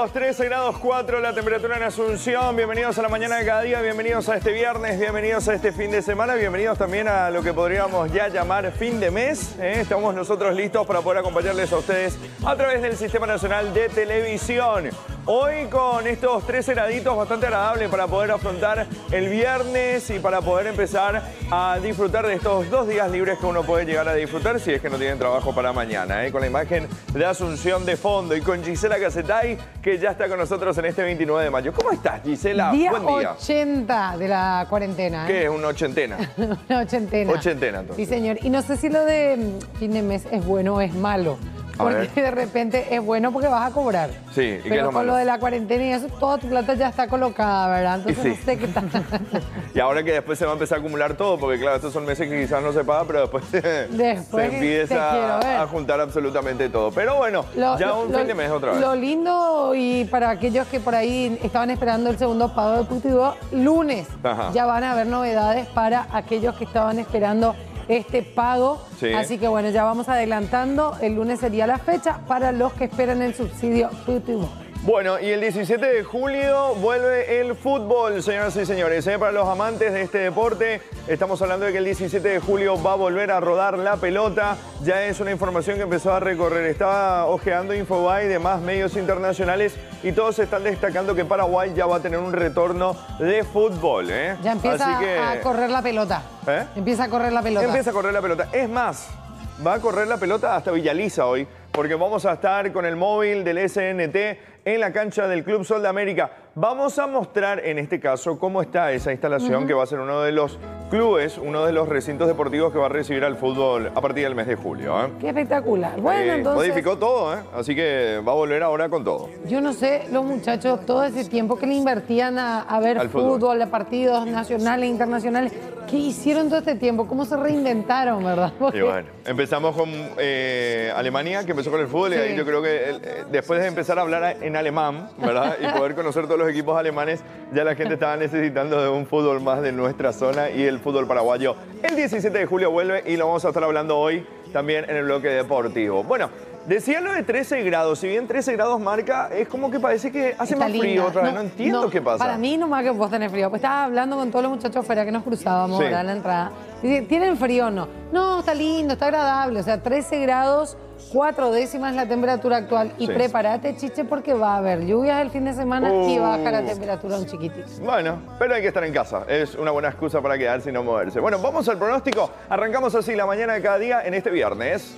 grados, 13 grados 4 la temperatura en Asunción. Bienvenidos a la mañana de cada día, bienvenidos a este viernes, bienvenidos a este fin de semana, bienvenidos también a lo que podríamos ya llamar fin de mes. Estamos nosotros listos para poder acompañarles a ustedes a través del Sistema Nacional de Televisión. Hoy con estos 13 graditos bastante agradables para poder afrontar el viernes y para poder empezar a disfrutar de estos 2 días libres que uno puede llegar a disfrutar si es que no tienen trabajo para mañana. Con la imagen de Asunción de fondo y con Gisela Casetay, que ya está con nosotros en este 29 de mayo. ¿Cómo estás, Gisela? Buen día. 80 de la cuarentena. ¿Qué es? ¿Una ochentena? Una ochentena. Ochentena, entonces. Sí, señor. Y no sé si lo de fin de mes es bueno o es malo. Porque de repente es bueno porque vas a cobrar. Sí, ¿y qué es pero lo con malo? lo de la cuarentena y eso, toda tu plata ya está colocada, ¿verdad? Entonces Sí. no sé qué tal. Y ahora que después se va a empezar a acumular todo, porque claro, estos son meses que quizás no se paga, pero después se empieza a juntar absolutamente todo. Pero bueno, ya un fin de mes otra vez. Lo lindo, y para aquellos que por ahí estaban esperando el segundo pago de Putivo, lunes ya van a haber novedades para aquellos que estaban esperando este pago. Sí. Así que bueno, ya vamos adelantando. El lunes sería la fecha para los que esperan el subsidio Putivo. Bueno, y el 17 de julio vuelve el fútbol, señoras y señores. Para los amantes de este deporte, estamos hablando de que el 17 de julio va a volver a rodar la pelota. Ya es una información que empezó a recorrer. Estaba ojeando Infobae y demás medios internacionales y todos están destacando que Paraguay ya va a tener un retorno de fútbol. Ya empieza a correr la pelota. Empieza a correr la pelota. Empieza a correr la pelota. Es más, va a correr la pelota hasta Villaliza hoy, porque vamos a estar con el móvil del SNT en la cancha del Club Sol de América. Vamos a mostrar en este caso cómo está esa instalación que va a ser uno de los clubes, uno de los recintos deportivos que va a recibir al fútbol a partir del mes de julio. Qué espectacular. Bueno, entonces... Modificó todo, así que va a volver ahora con todo. Yo no sé, los muchachos, todo ese tiempo que le invertían a ver fútbol, a partidos nacionales e internacionales, ¿qué hicieron todo este tiempo? ¿Cómo se reinventaron, verdad? Porque... Y bueno, empezamos con Alemania, que empezó con el fútbol, y ahí yo creo que después de empezar a hablar en alemán, ¿verdad? Y poder conocer todos los equipos alemanes, ya la gente estaba necesitando de un fútbol más de nuestra zona y el fútbol paraguayo. El 17 de julio vuelve y lo vamos a estar hablando hoy también en el bloque deportivo. Bueno, decía lo de 13 grados, si bien 13 grados marca, es como que parece que hace más frío otra vez, no entiendo qué pasa. Para mí nomás que vos tenés frío, pues estaba hablando con todos los muchachos afuera que nos cruzábamos a la entrada. Dice, ¿tienen frío o no? No, está lindo, está agradable, o sea, 13 grados, 4 décimas la temperatura actual. Y prepárate, Chiche, porque va a haber lluvias el fin de semana y baja la temperatura un chiquitito. Bueno, pero hay que estar en casa, es una buena excusa para quedarse y no moverse. Bueno, vamos al pronóstico, arrancamos así la mañana de cada día en este viernes.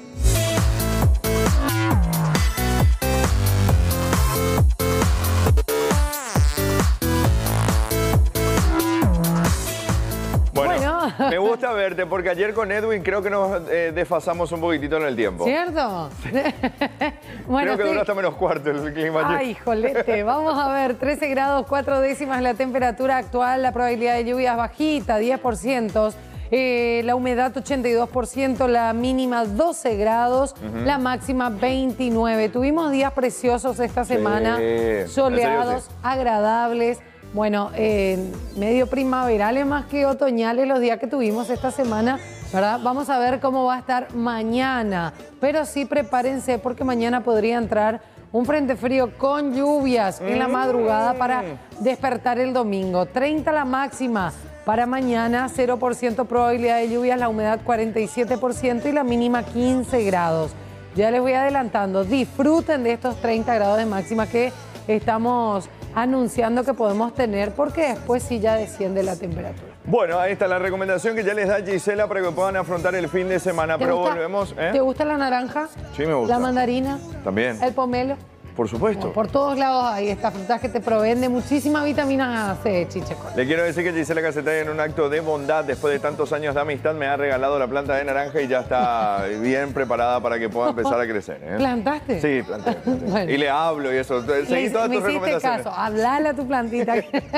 Bueno, me gusta verte porque ayer con Edwin creo que nos desfasamos un poquitito en el tiempo. ¿Cierto? Bueno, creo que dura hasta -4 el clima ayer. Ay, jolete. Vamos a ver, 13 grados, 4 décimas la temperatura actual, la probabilidad de lluvias bajita, 10%. La humedad 82%, la mínima 12 grados, la máxima 29. Tuvimos días preciosos esta semana, soleados, agradables. Bueno, medio primaverales más que otoñales los días que tuvimos esta semana, ¿verdad? Vamos a ver cómo va a estar mañana, pero sí prepárense porque mañana podría entrar un frente frío con lluvias en la madrugada para despertar el domingo. 30 la máxima para mañana, 0% probabilidad de lluvias, la humedad 47% y la mínima 15 grados. Ya les voy adelantando, disfruten de estos 30 grados de máxima que estamos anunciando que podemos tener, porque después sí ya desciende la temperatura. Bueno, ahí está la recomendación que ya les da Gisela para que puedan afrontar el fin de semana, pero volvemos. ¿Te gusta la naranja? Sí, me gusta. ¿La mandarina? También. ¿El pomelo? Por supuesto. Por todos lados hay estas frutas que te proveen de muchísimas vitaminas C, Chiche. Le quiero decir que Gisela Casetay, en un acto de bondad, después de tantos años de amistad, me ha regalado la planta de naranja y ya está bien preparada para que pueda empezar a crecer. ¿Plantaste? Sí, planté. Bueno. Y le hablo y eso. Seguí todas tus recomendaciones. Caso, hablale a tu plantita.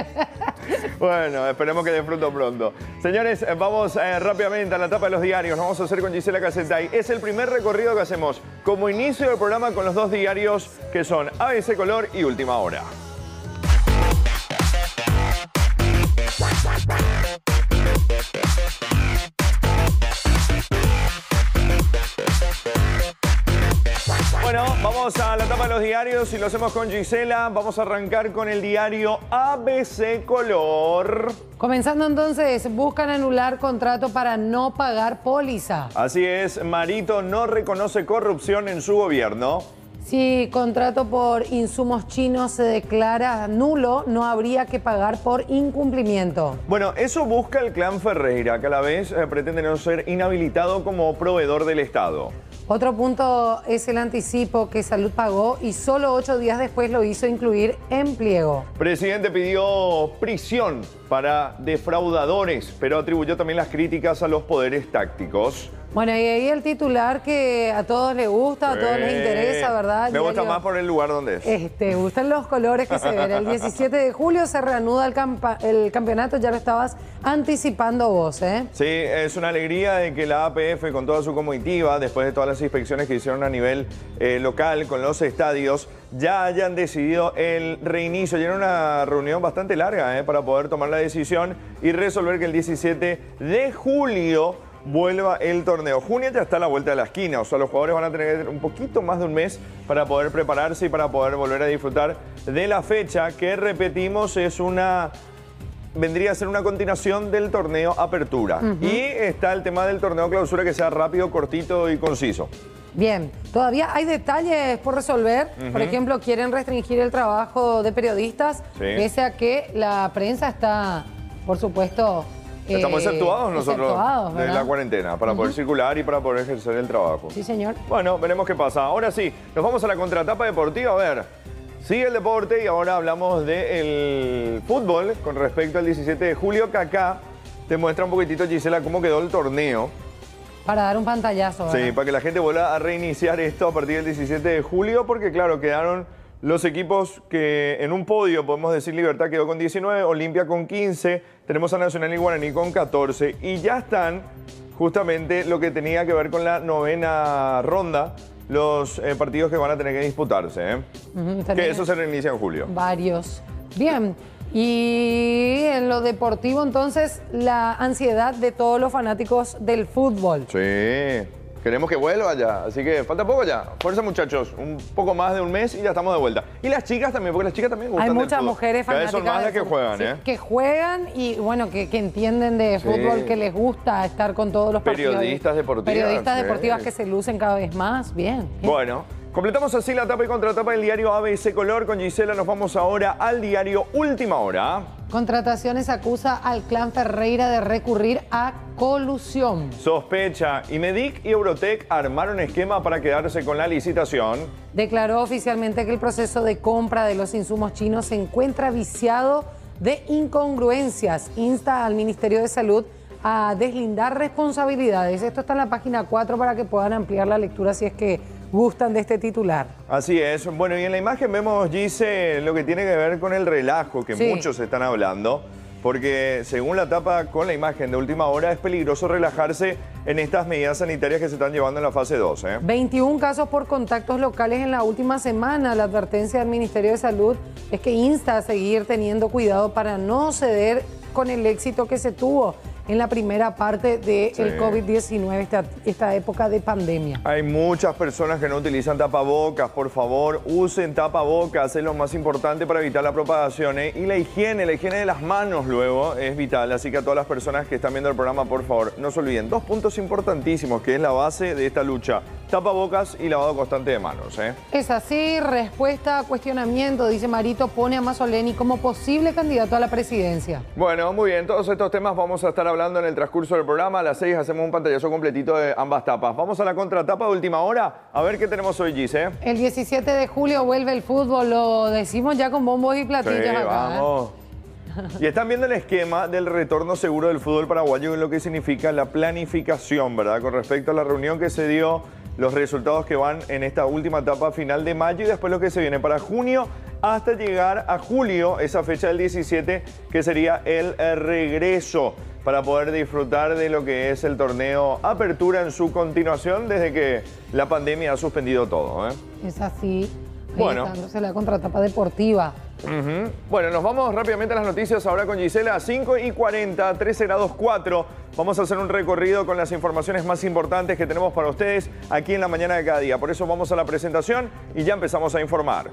Bueno, esperemos que den fruto pronto. Señores, vamos rápidamente a la tapa de los diarios. Lo vamos a hacer con Gisela Casetay. Es el primer recorrido que hacemos como inicio del programa con los 2 diarios que son ABC Color y Última Hora. Bueno, vamos Vamos a la tapa de los diarios y lo hacemos con Gisela. Vamos a arrancar con el diario ABC Color. Comenzando entonces, buscan anular contrato para no pagar póliza. Así es, Marito no reconoce corrupción en su gobierno. Si contrato por insumos chinos se declara nulo, no habría que pagar por incumplimiento. Bueno, eso busca el clan Ferreira, que a la vez pretende no ser inhabilitado como proveedor del Estado. Otro punto es el anticipo que Salud pagó y solo 8 días después lo hizo incluir en pliego. Presidente pidió prisión para defraudadores, pero atribuyó también las críticas a los poderes tácticos. Bueno, y ahí el titular que a todos les gusta, a todos les interesa, ¿verdad? Me gusta más por el lugar donde es. Gustan los colores que se ven. El 17 de julio se reanuda el campeonato, ya lo estabas anticipando vos, ¿eh? Sí, es una alegría de que la APF, con toda su comitiva, después de todas las inspecciones que hicieron a nivel local con los estadios, ya hayan decidido el reinicio. Ya era una reunión bastante larga para poder tomar la decisión y resolver que el 17 de julio vuelva el torneo. Junio ya está a la vuelta de la esquina, o sea, los jugadores van a tener un poquito más de un mes para poder prepararse y para poder volver a disfrutar de la fecha que, repetimos, vendría a ser una continuación del torneo Apertura. Y está el tema del torneo Clausura, que sea rápido, cortito y conciso. Bien, todavía hay detalles por resolver. Por ejemplo, quieren restringir el trabajo de periodistas, pese a que la prensa está, por supuesto, estamos exceptuados nosotros de ¿verdad? la cuarentena para poder circular y para poder ejercer el trabajo. Sí, señor. Bueno, veremos qué pasa. Ahora sí, nos vamos a la contratapa deportiva. A ver, sigue el deporte y ahora hablamos del fútbol con respecto al 17 de julio, que acá te muestra un poquitito, Gisela, cómo quedó el torneo. Para dar un pantallazo, ¿verdad? Sí, para que la gente vuelva a reiniciar esto a partir del 17 de julio, porque claro, quedaron los equipos que en un podio, podemos decir, Libertad quedó con 19, Olimpia con 15, tenemos a Nacional y Guaraní con 14, y ya están justamente lo que tenía que ver con la novena ronda, los partidos que van a tener que disputarse, que eso se reinicia en julio. Varios. Bien, y en lo deportivo entonces, la ansiedad de todos los fanáticos del fútbol. Sí. Queremos que vuelva ya, así que falta poco ya. Fuerza, muchachos, un poco más de un mes y ya estamos de vuelta. Y las chicas también, porque las chicas también gustan. Hay muchas mujeres fanáticas. Son más las que juegan, sí, que juegan y bueno, que entienden de fútbol, que les gusta estar con todos los periodistas deportivas. Periodistas deportivas que se lucen cada vez más. Bien. Bueno, completamos así la tapa y contratapa del diario ABC Color. Con Gisela nos vamos ahora al diario Última Hora. Contrataciones acusa al clan Ferreira de recurrir a colusión. Sospecha, y Medic y Eurotech armaron esquema para quedarse con la licitación. Declaró oficialmente que el proceso de compra de los insumos chinos se encuentra viciado de incongruencias. Insta al Ministerio de Salud a deslindar responsabilidades. Esto está en la página 4 para que puedan ampliar la lectura si es que gustan de este titular. Así es. Bueno, y en la imagen vemos, Gise, lo que tiene que ver con el relajo que muchos están hablando, porque según la tapa con la imagen de Última Hora, es peligroso relajarse en estas medidas sanitarias que se están llevando en la fase 2. 21 casos por contactos locales en la última semana. La advertencia del Ministerio de Salud es que insta a seguir teniendo cuidado para no ceder con el éxito que se tuvo en la primera parte del COVID-19, esta época de pandemia. Hay muchas personas que no utilizan tapabocas. Por favor, usen tapabocas, es lo más importante para evitar la propagación. Y la higiene de las manos luego es vital. Así que a todas las personas que están viendo el programa, por favor, no se olviden. 2 puntos importantísimos, que es la base de esta lucha. Tapabocas y lavado constante de manos. Es así, respuesta a cuestionamiento, dice Marito, pone a Mazzoleni como posible candidato a la presidencia. Bueno, muy bien, todos estos temas vamos a estar hablando en el transcurso del programa. A las 6 hacemos un pantallazo completito de ambas tapas. Vamos a la contratapa de Última Hora, a ver qué tenemos hoy, Gise. El 17 de julio vuelve el fútbol, lo decimos ya con bombos y platillos acá. Vamos. Y están viendo el esquema del retorno seguro del fútbol paraguayo, lo que significa la planificación, ¿verdad? Con respecto a la reunión que se dio, los resultados que van en esta última etapa final de mayo y después lo que se viene para junio hasta llegar a julio, esa fecha del 17, que sería el regreso para poder disfrutar de lo que es el torneo Apertura en su continuación desde que la pandemia ha suspendido todo. Es así. Bueno. Dándose la contratapa deportiva. Bueno, nos vamos rápidamente a las noticias ahora con Gisela. 5:40, 13 grados 4. Vamos a hacer un recorrido con las informaciones más importantes que tenemos para ustedes aquí en la mañana de cada día. Por eso vamos a la presentación y ya empezamos a informar.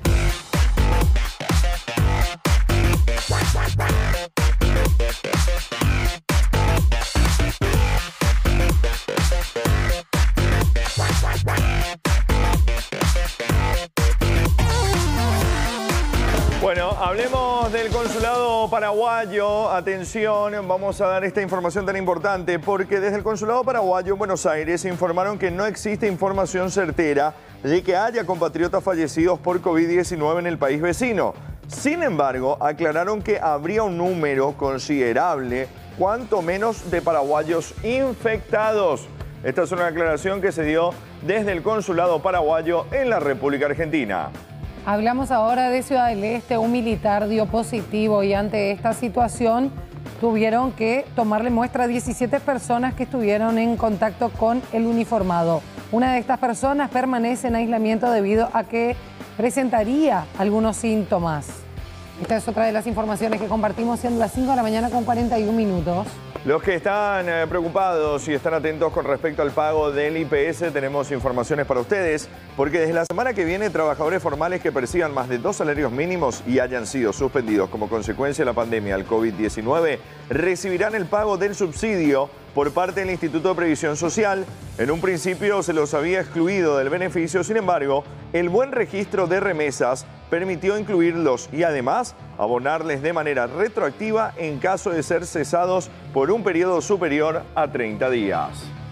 Bueno, hablemos del consulado paraguayo. Atención, vamos a dar esta información tan importante porque desde el consulado paraguayo en Buenos Aires informaron que no existe información certera de que haya compatriotas fallecidos por COVID-19 en el país vecino. Sin embargo, aclararon que habría un número considerable, cuanto menos, de paraguayos infectados. Esta es una aclaración que se dio desde el consulado paraguayo en la República Argentina. Hablamos ahora de Ciudad del Este. Un militar dio positivo y ante esta situación tuvieron que tomarle muestra a 17 personas que estuvieron en contacto con el uniformado. Una de estas personas permanece en aislamiento debido a que presentaría algunos síntomas. Esta es otra de las informaciones que compartimos siendo las 5 de la mañana con 41 minutos. Los que están preocupados y están atentos con respecto al pago del IPS, tenemos informaciones para ustedes, porque desde la semana que viene, trabajadores formales que perciban más de 2 salarios mínimos y hayan sido suspendidos como consecuencia de la pandemia del COVID-19, recibirán el pago del subsidio por parte del Instituto de Previsión Social. En un principio se los había excluido del beneficio, sin embargo, el buen registro de remesas permitió incluirlos y además abonarles de manera retroactiva en caso de ser cesados por un periodo superior a 30 días.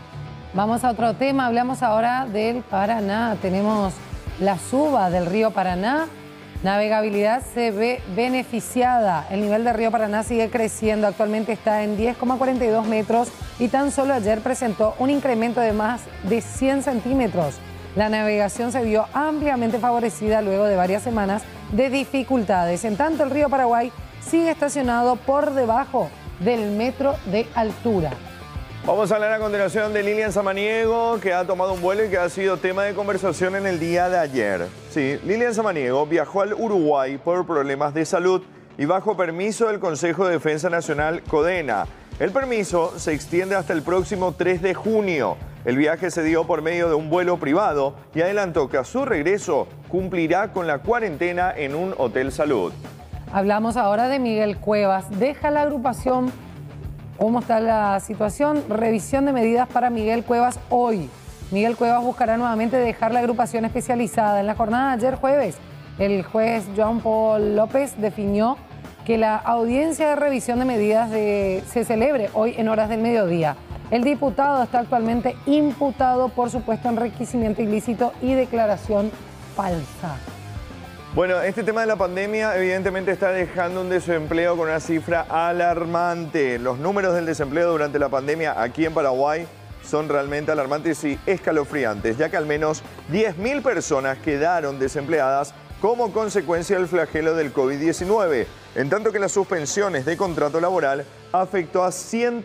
Vamos a otro tema, hablamos ahora del Paraná. Tenemos la suba del río Paraná. Navegabilidad se ve beneficiada. El nivel del río Paraná sigue creciendo. Actualmente está en 10,42 metros y tan solo ayer presentó un incremento de más de 100 centímetros. La navegación se vio ampliamente favorecida luego de varias semanas de dificultades. En tanto, el río Paraguay sigue estacionado por debajo del metro de altura. Vamos a hablar a continuación de Lilian Samaniego, que ha tomado un vuelo y que ha sido tema de conversación en el día de ayer. Sí, Lilian Samaniego viajó al Uruguay por problemas de salud y bajo permiso del Consejo de Defensa Nacional, CODENA. El permiso se extiende hasta el próximo 3 de junio. El viaje se dio por medio de un vuelo privado y adelantó que a su regreso cumplirá con la cuarentena en un hotel salud. Hablamos ahora de Miguel Cuevas. Deja la agrupación. ¿Cómo está la situación? Revisión de medidas para Miguel Cuevas hoy. Miguel Cuevas buscará nuevamente dejar la agrupación especializada. En la jornada de ayer jueves, el juez Joan Paul López definió que la audiencia de revisión de medidas se celebre hoy en horas del mediodía. El diputado está actualmente imputado por supuesto enriquecimiento ilícito y declaración falsa. Bueno, este tema de la pandemia evidentemente está dejando un desempleo con una cifra alarmante. Los números del desempleo durante la pandemia aquí en Paraguay son realmente alarmantes y escalofriantes, ya que al menos 10.000 personas quedaron desempleadas como consecuencia del flagelo del COVID-19, en tanto que las suspensiones de contrato laboral afectó a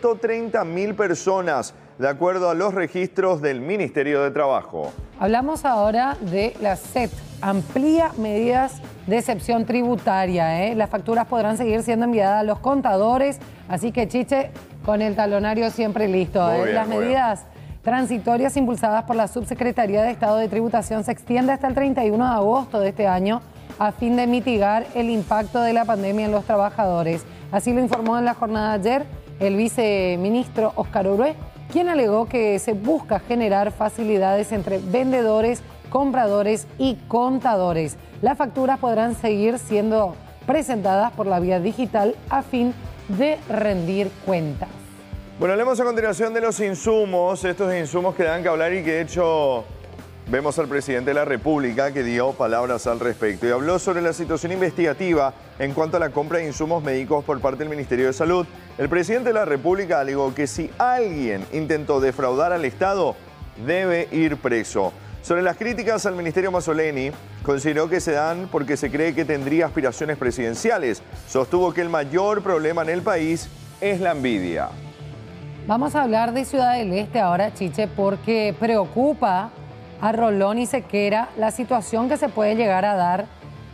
130.000 personas, de acuerdo a los registros del Ministerio de Trabajo. Hablamos ahora de la SET. Amplía medidas de excepción tributaria. Las facturas podrán seguir siendo enviadas a los contadores, así que Chiche, con el talonario siempre listo. Las medidas transitorias impulsadas por la Subsecretaría de Estado de Tributación se extiende hasta el 31 de agosto de este año a fin de mitigar el impacto de la pandemia en los trabajadores. Así lo informó en la jornada de ayer el viceministro Oscar Urue, quien alegó que se busca generar facilidades entre vendedores, compradores y contadores. Las facturas podrán seguir siendo presentadas por la vía digital a fin de rendir cuentas. Bueno, hablemos a continuación de los insumos, estos insumos que dan que hablar y que de hecho vemos al presidente de la República que dio palabras al respecto y habló sobre la situación investigativa en cuanto a la compra de insumos médicos por parte del Ministerio de Salud. El presidente de la República alegó que si alguien intentó defraudar al Estado, debe ir preso. Sobre las críticas al Ministerio Mazzoleni, consideró que se dan porque se cree que tendría aspiraciones presidenciales. Sostuvo que el mayor problema en el país es la envidia. Vamos a hablar de Ciudad del Este ahora, Chiche, porque preocupa a Rolón y Sequera la situación que se puede llegar a dar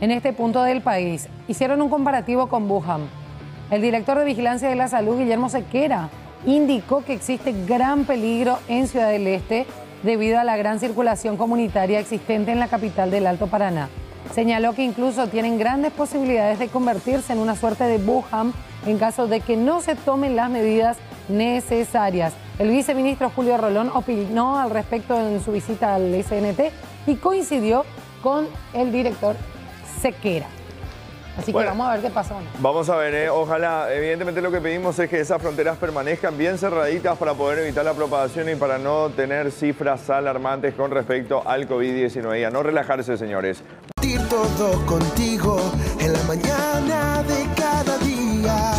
en este punto del país. Hicieron un comparativo con Wuhan. El director de Vigilancia de la Salud, Guillermo Sequera, indicó que existe gran peligro en Ciudad del Este debido a la gran circulación comunitaria existente en la capital del Alto Paraná. Señaló que incluso tienen grandes posibilidades de convertirse en una suerte de Wuhan en caso de que no se tomen las medidas necesarias. El viceministro Julio Rolón opinó al respecto en su visita al SNT y coincidió con el director Sequera. Así que vamos a ver qué pasa. Vamos a ver, ojalá, evidentemente lo que pedimos es que esas fronteras permanezcan bien cerraditas para poder evitar la propagación y para no tener cifras alarmantes con respecto al COVID-19. Y a no relajarse, señores. Todo contigo en la mañana de cada día.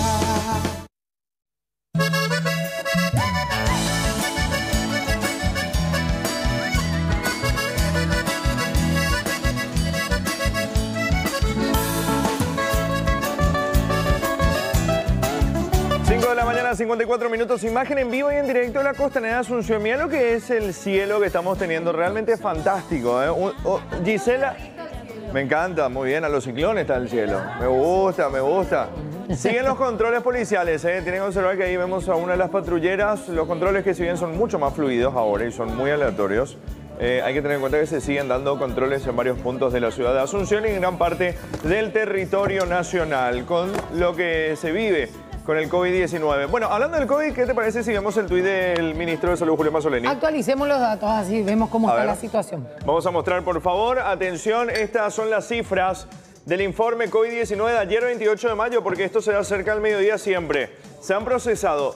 De la mañana, 54 minutos, imagen en vivo y en directo de la costanera de Asunción. Mira lo que es el cielo que estamos teniendo, realmente fantástico, ¿eh? Gisela, me encanta, muy bien, a los ciclones está el cielo, me gusta, me gusta. Siguen los controles policiales, ¿eh? Tienen que observar que ahí vemos a una de las patrulleras, los controles que si bien son mucho más fluidos ahora y son muy aleatorios, hay que tener en cuenta que se siguen dando controles en varios puntos de la ciudad de Asunción y en gran parte del territorio nacional, con lo que se vive con el COVID-19. Bueno, hablando del COVID, ¿qué te parece si vemos el tuit del ministro de Salud, Julio Mazzoleni? Actualicemos los datos, así vemos cómo está la situación. Vamos a mostrar, por favor. Atención, estas son las cifras del informe COVID-19 de ayer, 28 de mayo, porque esto se da cerca al mediodía siempre. Se han procesado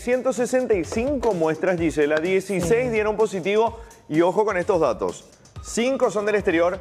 665 muestras, Gisela, 16 dieron positivo y ojo con estos datos. 5 son del exterior,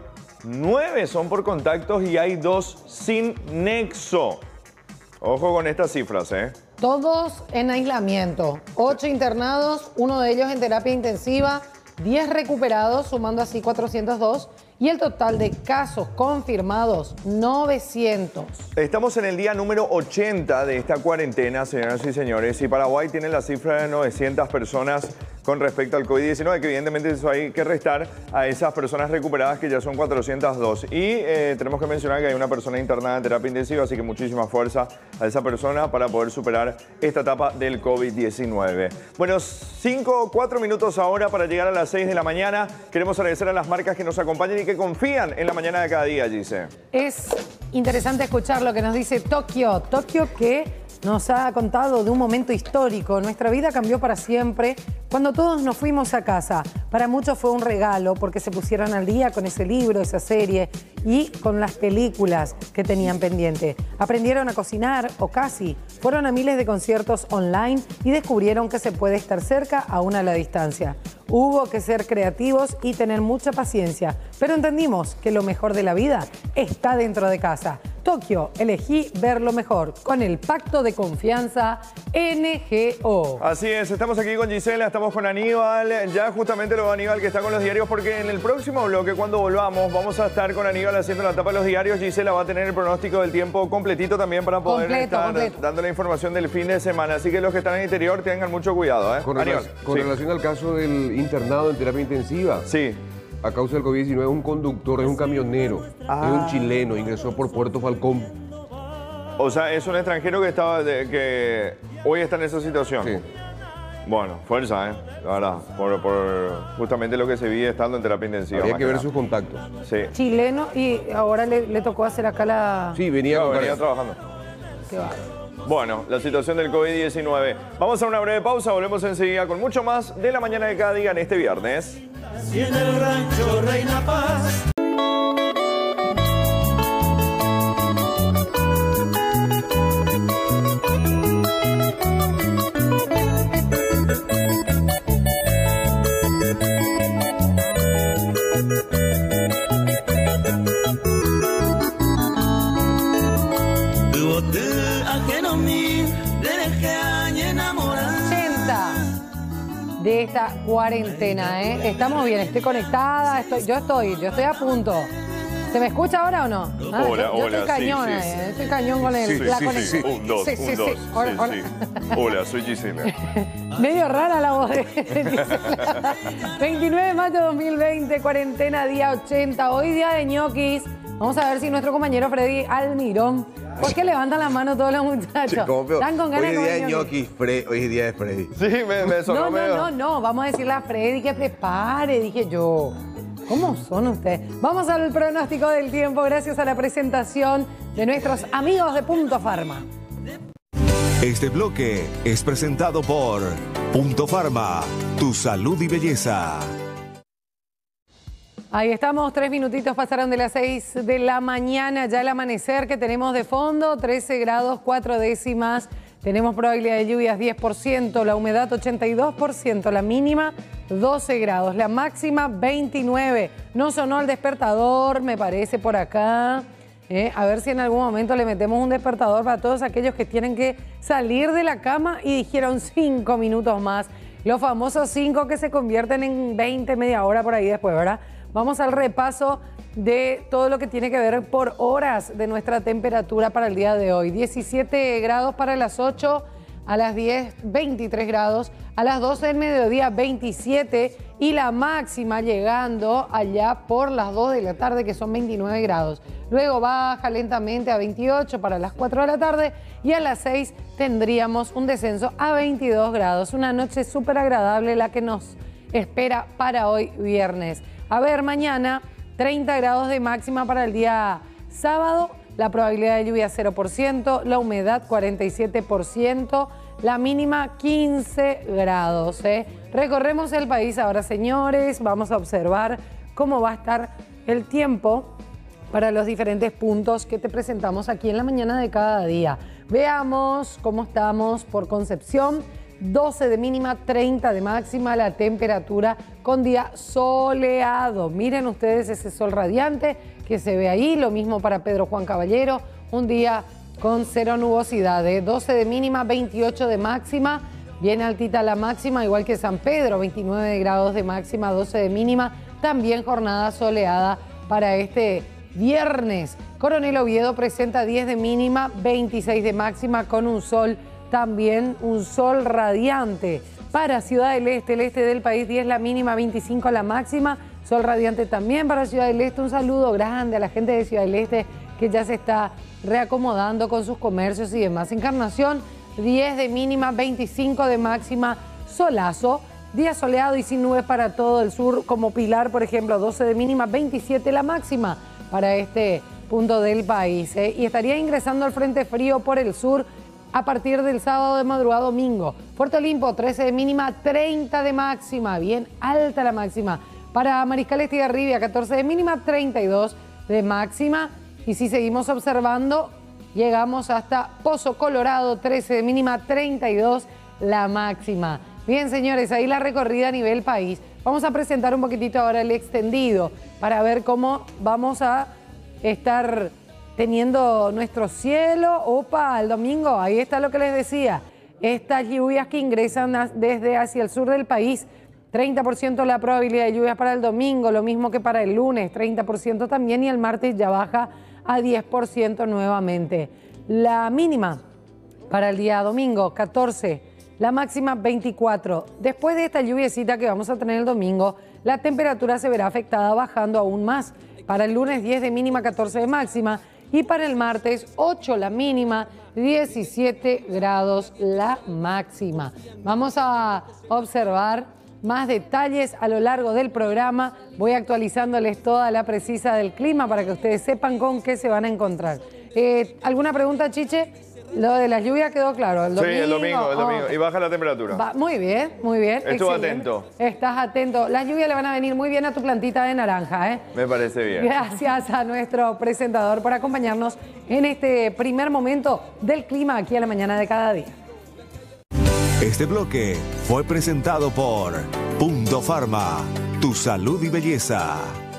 9 son por contactos y hay 2 sin nexo. Ojo con estas cifras, ¿eh? Todos en aislamiento. 8 internados, uno de ellos en terapia intensiva, 10 recuperados, sumando así 402. Y el total de casos confirmados, 900. Estamos en el día número 80 de esta cuarentena, señoras y señores. Y Paraguay tiene la cifra de 900 personas con respecto al COVID-19, que evidentemente eso hay que restar a esas personas recuperadas, que ya son 402. Y tenemos que mencionar que hay una persona internada en terapia intensiva, así que muchísima fuerza a esa persona para poder superar esta etapa del COVID-19. Bueno, 4 minutos ahora para llegar a las 6 de la mañana. Queremos agradecer a las marcas que nos acompañan y que confían en la mañana de cada día, Gise. Es interesante escuchar lo que nos dice Tokio. Tokio, que nos ha contado de un momento histórico. Nuestra vida cambió para siempre cuando todos nos fuimos a casa. Para muchos fue un regalo porque se pusieron al día con ese libro, esa serie y con las películas que tenían pendiente. Aprendieron a cocinar o casi. Fueron a miles de conciertos online y descubrieron que se puede estar cerca aún a la distancia. Hubo que ser creativos y tener mucha paciencia, pero entendimos que lo mejor de la vida está dentro de casa. Tokio, elegí ver lo mejor con el Pacto de Confianza NGO. Así es, estamos aquí con Gisela, estamos con Aníbal, ya justamente lo de Aníbal que está con los diarios, porque en el próximo bloque, cuando volvamos, vamos a estar con Aníbal haciendo la tapa de los diarios. Gisela va a tener el pronóstico del tiempo completito también para poder estar dando la información del fin de semana. Así que los que están en el interior tengan mucho cuidado, ¿eh? Con relación al caso del internado en terapia intensiva. Sí. A causa del COVID-19, un conductor, es un camionero, es un chileno, ingresó por Puerto Falcón. O sea, es un extranjero que hoy está en esa situación. Sí. Bueno, fuerza, la verdad, por justamente lo que se vive estando en terapia intensiva. Habría que ver sus contactos. Sí. Chileno, y ahora le tocó hacer acá la... Sí, venía trabajando. Qué va. Bueno, la situación del COVID-19. Vamos a una breve pausa, volvemos enseguida con mucho más de la mañana de cada día en este viernes. Y en el rancho reina paz. De esta cuarentena, ¿eh? Estamos bien, estoy conectada, yo estoy a punto. ¿Se me escucha ahora o no? Ah, hola, yo estoy cañón, sí. Estoy cañón con la conexión. Sí. Un, dos. Hola, soy Gisela. Medio rara la voz de Gisela. 29 de mayo de 2020, cuarentena, día 80. Hoy día de ñoquis, Vamos a ver si nuestro compañero Freddy Almirón, ¿por qué levantan la mano todos los muchachos? Están con ganas de hoy es día de ñoquis, hoy es día de Freddy. Sí, me sonó medio. No, vamos a decirle a Freddy que prepare, dije yo. ¿Cómo son ustedes? Vamos al pronóstico del tiempo gracias a la presentación de nuestros amigos de Punto Pharma. Este bloque es presentado por Punto Pharma, tu salud y belleza. Ahí estamos, 3 minutitos pasaron de las 6 de la mañana, ya el amanecer que tenemos de fondo, 13 grados 4 décimas, tenemos probabilidad de lluvias 10%, la humedad 82%, la mínima 12 grados, la máxima 29. No sonó el despertador, me parece por acá. A ver si en algún momento le metemos un despertador para todos aquellos que tienen que salir de la cama y dijeron 5 minutos más. Los famosos 5 que se convierten en 20, media hora por ahí después, ¿verdad? Vamos al repaso de todo lo que tiene que ver por horas de nuestra temperatura para el día de hoy. 17 grados para las 8, a las 10, 23 grados, a las 12 del mediodía, 27 y la máxima llegando allá por las 2 de la tarde, que son 29 grados. Luego baja lentamente a 28 para las 4 de la tarde y a las 6 tendríamos un descenso a 22 grados. Una noche súper agradable la que nos espera para hoy viernes. A ver, mañana 30 grados de máxima para el día sábado, la probabilidad de lluvia 0%, la humedad 47%, la mínima 15 grados. Recorremos el país ahora, señores, vamos a observar cómo va a estar el tiempo para los diferentes puntos que te presentamos aquí en la mañana de cada día. Veamos cómo estamos por Concepción. 12 de mínima, 30 de máxima, la temperatura con día soleado. Miren ustedes ese sol radiante que se ve ahí, lo mismo para Pedro Juan Caballero, un día con cero nubosidad, 12 de mínima, 28 de máxima, bien altita la máxima, igual que San Pedro, 29 grados de máxima, 12 de mínima, también jornada soleada para este viernes. Coronel Oviedo presenta 10 de mínima, 26 de máxima con un sol también un sol radiante. Para Ciudad del Este, el este del país, 10 la mínima, 25 la máxima. Sol radiante también para Ciudad del Este. Un saludo grande a la gente de Ciudad del Este que ya se está reacomodando con sus comercios y demás. Encarnación, 10 de mínima, 25 de máxima. Solazo, día soleado y sin nubes para todo el sur, como Pilar, por ejemplo, 12 de mínima, 27 la máxima para este punto del país. Y estaría ingresando al frente frío por el sur a partir del sábado de madrugada domingo. Puerto Olimpo, 13 de mínima, 30 de máxima, bien alta la máxima. Para Mariscal Estigarribia, 14 de mínima, 32 de máxima. Y si seguimos observando, llegamos hasta Pozo Colorado, 13 de mínima, 32 la máxima. Bien, señores, ahí la recorrida a nivel país. Vamos a presentar un poquitito ahora el extendido para ver cómo vamos a estar teniendo nuestro cielo. Opa, el domingo, ahí está lo que les decía. Estas lluvias que ingresan desde hacia el sur del país, 30% la probabilidad de lluvias para el domingo, lo mismo que para el lunes, 30% también, y el martes ya baja a 10% nuevamente. La mínima para el día domingo, 14, la máxima 24. Después de esta lluviecita que vamos a tener el domingo, la temperatura se verá afectada bajando aún más. Para el lunes 10 de mínima, 14 de máxima. Y para el martes, 8 la mínima, 17 grados la máxima. Vamos a observar más detalles a lo largo del programa. Voy actualizándoles toda la precisa del clima para que ustedes sepan con qué se van a encontrar. ¿Alguna pregunta, Chiche? Lo de las lluvias quedó claro. Sí, el domingo. Y baja la temperatura. Muy bien, muy bien. Estuvo atento. Estás atento. Las lluvias le van a venir muy bien a tu plantita de naranja, ¿eh? Me parece bien. Gracias a nuestro presentador por acompañarnos en este primer momento del clima aquí a la mañana de cada día. Este bloque fue presentado por Punto Pharma, tu salud y belleza.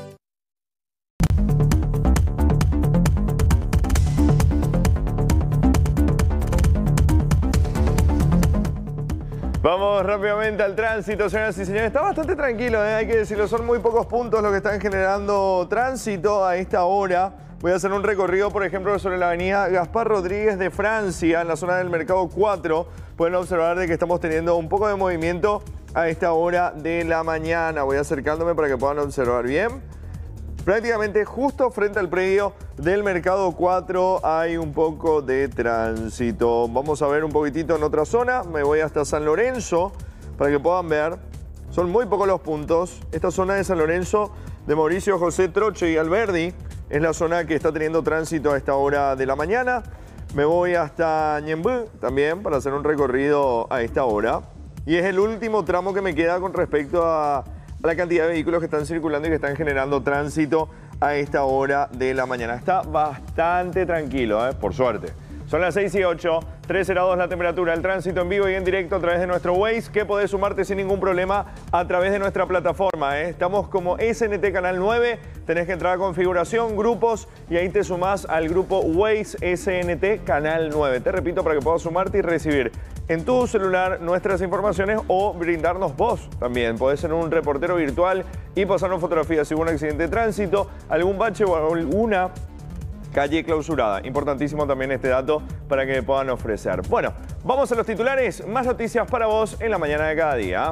Vamos rápidamente al tránsito, señoras y señores. Está bastante tranquilo, hay que decirlo. Son muy pocos puntos los que están generando tránsito a esta hora. Voy a hacer un recorrido, por ejemplo, sobre la avenida Gaspar Rodríguez de Francia, en la zona del Mercado 4. Pueden observar de que estamos teniendo un poco de movimiento a esta hora de la mañana. Voy acercándome para que puedan observar bien. prácticamente justo frente al predio del Mercado 4 hay un poco de tránsito. Vamos a ver un poquitito en otra zona. Me voy hasta San Lorenzo para que puedan ver. Son muy pocos los puntos. Esta zona de San Lorenzo de Mauricio José Troche y Alberdi es la zona que está teniendo tránsito a esta hora de la mañana. Me voy hasta Ñemby también para hacer un recorrido a esta hora. Y es el último tramo que me queda con respecto a la cantidad de vehículos que están circulando y que están generando tránsito a esta hora de la mañana. Está bastante tranquilo, por suerte. Son las 6:08, 13 grados la temperatura, el tránsito en vivo y en directo a través de nuestro Waze, que podés sumarte sin ningún problema a través de nuestra plataforma. Estamos como SNT Canal 9, tenés que entrar a configuración, grupos, y ahí te sumás al grupo Waze SNT Canal 9. Te repito para que puedas sumarte y recibir en tu celular nuestras informaciones o brindarnos vos también. Podés ser un reportero virtual y pasarnos fotografías si hubo un accidente de tránsito, algún bache o alguna calle clausurada. Importantísimo también este dato para que me puedan ofrecer. Bueno, vamos a los titulares. Más noticias para vos en la mañana de cada día.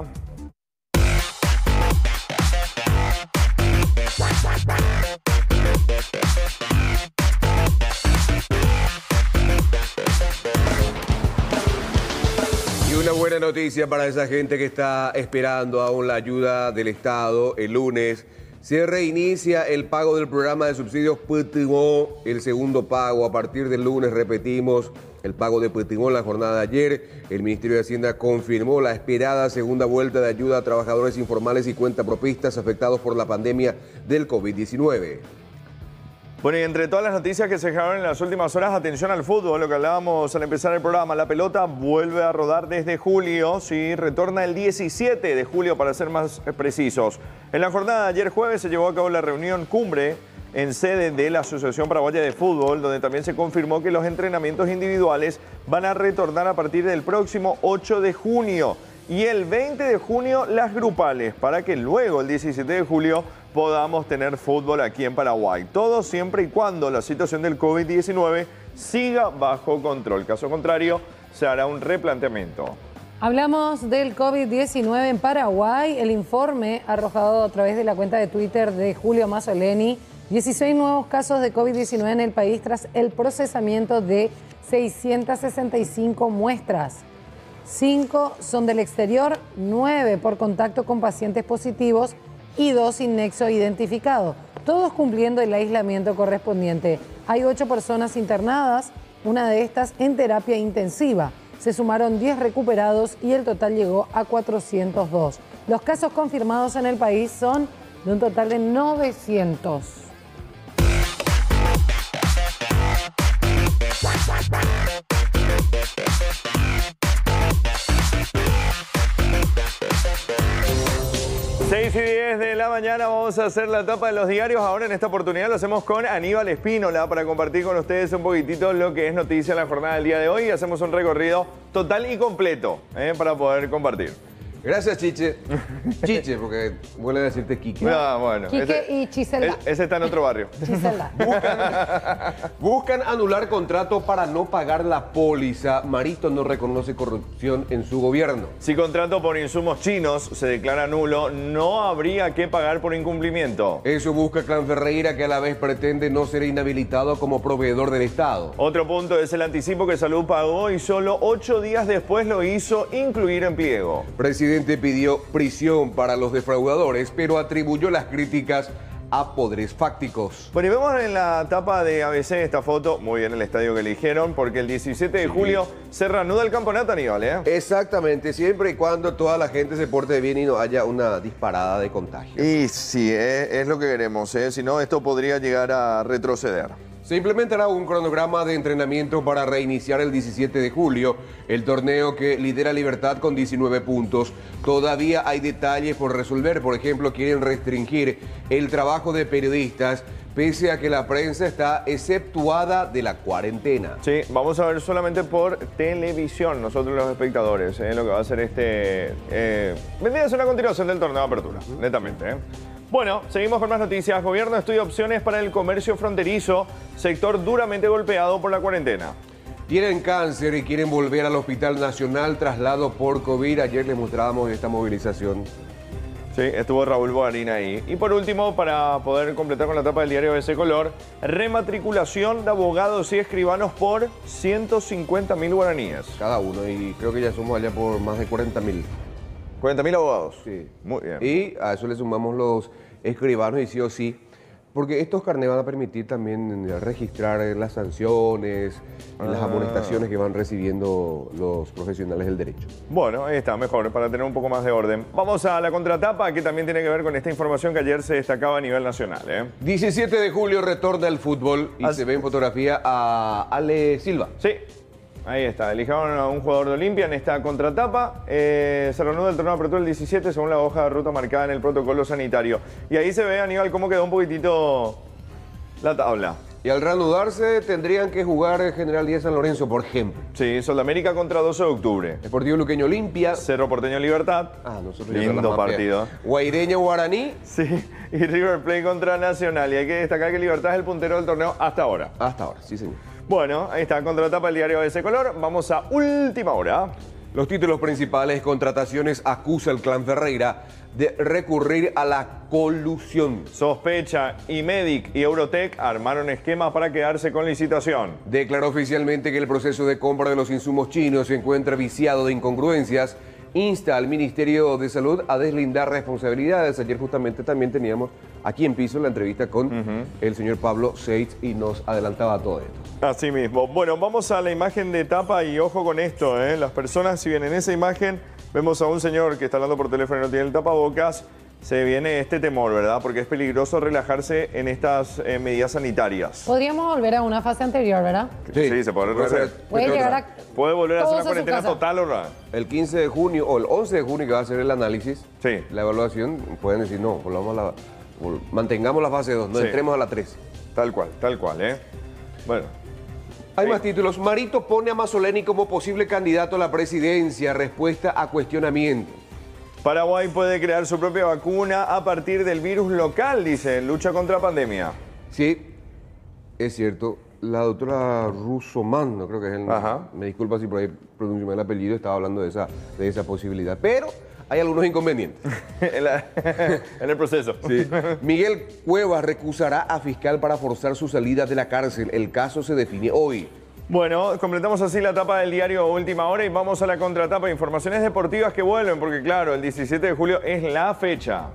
Y una buena noticia para esa gente que está esperando aún la ayuda del Estado. El lunes se reinicia el pago del programa de subsidios Petimó, el segundo pago. A partir del lunes, repetimos, el pago de Petimó en la jornada de ayer. El Ministerio de Hacienda confirmó la esperada segunda vuelta de ayuda a trabajadores informales y cuentapropistas afectados por la pandemia del COVID-19. Bueno, y entre todas las noticias que se dejaron en las últimas horas, atención al fútbol, lo que hablábamos al empezar el programa. La pelota vuelve a rodar desde julio, sí, retorna el 17 de julio para ser más precisos. En la jornada de ayer jueves se llevó a cabo la reunión cumbre en sede de la Asociación Paraguaya de Fútbol, donde también se confirmó que los entrenamientos individuales van a retornar a partir del próximo 8 de junio y el 20 de junio las grupales, para que luego el 17 de julio podamos tener fútbol aquí en Paraguay. Todo siempre y cuando la situación del COVID-19 siga bajo control. Caso contrario, se hará un replanteamiento. Hablamos del COVID-19 en Paraguay. El informe arrojado a través de la cuenta de Twitter de Julio Mazzoleni. 16 nuevos casos de COVID-19 en el país tras el procesamiento de 665 muestras. 5 son del exterior, 9 por contacto con pacientes positivos y 2 sin nexo identificado, todos cumpliendo el aislamiento correspondiente. Hay 8 personas internadas, una de estas en terapia intensiva. Se sumaron 10 recuperados y el total llegó a 402. Los casos confirmados en el país son de un total de 900. Seis y 10 de la mañana vamos a hacer la tapa de los diarios. Ahora en esta oportunidad lo hacemos con Aníbal Espínola para compartir con ustedes un poquitito lo que es noticia en la jornada del día de hoy. Y hacemos un recorrido total y completo para poder compartir. Gracias, Chiche. Chiche, porque vuelve a decirte Quique. Ah, bueno. Quique y Chiselda. Ese está en otro barrio. Chiselda. Buscan anular contrato para no pagar la póliza. Marito no reconoce corrupción en su gobierno. Si contrato por insumos chinos se declara nulo, no habría que pagar por incumplimiento. Eso busca Clan Ferreira, que a la vez pretende no ser inhabilitado como proveedor del Estado. Otro punto es el anticipo que Salud pagó y solo 8 días después lo hizo incluir en pliego. Presidente pidió prisión para los defraudadores, pero atribuyó las críticas a poderes fácticos. Bueno, y vemos en la tapa de ABC esta foto, muy bien el estadio que eligieron, porque el 17 de julio se reanuda el campeonato, Aníbal, ¿eh? Exactamente, siempre y cuando toda la gente se porte bien y no haya una disparada de contagio. Y sí, es lo que queremos, ¿eh? Si no, esto podría llegar a retroceder. Se implementará un cronograma de entrenamiento para reiniciar el 17 de julio, el torneo que lidera Libertad con 19 puntos. Todavía hay detalles por resolver, por ejemplo, quieren restringir el trabajo de periodistas, pese a que la prensa está exceptuada de la cuarentena. Sí, vamos a ver solamente por televisión, nosotros los espectadores, lo que va a ser vendría a ser una continuación del torneo de apertura, netamente, ¿eh? Bueno, seguimos con más noticias. Gobierno estudia opciones para el comercio fronterizo, sector duramente golpeado por la cuarentena. Tienen cáncer y quieren volver al Hospital Nacional, traslado por COVID. Ayer les mostrábamos esta movilización. Sí, estuvo Raúl Bogarín ahí. Y por último, para poder completar con la tapa del diario ese color, rematriculación de abogados y escribanos por 150.000 guaraníes. Cada uno, y creo que ya somos allá por más de 40.000. 40.000 abogados. Sí. Muy bien. Y a eso le sumamos los escribanos y sí o sí, porque estos carnets van a permitir también registrar las sanciones, las amonestaciones que van recibiendo los profesionales del derecho. Bueno, ahí está, mejor, para tener un poco más de orden. Vamos a la contratapa, que también tiene que ver con esta información que ayer se destacaba a nivel nacional. 17 de julio retorna el fútbol y se ve en fotografía a Ale Silva. Sí, ahí está. Eligieron a un jugador de Olimpia en esta contratapa. Se reanuda el torneo de apertura el 17 según la hoja de ruta marcada en el protocolo sanitario. Y ahí se ve, Aníbal, cómo quedó un poquitito la tabla. Y al reanudarse tendrían que jugar General Díaz San Lorenzo, por ejemplo. Sí, Soldamérica contra 12 de octubre. Deportivo Luqueño Olimpia. Cerro Porteño Libertad. Nosotros ya Lindo las más partido. feas. Guaireña Guaraní. Sí, y River Plate contra Nacional. Y hay que destacar que Libertad es el puntero del torneo hasta ahora. Hasta ahora, sí señor. Bueno, ahí está, contratapa el diario de ese color. Vamos a última hora. Los títulos principales: contrataciones, acusa el clan Ferreira de recurrir a la colusión. Sospecha, Imedic y Eurotech armaron esquemas para quedarse con licitación. Declaró oficialmente que el proceso de compra de los insumos chinos se encuentra viciado de incongruencias. Insta al Ministerio de Salud a deslindar responsabilidades. Ayer justamente también teníamos aquí en piso la entrevista con el señor Pablo Seitz y nos adelantaba todo esto. Así mismo. Bueno, vamos a la imagen de tapa y ojo con esto, ¿eh? Las personas, si bien en esa imagen vemos a un señor que está hablando por teléfono y no tiene el tapabocas, se viene este temor, ¿verdad? Porque es peligroso relajarse en estas medidas sanitarias. Podríamos volver a una fase anterior, ¿verdad? Sí, se puede retroceder. Puede llegar a... Puede volver a hacer todos una a su cuarentena casa. total, ¿verdad? El 15 de junio o el 11 de junio que va a ser el análisis, Sí. la evaluación, pueden decir no, mantengamos la fase 2, no Sí. entremos a la 3. Tal cual, ¿eh? Bueno. Hay Sí. más títulos. Marito pone a Mazzoleni como posible candidato a la presidencia. Respuesta a cuestionamiento. Paraguay puede crear su propia vacuna a partir del virus local, dice, en lucha contra pandemia. Sí, es cierto. La doctora Russomán, no creo que es el... Ajá. Me disculpa si por ahí pronuncio mal el apellido, estaba hablando de esa posibilidad. Pero hay algunos inconvenientes. En el proceso. Sí. Miguel Cuevas recusará a fiscal para forzar su salida de la cárcel. El caso se define hoy. Bueno, completamos así la etapa del diario Última Hora y vamos a la contratapa. Informaciones deportivas que vuelven, porque claro, el 17 de julio es la fecha.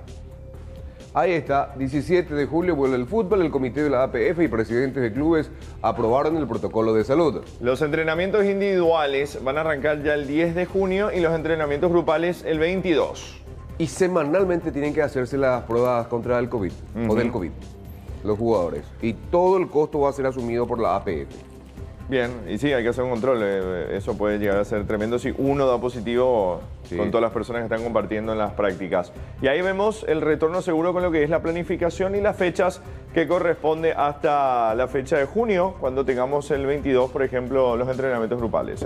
Ahí está, 17 de julio vuelve el fútbol. El comité de la APF y presidentes de clubes aprobaron el protocolo de salud. Los entrenamientos individuales van a arrancar ya el 10 de junio y los entrenamientos grupales el 22. Y semanalmente tienen que hacerse las pruebas contra el COVID o del COVID, los jugadores. Y todo el costo va a ser asumido por la APF. Bien, y sí, hay que hacer un control. Eso puede llegar a ser tremendo si uno da positivo Sí. con todas las personas que están compartiendo en las prácticas. Y ahí vemos el retorno seguro con lo que es la planificación y las fechas que corresponde hasta la fecha de junio, cuando tengamos el 22, por ejemplo, los entrenamientos grupales.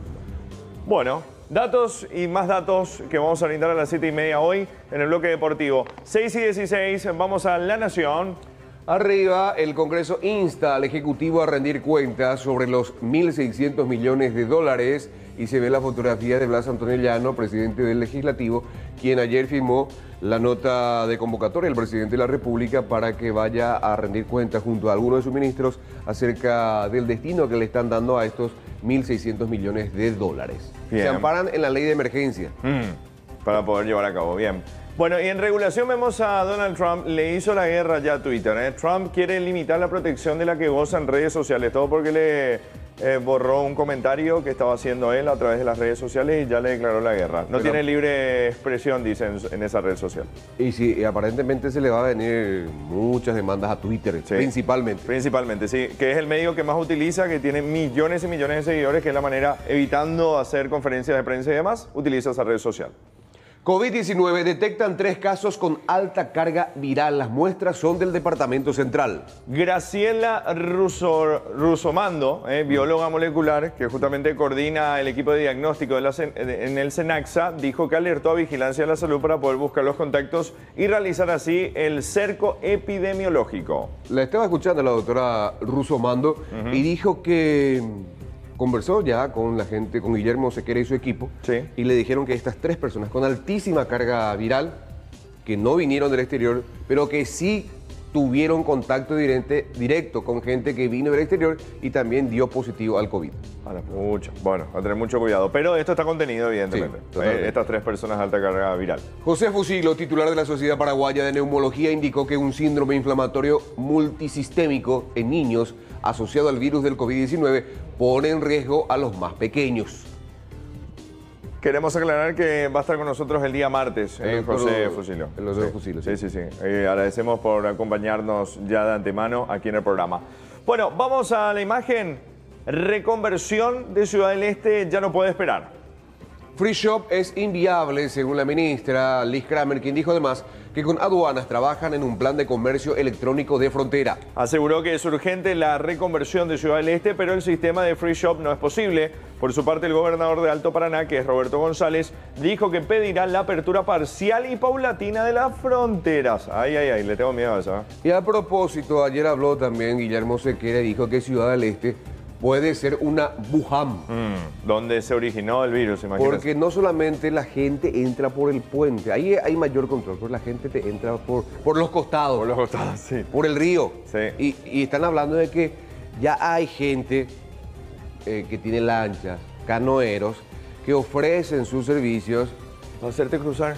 Bueno, datos y más datos que vamos a brindar a las 7:30 hoy en el bloque deportivo. 6:16, vamos a La Nación. Arriba, el Congreso insta al Ejecutivo a rendir cuentas sobre los 1.600 millones de dólares y se ve la fotografía de Blas Antonio Llano, presidente del Legislativo, quien ayer firmó la nota de convocatoria al presidente de la República para que vaya a rendir cuentas junto a algunos de sus ministros acerca del destino que le están dando a estos 1.600 millones de dólares. Bien. Se amparan en la ley de emergencia. Para poder llevar a cabo, bien. Bueno, y en regulación vemos a Donald Trump, le hizo la guerra ya a Twitter. Trump quiere limitar la protección de la que goza en redes sociales, todo porque le borró un comentario que estaba haciendo él a través de las redes sociales y ya le declaró la guerra. No Pero- tiene libre expresión, dicen, en esa red social. Y sí, y aparentemente se le va a venir muchas demandas a Twitter, Sí. principalmente. Principalmente, sí, que es el medio que más utiliza, que tiene millones y millones de seguidores, que es la manera, evitando hacer conferencias de prensa y demás, utiliza esa red social. COVID-19, detectan 3 casos con alta carga viral. Las muestras son del Departamento Central. Graciela Russomando, bióloga molecular, que justamente coordina el equipo de diagnóstico en el SENACSA, dijo que alertó a Vigilancia de la Salud para poder buscar los contactos y realizar así el cerco epidemiológico. La estaba escuchando la doctora Russomando y dijo que conversó ya con la gente, con Guillermo Sequera y su equipo, Sí. y le dijeron que estas 3 personas con altísima carga viral que no vinieron del exterior, pero que sí tuvieron contacto directo con gente que vino del exterior y también dio positivo al COVID. Bueno, a tener mucho cuidado. Pero esto está contenido, evidentemente. Sí, totalmente. Estas 3 personas de alta carga viral. José Fusilo, titular de la Sociedad Paraguaya de Neumología, indicó que un síndrome inflamatorio multisistémico en niños asociado al virus del COVID-19 pone en riesgo a los más pequeños. Queremos aclarar que va a estar con nosotros el día martes, José Fusilo. El doctor Fusilo, sí. Sí. Agradecemos por acompañarnos ya de antemano aquí en el programa. Bueno, vamos a la imagen. Reconversión de Ciudad del Este ya no puede esperar. Free Shop es inviable, según la ministra Liz Kramer, quien dijo además que con aduanas trabajan en un plan de comercio electrónico de frontera. Aseguró que es urgente la reconversión de Ciudad del Este, pero el sistema de Free Shop no es posible. Por su parte, el gobernador de Alto Paraná, que es Roberto González, dijo que pedirá la apertura parcial y paulatina de las fronteras. Ay, le tengo miedo a eso. Y a propósito, ayer habló también Guillermo Sequera y dijo que Ciudad del Este puede ser una Wuhan. Donde se originó el virus, imagínate. Porque no solamente la gente entra por el puente, ahí hay mayor control, pero la gente te entra por los costados. Por los costados, sí. Por el río. Sí. Y están hablando de que ya hay gente que tiene lanchas, canoeros, que ofrecen sus servicios. ¿Para hacerte cruzar?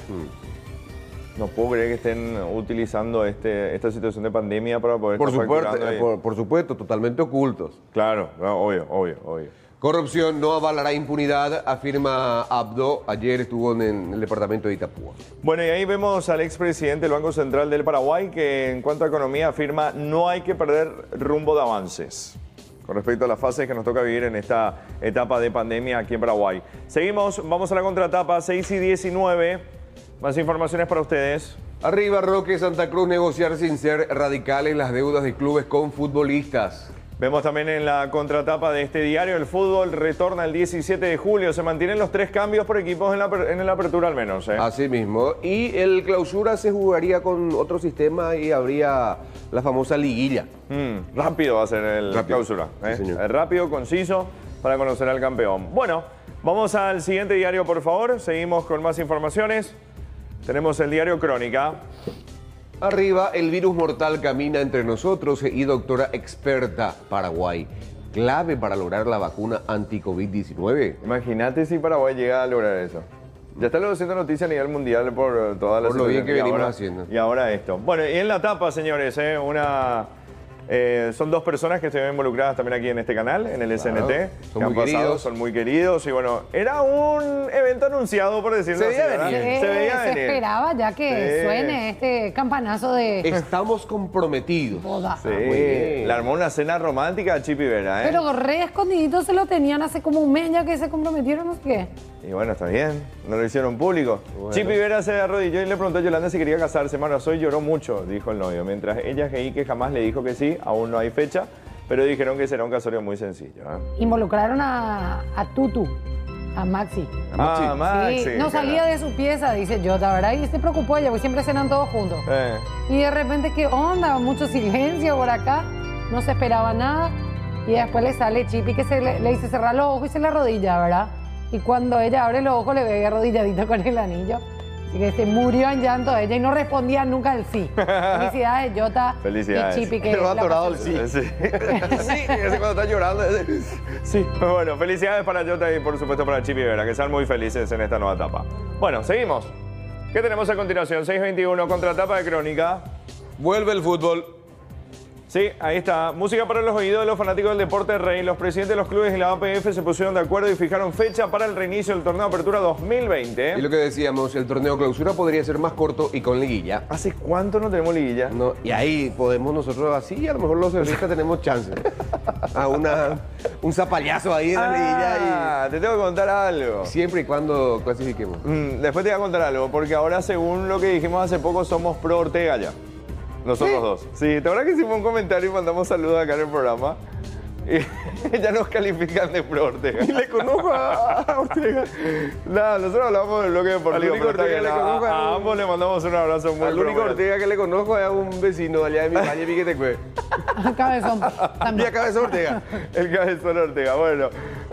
No puedo creer que estén utilizando esta situación de pandemia para poder Por estar supuesto, facturando ahí. por supuesto, totalmente ocultos. Claro, no, obvio. Corrupción no avalará impunidad, afirma Abdo. Ayer estuvo en el departamento de Itapúa. Bueno, y ahí vemos al expresidente del Banco Central del Paraguay que en cuanto a economía afirma no hay que perder rumbo de avances con respecto a las fases que nos toca vivir en esta etapa de pandemia aquí en Paraguay. Seguimos, vamos a la contratapa, 6:19. Más informaciones para ustedes. Arriba Roque Santa Cruz, negociar sin ser radicales las deudas de clubes con futbolistas. Vemos también en la contratapa de este diario, el fútbol retorna el 17 de julio. Se mantienen los 3 cambios por equipos en la apertura al menos. Así mismo. Y el clausura se jugaría con otro sistema y habría la famosa liguilla. Rápido va a ser el clausura. Sí, señor. Rápido, conciso, para conocer al campeón. Bueno, vamos al siguiente diario, por favor. Seguimos con más informaciones. Tenemos el diario Crónica. Arriba, el virus mortal camina entre nosotros y doctora experta, Paraguay. Clave para lograr la vacuna anti-COVID-19. Imagínate si Paraguay llega a lograr eso. Ya está haciendo noticia a nivel mundial por todas las Por lo bien que venimos ahora, haciendo. Y ahora esto. Bueno, y en la tapa, señores, son 2 personas que estuvieron involucradas también aquí en este canal, en el SNT. Son muy queridos. Son muy queridos y bueno, era un evento anunciado, por decirlo Se así. veía ¿verdad? venir. Se veía Se venir. esperaba ya que Sí. suene este campanazo de Estamos comprometidos. boda. Sí, muy bien. le armó una cena romántica a Chip y Vera, ¿eh? Pero re escondidito se lo tenían hace como un mes ya que se comprometieron, no sé qué. Y bueno, está bien, no lo hicieron público. Chip y Vera se arrodilló y le preguntó a Yolanda si quería casarse. Mano, hoy lloró mucho, dijo el novio. Mientras ella que jamás le dijo que sí, aún no hay fecha, pero dijeron que será un casorio muy sencillo. Involucraron a Tutu, a Maxi. Maxi. Sí, no salía de su pieza, dice Jota, ¿verdad? Y se preocupó ella, porque siempre cenan todos juntos. Y de repente, ¿qué onda? Mucho silencio por acá, no se esperaba nada. Y después le sale Chipi que le dice cerrar los ojos y se le arrodilla, ¿verdad? Y cuando ella abre los ojos le ve arrodilladito con el anillo. Así que se murió en llanto ella y no respondía nunca al sí. Felicidades, Jota. Felicidades. Y Chipi que Pero la atorado pasó. el sí. Sí, ese cuando está llorando. Sí, bueno, felicidades para Jota y por supuesto para Chip y Vera, que sean muy felices en esta nueva etapa. Bueno, seguimos. ¿Qué tenemos a continuación? 6:21, contratapa de Crónica. Vuelve el fútbol. Sí, ahí está. Música para los oídos de los fanáticos del deporte rey. Los presidentes de los clubes y la APF se pusieron de acuerdo y fijaron fecha para el reinicio del torneo de apertura 2020. Y lo que decíamos, el torneo clausura podría ser más corto y con liguilla. ¿Hace cuánto no tenemos liguilla? No, y ahí podemos nosotros así, a lo mejor los cervistas tenemos chance. Un zapallazo ahí en la liguilla Te tengo que contar algo. y siempre y cuando clasifiquemos. Después te voy a contar algo, porque ahora según lo que dijimos hace poco somos pro Ortega ya. Nosotros dos. Sí, ¿te acuerdas que hicimos un comentario y mandamos saludos acá en el programa? Y ya nos califican de pro Ortega. Y le conozco a Ortega. No, nosotros hablamos del bloque deportivo. Al único pero está Ortega bien, le conozco a ambos le mandamos un abrazo muy Al único cordial. Ortega que le conozco es a un vecino de allá de mi calle, Piquetecue. Cabezón. Y También. a Cabeza Ortega. El cabezón Ortega. Bueno,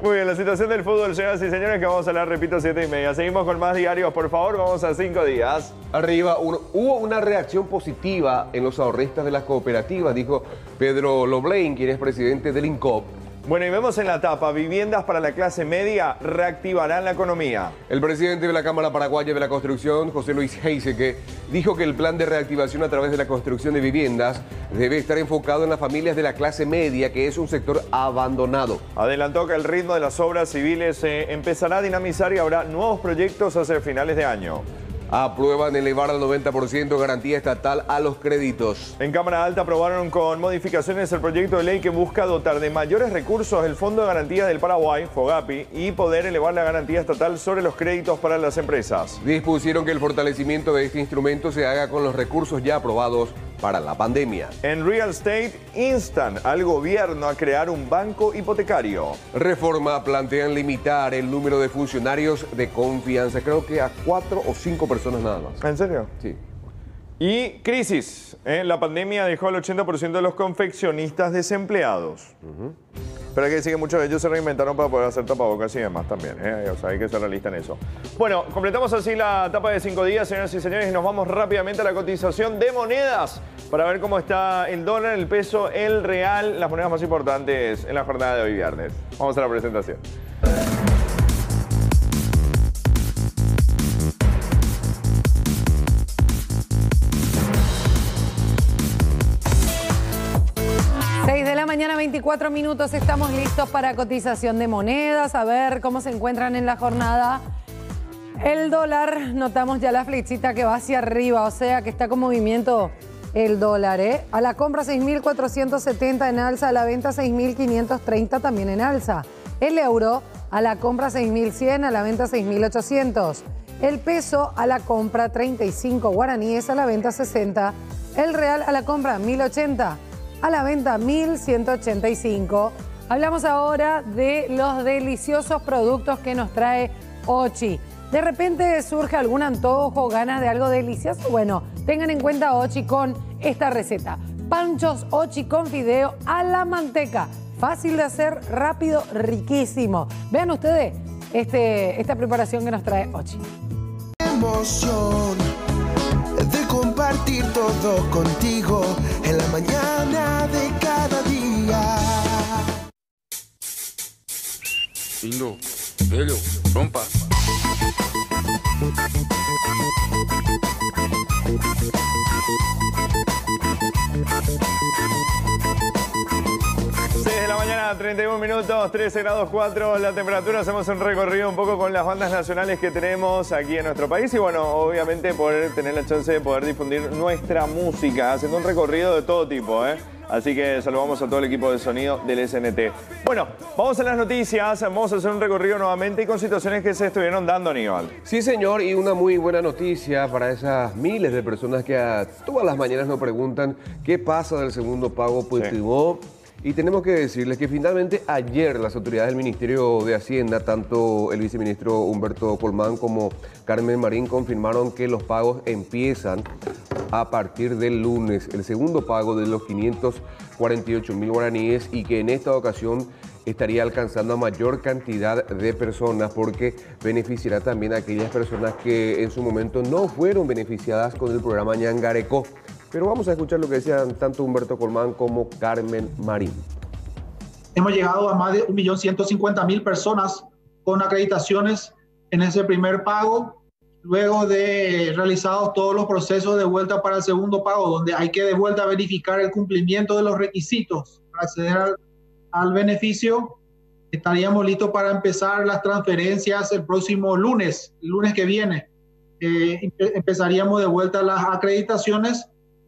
Muy bien, la situación del fútbol, señoras y señores, que vamos a hablar, repito, 7:30. Seguimos con más diarios, por favor, vamos a 5 días. Arriba, hubo una reacción positiva en los ahorristas de las cooperativas, dijo Pedro Loblein, quien es presidente del INCOP. Bueno, y vemos en la tapa, viviendas para la clase media reactivarán la economía. El presidente de la Cámara Paraguaya de la Construcción, José Luis Heiseke, dijo que el plan de reactivación a través de la construcción de viviendas debe estar enfocado en las familias de la clase media, que es un sector abandonado. Adelantó que el ritmo de las obras civiles se empezará a dinamizar y habrá nuevos proyectos hacia finales de año. Aprueban elevar al 90% garantía estatal a los créditos. En Cámara Alta aprobaron con modificaciones el proyecto de ley que busca dotar de mayores recursos el Fondo de Garantía del Paraguay, FOGAPI, y poder elevar la garantía estatal sobre los créditos para las empresas. Dispusieron que el fortalecimiento de este instrumento se haga con los recursos ya aprobados para la pandemia. En Real Estate instan al gobierno a crear un banco hipotecario. Reforma plantean limitar el número de funcionarios de confianza, creo que a 4 o 5 personas nada más. ¿En serio? Sí. Y crisis. La pandemia dejó al 80% de los confeccionistas desempleados. Pero hay que decir que muchos de ellos se reinventaron para poder hacer tapabocas y demás también. O sea, hay que ser realista en eso. Bueno, completamos así la etapa de 5 días, señoras y señores, y nos vamos rápidamente a la cotización de monedas para ver cómo está el dólar, el peso, el real, las monedas más importantes en la jornada de hoy viernes. Vamos a la presentación. Mañana 24 minutos, estamos listos para cotización de monedas, a ver cómo se encuentran en la jornada. El dólar, notamos ya la flechita que va hacia arriba, o sea que está con movimiento el dólar, A la compra 6.470 en alza, a la venta 6.530 también en alza. El euro, a la compra 6.100, a la venta 6.800. El peso, a la compra 35 guaraníes, a la venta 60. El real, a la compra 1.080. A la venta 1.185. Hablamos ahora de los deliciosos productos que nos trae Ochi. De repente surge algún antojo, ganas de algo delicioso. Bueno, tengan en cuenta Ochi con esta receta. Panchos Ochi con fideo a la manteca. Fácil de hacer, rápido, riquísimo. Vean ustedes esta preparación que nos trae Ochi. Emoción de compartir todo contigo en la mañana de cada día. Lindo, bello, rompa. De la mañana, 31 minutos, 13 grados 4 la temperatura. Hacemos un recorrido un poco con las bandas nacionales que tenemos aquí en nuestro país y bueno, obviamente poder tener la chance de poder difundir nuestra música, haciendo un recorrido de todo tipo, Así que saludamos a todo el equipo de sonido del SNT. Bueno, vamos a las noticias, vamos a hacer un recorrido nuevamente y con situaciones que se estuvieron dando, Aníbal. Sí, señor, y una muy buena noticia para esas miles de personas que a todas las mañanas nos preguntan qué pasa del segundo pago Puigdemont. Y tenemos que decirles que finalmente ayer las autoridades del Ministerio de Hacienda, tanto el viceministro Humberto Colmán como Carmen Marín, confirmaron que los pagos empiezan a partir del lunes, el segundo pago de los 548.000 guaraníes y que en esta ocasión estaría alcanzando a mayor cantidad de personas porque beneficiará también a aquellas personas que en su momento no fueron beneficiadas con el programa Ñangarecó. Pero vamos a escuchar lo que decían tanto Humberto Colmán como Carmen Marín. Hemos llegado a más de 1.150.000 personas con acreditaciones en ese primer pago, luego de realizados todos los procesos de vuelta para el segundo pago, donde hay que de vuelta verificar el cumplimiento de los requisitos para acceder al beneficio. Estaríamos listos para empezar las transferencias el próximo lunes, el lunes que viene. Empezaríamos de vuelta las acreditaciones.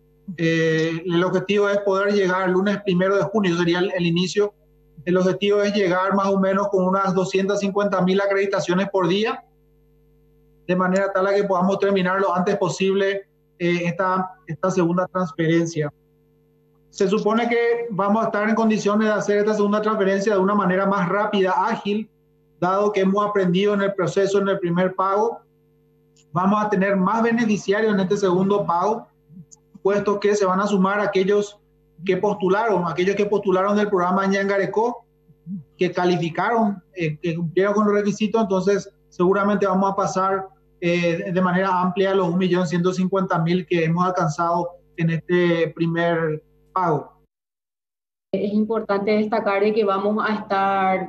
El objetivo es poder llegar el lunes 1 de junio, sería el inicio. El objetivo es llegar más o menos con unas 250.000 acreditaciones por día, de manera tal a que podamos terminar lo antes posible esta segunda transferencia. Se supone que vamos a estar en condiciones de hacer esta segunda transferencia de una manera más rápida, ágil, dado que hemos aprendido en el proceso en el primer pago. Vamos a tener más beneficiarios en este segundo pago, puesto que se van a sumar aquellos que postularon del programa Ñangarecó que calificaron, que cumplieron con los requisitos, entonces seguramente vamos a pasar de manera amplia los 1.150.000 que hemos alcanzado en este primer pago. Es importante destacar de que vamos a estar,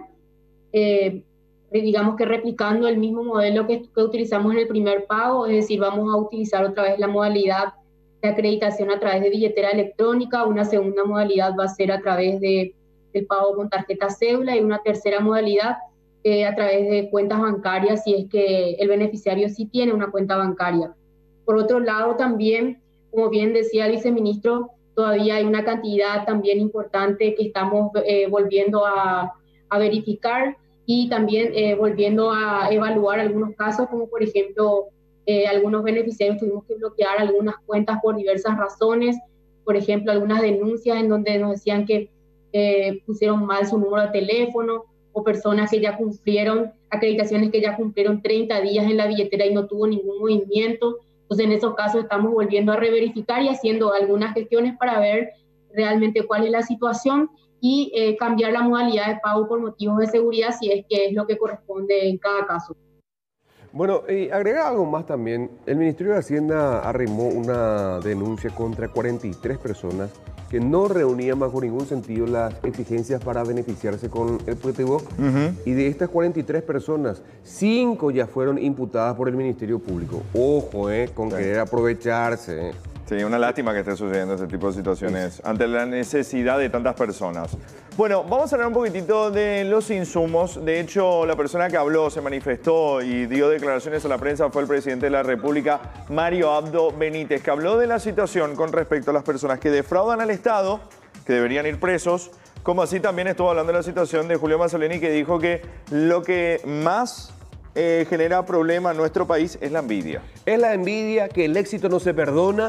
digamos que replicando el mismo modelo que utilizamos en el primer pago, es decir, vamos a utilizar otra vez la modalidad de acreditación a través de billetera electrónica, una segunda modalidad va a ser a través del pago con tarjeta cédula y una tercera modalidad a través de cuentas bancarias si es que el beneficiario sí tiene una cuenta bancaria. Por otro lado también, como bien decía el viceministro, todavía hay una cantidad también importante que estamos volviendo a verificar y también volviendo a evaluar algunos casos, como por ejemplo, algunos beneficiarios tuvimos que bloquear algunas cuentas por diversas razones, por ejemplo, algunas denuncias en donde nos decían que pusieron mal su número de teléfono, o personas que ya cumplieron, acreditaciones que ya cumplieron 30 días en la billetera y no tuvo ningún movimiento. Entonces, en esos casos estamos volviendo a reverificar y haciendo algunas gestiones para ver realmente cuál es la situación y cambiar la modalidad de pago por motivos de seguridad si es que es lo que corresponde en cada caso. Bueno, agregar algo más también. El Ministerio de Hacienda arrimó una denuncia contra 43 personas que no reunían bajo ningún sentido las exigencias para beneficiarse con el PTU. Y de estas 43 personas, 5 ya fueron imputadas por el Ministerio Público. Ojo, con querer aprovecharse. Sí, una lástima que esté sucediendo este tipo de situaciones ante la necesidad de tantas personas. Bueno, vamos a hablar un poquitito de los insumos. De hecho, la persona que habló, se manifestó y dio declaraciones a la prensa fue el presidente de la República, Mario Abdo Benítez, que habló de la situación con respecto a las personas que defraudan al Estado, que deberían ir presos, como así también estuvo hablando de la situación de Julio Mazzoleni, que dijo que lo que más genera problema en nuestro país es la envidia. Es la envidia, que el éxito no se perdona,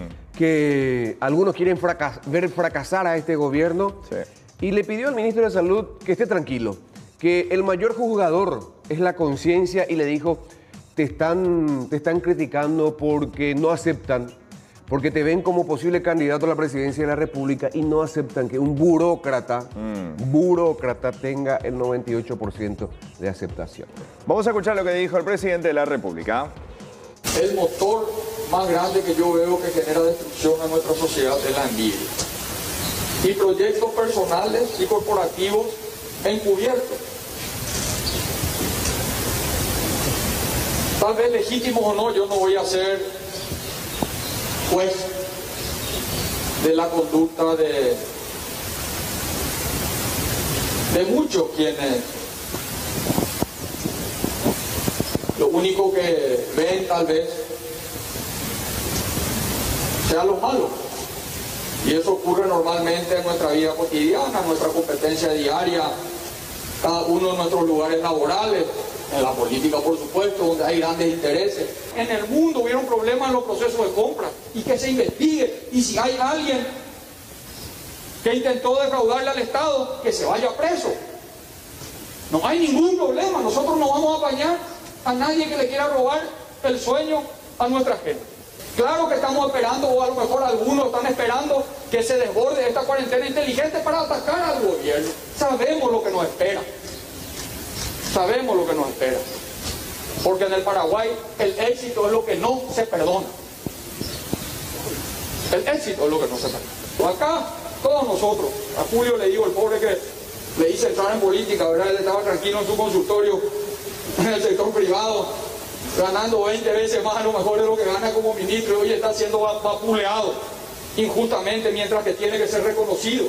que algunos quieren ver fracasar a este gobierno. Sí. Y le pidió al ministro de Salud que esté tranquilo, que el mayor juzgador es la conciencia y le dijo, te están criticando porque no aceptan, porque te ven como posible candidato a la presidencia de la República y no aceptan que un burócrata tenga el 98% de aceptación. Vamos a escuchar lo que dijo el presidente de la República. El motor más grande que yo veo que genera destrucción en nuestra sociedad es la envidia. Y proyectos personales y corporativos encubiertos. Tal vez legítimos o no, yo no voy a ser juez de la conducta de muchos quienes lo único que ven tal vez sea lo malo. Y eso ocurre normalmente en nuestra vida cotidiana, en nuestra competencia diaria, cada uno de nuestros lugares laborales, en la política por supuesto, donde hay grandes intereses. En el mundo hubieron problemas en los procesos de compra y que se investigue. Y si hay alguien que intentó defraudarle al Estado, que se vaya preso. No hay ningún problema, nosotros no vamos a apañar a nadie que le quiera robar el sueño a nuestra gente. Claro que estamos esperando, o a lo mejor algunos están esperando que se desborde esta cuarentena inteligente para atacar al gobierno. Sabemos lo que nos espera. Sabemos lo que nos espera. Porque en el Paraguay el éxito es lo que no se perdona. El éxito es lo que no se perdona. Acá, todos nosotros, a Julio le digo, el pobre que le hice entrar en política, ¿verdad? Él estaba tranquilo en su consultorio, en el sector privado, ganando 20 veces más a lo mejor de lo que gana como ministro, y hoy está siendo vapuleado injustamente, mientras que tiene que ser reconocido.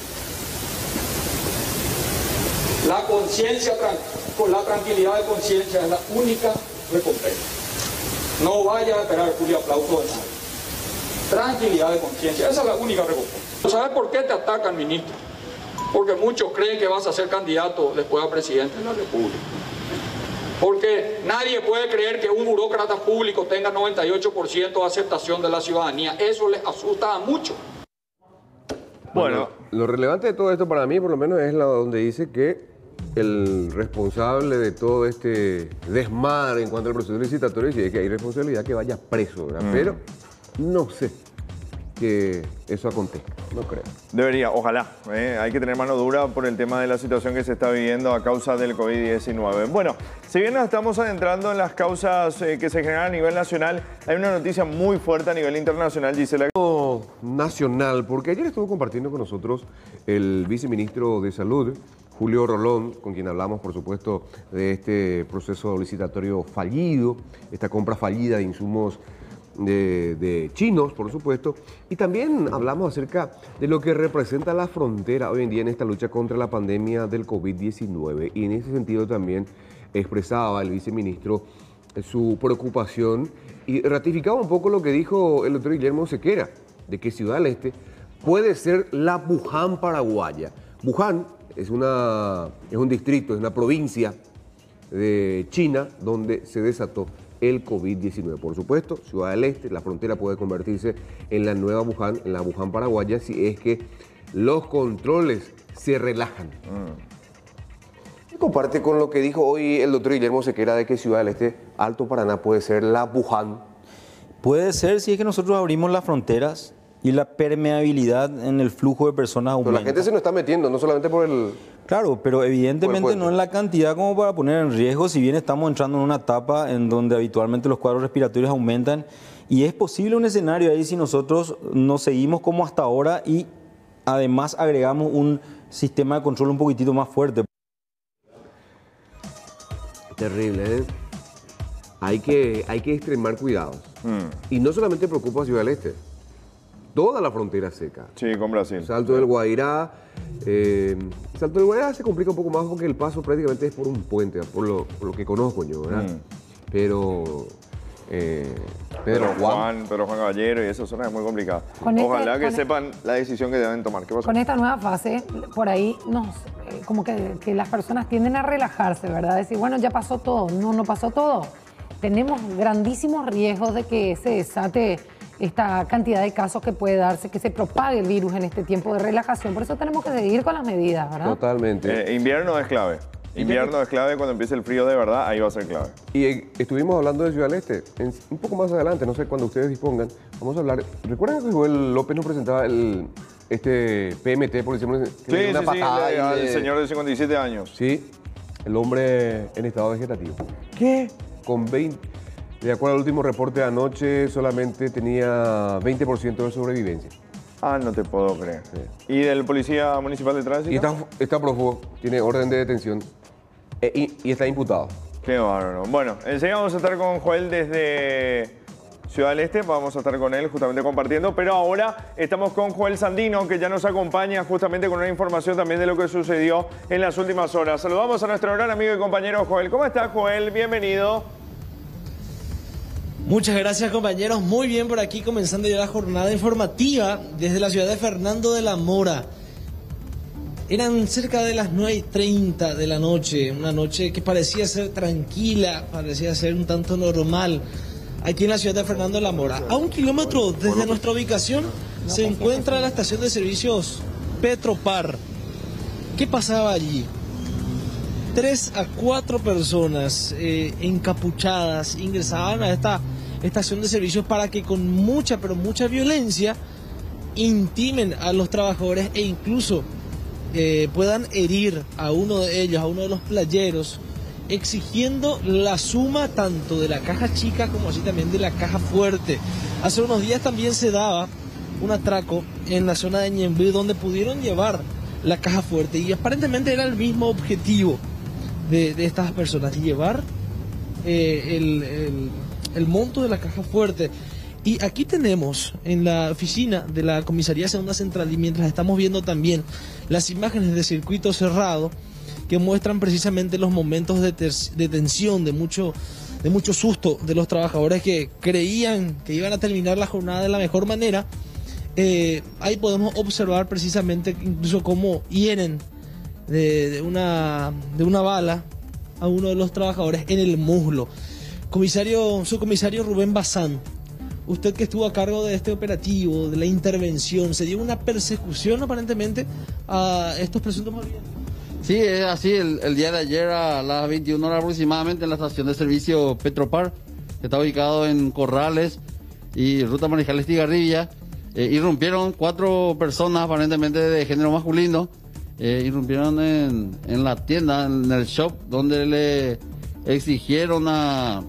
La conciencia, con la tranquilidad de conciencia, es la única recompensa. No vaya a esperar Julio aplauso de nada. Tranquilidad de conciencia, esa es la única recompensa. ¿Sabes por qué te atacan, ministro? Porque muchos creen que vas a ser candidato después a presidente de la República. Porque nadie puede creer que un burócrata público tenga 98% de aceptación de la ciudadanía. Eso les asusta a muchos. Bueno, lo relevante de todo esto para mí, por lo menos, es donde dice que el responsable de todo este desmadre en cuanto al proceso licitatorio dice que hay responsabilidad que vaya preso, ¿verdad? Pero no sé. que eso acontezca, no creo. Debería, ojalá. Hay que tener mano dura por el tema de la situación que se está viviendo a causa del COVID-19. Bueno, si bien nos estamos adentrando en las causas que se generan a nivel nacional, hay una noticia muy fuerte a nivel internacional, Gisela. Nacional, porque ayer estuvo compartiendo con nosotros el viceministro de Salud, Julio Rolón, con quien hablamos, por supuesto, de este proceso licitatorio fallido, esta compra fallida de insumos de chinos, por supuesto, y también hablamos acerca de lo que representa la frontera hoy en día en esta lucha contra la pandemia del COVID-19, y en ese sentido también expresaba el viceministro su preocupación y ratificaba un poco lo que dijo el doctor Guillermo Sequera, de que Ciudad del Este puede ser la Wuhan paraguaya. Wuhan es un distrito, es una provincia de China donde se desató el COVID-19. Por supuesto, Ciudad del Este, la frontera puede convertirse en la nueva Wuhan, en la Wuhan paraguaya, si es que los controles se relajan. Y comparte con lo que dijo hoy el doctor Guillermo Sequera de que Ciudad del Este, Alto Paraná, puede ser la Wuhan. Puede ser si es que nosotros abrimos las fronteras y la permeabilidad en el flujo de personas aumenta. Pero la gente se nos está metiendo, no solamente por el... Claro, pero evidentemente no en la cantidad como para poner en riesgo, si bien estamos entrando en una etapa en donde habitualmente los cuadros respiratorios aumentan, y es posible un escenario ahí si nosotros nos seguimos como hasta ahora y además agregamos un sistema de control un poquitito más fuerte. Terrible, ¿eh? Hay que extremar cuidados. Y no solamente preocupa a Ciudad del Este, toda la frontera seca. Sí, con Brasil. Salto del Guairá. Salto del Guairá se complica un poco más porque el paso prácticamente es por un puente, por lo que conozco yo, ¿verdad? Pero Pedro Juan Caballero y esa zona es muy complicada. Ojalá que sepan la decisión que deben tomar. ¿Qué pasa? Con esta nueva fase, por ahí como que las personas tienden a relajarse, ¿verdad? Decir, bueno, ya pasó todo. No pasó todo. Tenemos grandísimos riesgos de que se desate esta cantidad de casos que puede darse, que se propague el virus en este tiempo de relajación. Por eso tenemos que seguir con las medidas, ¿verdad? Totalmente. Invierno es clave. Invierno es clave, cuando empiece el frío de verdad, ahí va a ser clave. Y estuvimos hablando de Ciudad del Este. Un poco más adelante, no sé, cuando ustedes dispongan, vamos a hablar. ¿Recuerdan que Joel López nos presentaba este PMT, por decirlo así? Sí, una patada al señor de 57 años. Sí, el hombre en estado vegetativo. ¿Qué? Con 20... De acuerdo al último reporte de anoche, solamente tenía 20% de sobrevivencia. Ah, no te puedo creer. Sí. ¿Y del policía municipal de tránsito? Y está prófugo, tiene orden de detención y está imputado. Qué bárbaro. Bueno, enseguida vamos a estar con Joel desde Ciudad del Este, vamos a estar con él justamente compartiendo, pero ahora estamos con Joel Sandino, que ya nos acompaña justamente con una información también de lo que sucedió en las últimas horas. Saludamos a nuestro gran amigo y compañero Joel. ¿Cómo estás, Joel? Bienvenido. Muchas gracias, compañeros. Muy bien, por aquí comenzando ya la jornada informativa desde la ciudad de Fernando de la Mora. Eran cerca de las 9:30 de la noche, una noche que parecía ser tranquila, parecía ser un tanto normal aquí en la ciudad de Fernando de la Mora. A 1 kilómetro desde nuestra ubicación se encuentra la estación de servicios Petropar. ¿Qué pasaba allí? 3 a 4 personas encapuchadas ingresaban a esta estación de servicios para que con mucha, pero mucha violencia intimen a los trabajadores e incluso puedan herir a uno de ellos, a uno de los playeros, exigiendo la suma tanto de la caja chica como así también de la caja fuerte. Hace unos días también se daba un atraco en la zona de Ñemby donde pudieron llevar la caja fuerte y aparentemente era el mismo objetivo de estas personas, llevar el monto de la caja fuerte. Y aquí tenemos en la oficina de la Comisaría Segunda Central, y mientras estamos viendo también las imágenes de circuito cerrado que muestran precisamente los momentos de tensión, de mucho susto de los trabajadores que creían que iban a terminar la jornada de la mejor manera. Ahí podemos observar precisamente incluso cómo hieren de una bala a uno de los trabajadores en el muslo. Subcomisario Rubén Bazán, usted que estuvo a cargo de este operativo, de la intervención, ¿se dio una persecución aparentemente a estos presuntos movimientos? Sí, es así. El día de ayer a las 21 horas aproximadamente en la estación de servicio Petropar, que está ubicado en Corrales y Ruta Manizales Tigarribia, irrumpieron 4 personas aparentemente de género masculino, irrumpieron en la tienda, en el shop, donde le exigieron a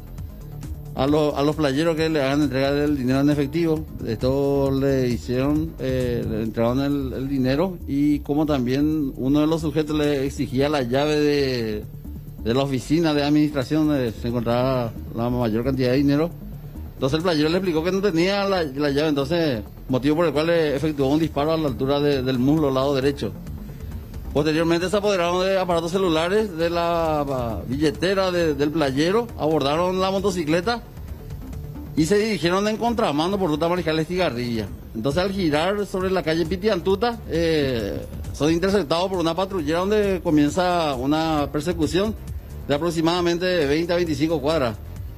los playeros que le hagan entrega del dinero en efectivo. Esto le hicieron, le entregaron el dinero, y como también uno de los sujetos le exigía la llave de la oficina de administración donde se encontraba la mayor cantidad de dinero. Entonces el playero le explicó que no tenía la llave, entonces motivo por el cual le efectuó un disparo a la altura del muslo, lado derecho. Posteriormente se apoderaron de aparatos celulares, de la billetera del playero, abordaron la motocicleta y se dirigieron en contramano por ruta Mariscal Estigarribia. Entonces al girar sobre la calle Pitiantuta, son interceptados por una patrullera donde comienza una persecución de aproximadamente 20 a 25 cuadras,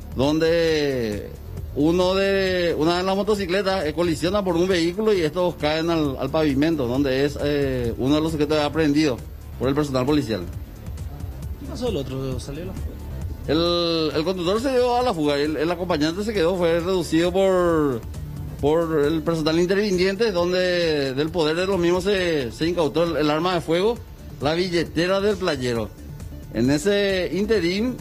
donde una de las motocicletas colisiona por un vehículo y estos caen al pavimento, donde es uno de los sujetos aprehendido por el personal policial. ¿Qué pasó el otro? ¿Salió a la fuga? El conductor se dio a la fuga, el acompañante se quedó, fue reducido por el personal interviniente, donde del poder de los mismos se incautó el arma de fuego, la billetera del playero. En ese interín,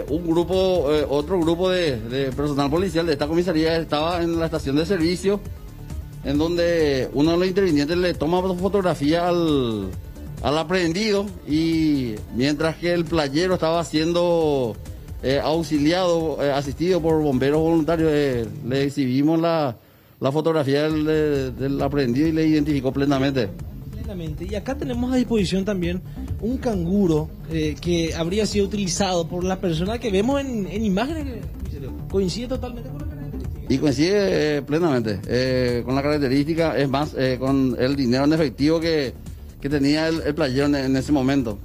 otro grupo de personal policial de esta comisaría estaba en la estación de servicio, en donde uno de los intervinientes le toma fotografía al aprehendido, y mientras que el playero estaba siendo asistido por bomberos voluntarios, le exhibimos la fotografía del aprehendido y le identificó plenamente. Y acá tenemos a disposición también un canguro que habría sido utilizado por la persona que vemos en imágenes que coincide totalmente con la característica. Y coincide plenamente con la característica, es más, con el dinero en efectivo que tenía el playero en ese momento.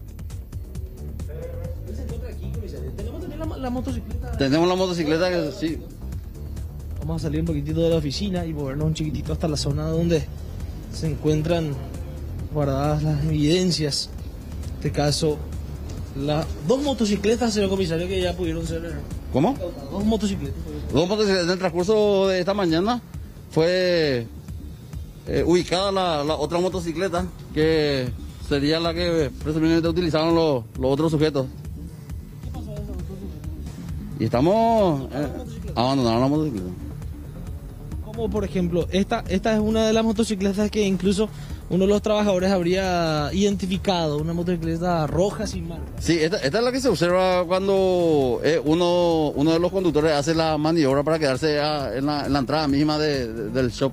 Se encuentra aquí, comisario. Tenemos también la motocicleta. Tenemos la motocicleta que sí. Vamos a salir un poquitito de la oficina y movernos un chiquitito hasta la zona donde se encuentran guardadas las evidencias. En este caso, las 2 motocicletas, señor comisario, que ya pudieron ser... ¿Cómo? 2 motocicletas. 2 motocicletas. En el transcurso de esta mañana fue ubicada la otra motocicleta, que sería la que presumiblemente utilizaron los otros sujetos. ¿Qué pasó a esa motocicleta? Y estamos abandonando la motocicleta. Como por ejemplo, esta es una de las motocicletas que incluso uno de los trabajadores habría identificado, una motocicleta roja sin marca. Sí, esta es la que se observa cuando uno de los conductores hace la maniobra para quedarse en la entrada misma del shop.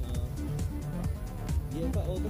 ¿Y esta otra?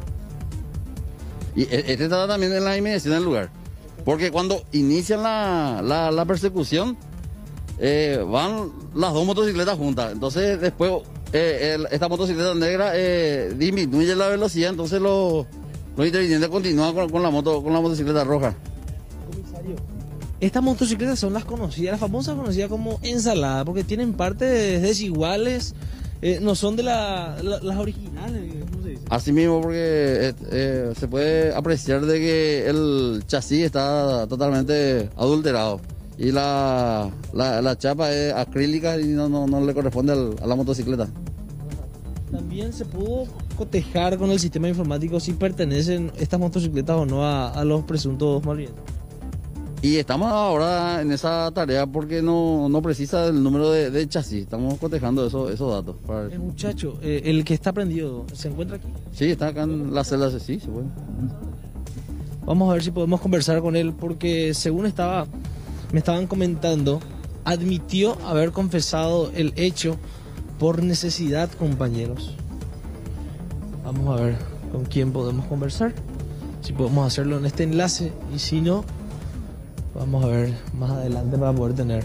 Y este está también en la inmediación del lugar. Porque cuando inician la persecución, van las 2 motocicletas juntas. Entonces después esta motocicleta negra disminuye la velocidad, entonces los intervinientes continúan con la motocicleta roja. Comisario, estas motocicletas son las conocidas, las famosas conocidas como ensalada, porque tienen partes desiguales, no son de las originales, ¿cómo se dice? Así mismo, porque se puede apreciar de que el chasis está totalmente adulterado. Y la chapa es acrílica y no le corresponde a la motocicleta. También se pudo cotejar con el sistema informático si pertenecen estas motocicletas o no a los presuntos malvivientes. Y estamos ahora en esa tarea porque no precisa el número de chasis. Estamos cotejando esos datos. El muchacho, el que está prendido, ¿se encuentra aquí? Sí, está acá en la celda, sí, se puede. Vamos a ver si podemos conversar con él, porque según me estaban comentando, admitió haber confesado el hecho por necesidad, compañeros. Vamos a ver con quién podemos conversar, si podemos hacerlo en este enlace, y si no, vamos a ver más adelante para poder tener.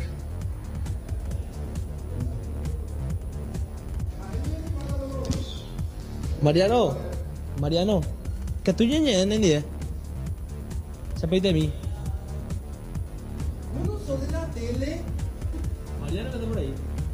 Mariano, que tú ñeñe ni idea. Se peite de mí. Uno son de la tele. Mariano está por ahí.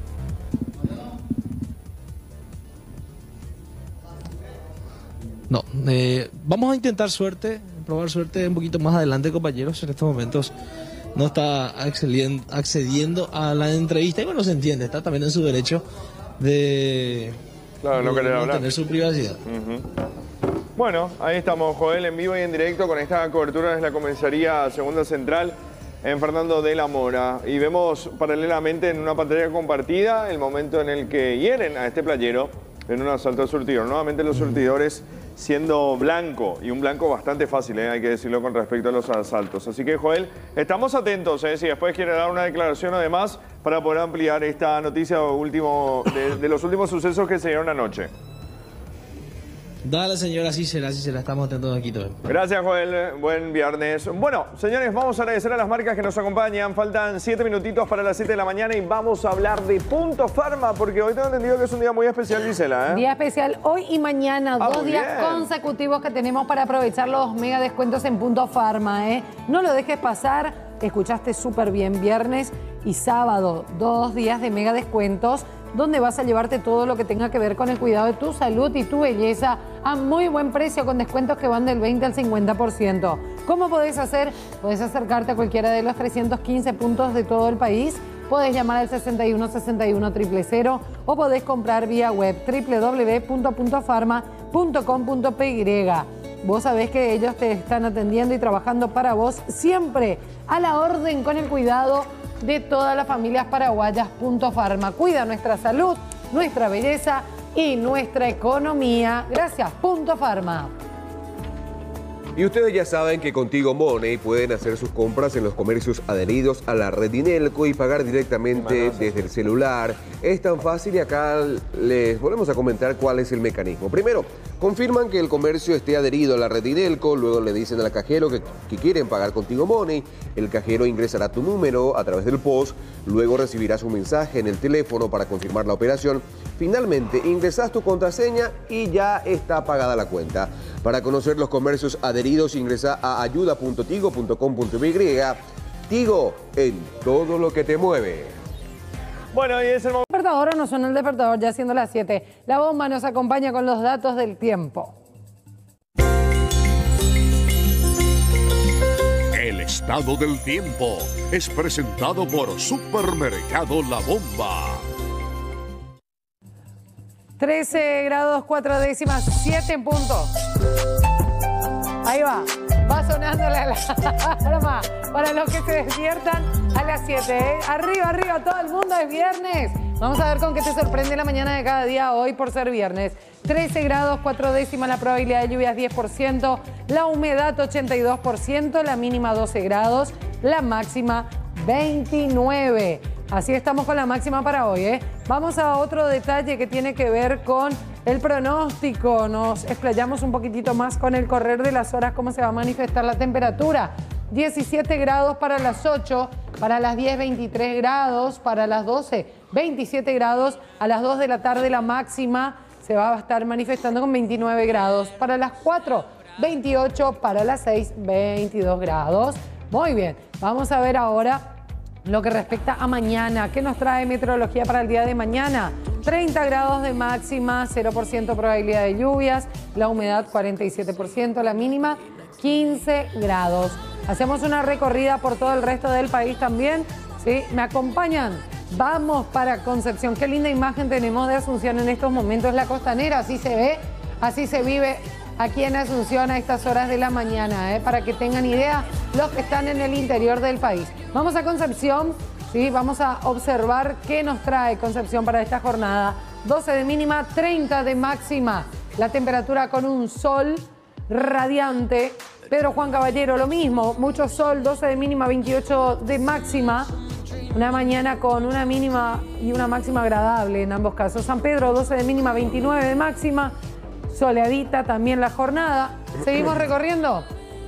No, vamos a intentar probar suerte un poquito más adelante, compañeros. En estos momentos no está accediendo a la entrevista, y bueno, se entiende, está también en su derecho de Claro, no querer hablar. Tener su privacidad. Bueno, ahí estamos, Joel, en vivo y en directo con esta cobertura desde la comisaría Segunda Central en Fernando de la Mora. Y vemos paralelamente en una pantalla compartida el momento en el que hieren a este playero en un asalto al surtidor. Nuevamente los surtidores siendo blanco, y un blanco bastante fácil, hay que decirlo con respecto a los asaltos. Así que, Joel, estamos atentos, si después quiere dar una declaración además para poder ampliar esta noticia de los últimos sucesos que se dieron anoche. Dale, señora, así será, estamos atentos aquí también. Gracias, Joel, buen viernes. Bueno, señores, vamos a agradecer a las marcas que nos acompañan. Faltan 7 minutitos para las 7 de la mañana y vamos a hablar de Punto Pharma, porque hoy tengo entendido que es un día muy especial, Gisela. Día especial hoy y mañana, 2 días bien. consecutivos que tenemos para aprovechar los mega descuentos en Punto Pharma. No lo dejes pasar, escuchaste súper bien, viernes y sábado, 2 días de mega descuentos, donde vas a llevarte todo lo que tenga que ver con el cuidado de tu salud y tu belleza a muy buen precio, con descuentos que van del 20 al 50%. ¿Cómo podés hacer? Podés acercarte a cualquiera de los 315 puntos de todo el país, podés llamar al 61 61 000 o podés comprar vía web www.puntofarma.com.py. Vos sabés que ellos te están atendiendo y trabajando para vos siempre a la orden con el cuidado de todas las familias paraguayas. Punto Pharma cuida nuestra salud, nuestra belleza y nuestra economía. Gracias, Punto Pharma. Y ustedes ya saben que con Tigo Money pueden hacer sus compras en los comercios adheridos a la red Inelco y pagar directamente desde el celular. Es tan fácil y acá les volvemos a comentar cuál es el mecanismo. Primero, confirman que el comercio esté adherido a la red Inelco, luego le dicen al cajero que quieren pagar con Tigo Money, el cajero ingresará tu número a través del POS, luego recibirás un mensaje en el teléfono para confirmar la operación. Finalmente, ingresás tu contraseña y ya está pagada la cuenta. Para conocer los comercios adheridos, ingresa a ayuda.tigo.com.py. Tigo, en todo lo que te mueve. Bueno, y es el momento. Despertador, no suena el despertador, ya siendo las 7. La bomba nos acompaña con los datos del tiempo. El estado del tiempo es presentado por Supermercado La Bomba. 13 grados 4 décimas, 7 en punto. Ahí va sonando la alarma para los que se despiertan a las 7. Arriba, arriba, todo el mundo, es viernes. Vamos a ver con qué te sorprende la mañana de cada día hoy por ser viernes. 13 grados 4 décimas, la probabilidad de lluvias 10%, la humedad 82%, la mínima 12 grados, la máxima 29. Así estamos con la máxima para hoy, Vamos a otro detalle que tiene que ver con el pronóstico. Nos explayamos un poquitito más con el correr de las horas, cómo se va a manifestar la temperatura. 17 grados para las 8, para las 10, 23 grados, para las 12, 27 grados, a las 2 de la tarde la máxima se va a estar manifestando con 29 grados, para las 4, 28, para las 6, 22 grados. Muy bien, vamos a ver ahora lo que respecta a mañana. ¿Qué nos trae meteorología para el día de mañana? 30 grados de máxima, 0% probabilidad de lluvias, la humedad 47%, la mínima 15 grados. Hacemos una recorrida por todo el resto del país también, ¿sí? ¿Me acompañan? Vamos para Concepción. Qué linda imagen tenemos de Asunción en estos momentos, la costanera. Así se ve, así se vive aquí en Asunción a estas horas de la mañana, para que tengan idea los que están en el interior del país. Vamos a Concepción, ¿sí? Vamos a observar qué nos trae Concepción para esta jornada. 12 de mínima, 30 de máxima. La temperatura con un sol radiante. Pedro Juan Caballero, lo mismo, mucho sol, 12 de mínima, 28 de máxima. Una mañana con una mínima y una máxima agradable en ambos casos. San Pedro, 12 de mínima, 29 de máxima. Soleadita también la jornada. ¿Seguimos recorriendo?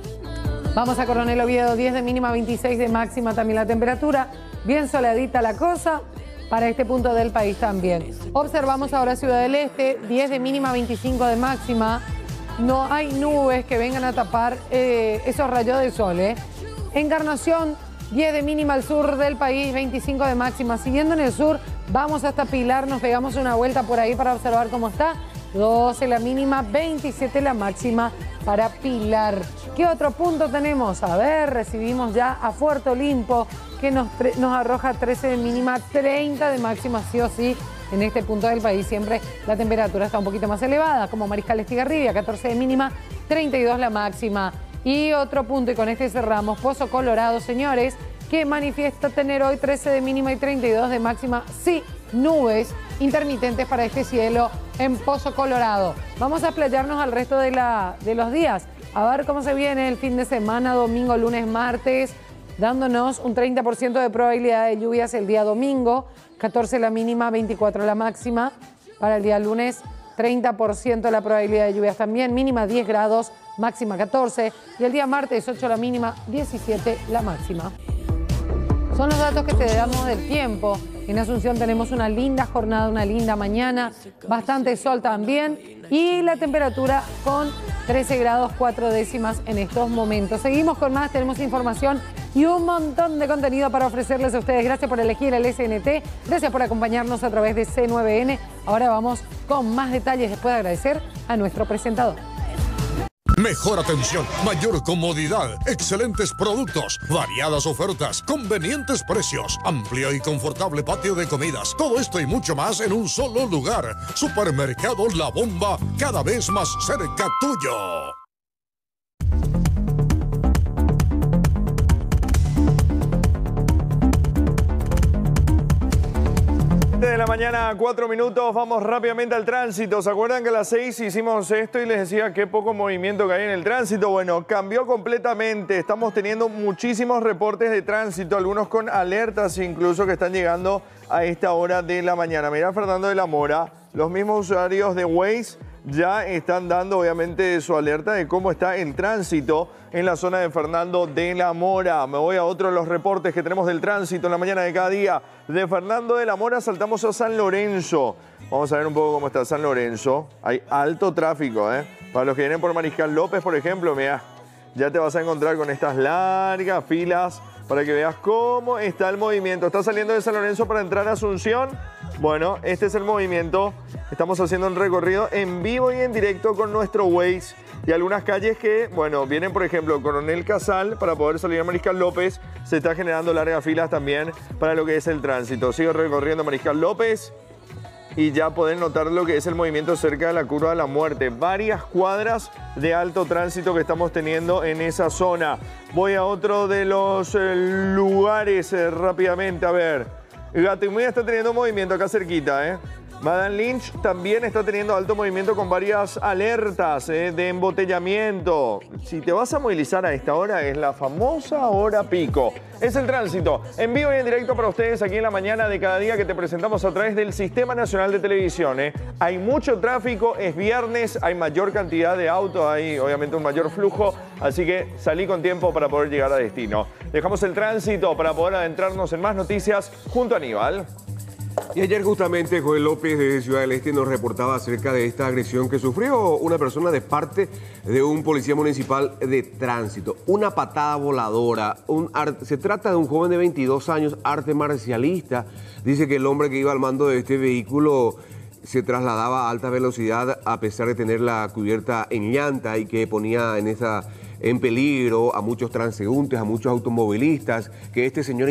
Vamos a Coronel Oviedo, 10 de mínima, 26 de máxima también la temperatura. Bien soleadita la cosa para este punto del país también. Observamos ahora Ciudad del Este, 10 de mínima, 25 de máxima. No hay nubes que vengan a tapar esos rayos de sol. Encarnación, 10 de mínima al sur del país, 25 de máxima. Siguiendo en el sur, vamos hasta Pilar, nos pegamos una vuelta por ahí para observar cómo está. 12 la mínima, 27 la máxima para Pilar. ¿Qué otro punto tenemos? A ver, recibimos ya a Puerto Olimpo, que nos arroja 13 de mínima, 30 de máxima, sí o sí, en este punto del país siempre la temperatura está un poquito más elevada, como Mariscal Estigarribia, 14 de mínima, 32 la máxima. Y otro punto, y con este cerramos, Pozo Colorado, señores, que manifiesta tener hoy 13 de mínima y 32 de máxima, sí, nubes intermitentes para este cielo en Pozo Colorado. Vamos a explayarnos al resto de los días, a ver cómo se viene el fin de semana, domingo, lunes, martes, dándonos un 30% de probabilidad de lluvias el día domingo, 14 la mínima, 24 la máxima. Para el día lunes, 30% la probabilidad de lluvias también, mínima 10 grados, máxima 14. Y el día martes, 8 la mínima, 17 la máxima. Son los datos que te damos del tiempo. En Asunción tenemos una linda jornada, una linda mañana, bastante sol también y la temperatura con 13 grados 4 décimas en estos momentos. Seguimos con más, tenemos información y un montón de contenido para ofrecerles a ustedes. Gracias por elegir el SNT, gracias por acompañarnos a través de C9N. Ahora vamos con más detalles después de agradecer a nuestro presentador. Mejor atención, mayor comodidad, excelentes productos, variadas ofertas, convenientes precios, amplio y confortable patio de comidas. Todo esto y mucho más en un solo lugar. Supermercado La Bomba, cada vez más cerca tuyo. De la mañana, 4 minutos, vamos rápidamente al tránsito. ¿Se acuerdan que a las 6 hicimos esto y les decía qué poco movimiento que hay en el tránsito? Bueno, cambió completamente. Estamos teniendo muchísimos reportes de tránsito, algunos con alertas incluso que están llegando a esta hora de la mañana. Mirá, Fernando de la Mora, los mismos usuarios de Waze ya están dando obviamente su alerta de cómo está el tránsito en la zona de Fernando de la Mora. Me voy a otro de los reportes que tenemos del tránsito en la mañana de cada día. De Fernando de la Mora saltamos a San Lorenzo. Vamos a ver un poco cómo está San Lorenzo. Hay alto tráfico, ¿eh? Para los que vienen por Mariscal López, por ejemplo, mira, ya te vas a encontrar con estas largas filas para que veas cómo está el movimiento. ¿Estás saliendo de San Lorenzo para entrar a Asunción? Bueno, este es el movimiento. Estamos haciendo un recorrido en vivo y en directo con nuestro Waze. Y algunas calles que, bueno, vienen, por ejemplo, Coronel Casal para poder salir a Mariscal López. Se está generando largas filas también para lo que es el tránsito. Sigo recorriendo Mariscal López y ya pueden notar lo que es el movimiento cerca de la Curva de la Muerte. Varias cuadras de alto tránsito que estamos teniendo en esa zona. Voy a otro de los lugares rápidamente. A ver, Gatimuya está teniendo movimiento acá cerquita, ¿eh? Madame Lynch también está teniendo alto movimiento con varias alertas de embotellamiento. Si te vas a movilizar a esta hora, es la famosa hora pico. Es el tránsito en vivo y en directo para ustedes aquí en la mañana de cada día que te presentamos a través del Sistema Nacional de Televisión. Hay mucho tráfico, es viernes, hay mayor cantidad de autos, hay obviamente un mayor flujo, así que salí con tiempo para poder llegar a destino. Dejamos el tránsito para poder adentrarnos en más noticias junto a Aníbal. Y ayer justamente Joel López de Ciudad del Este nos reportaba acerca de esta agresión que sufrió una persona de parte de un policía municipal de tránsito. Una patada voladora. Se trata de un joven de 22 años, arte marcialista. Dice que el hombre que iba al mando de este vehículo se trasladaba a alta velocidad a pesar de tener la cubierta en llanta y que ponía en peligro a muchos transeúntes, a muchos automovilistas, que este señor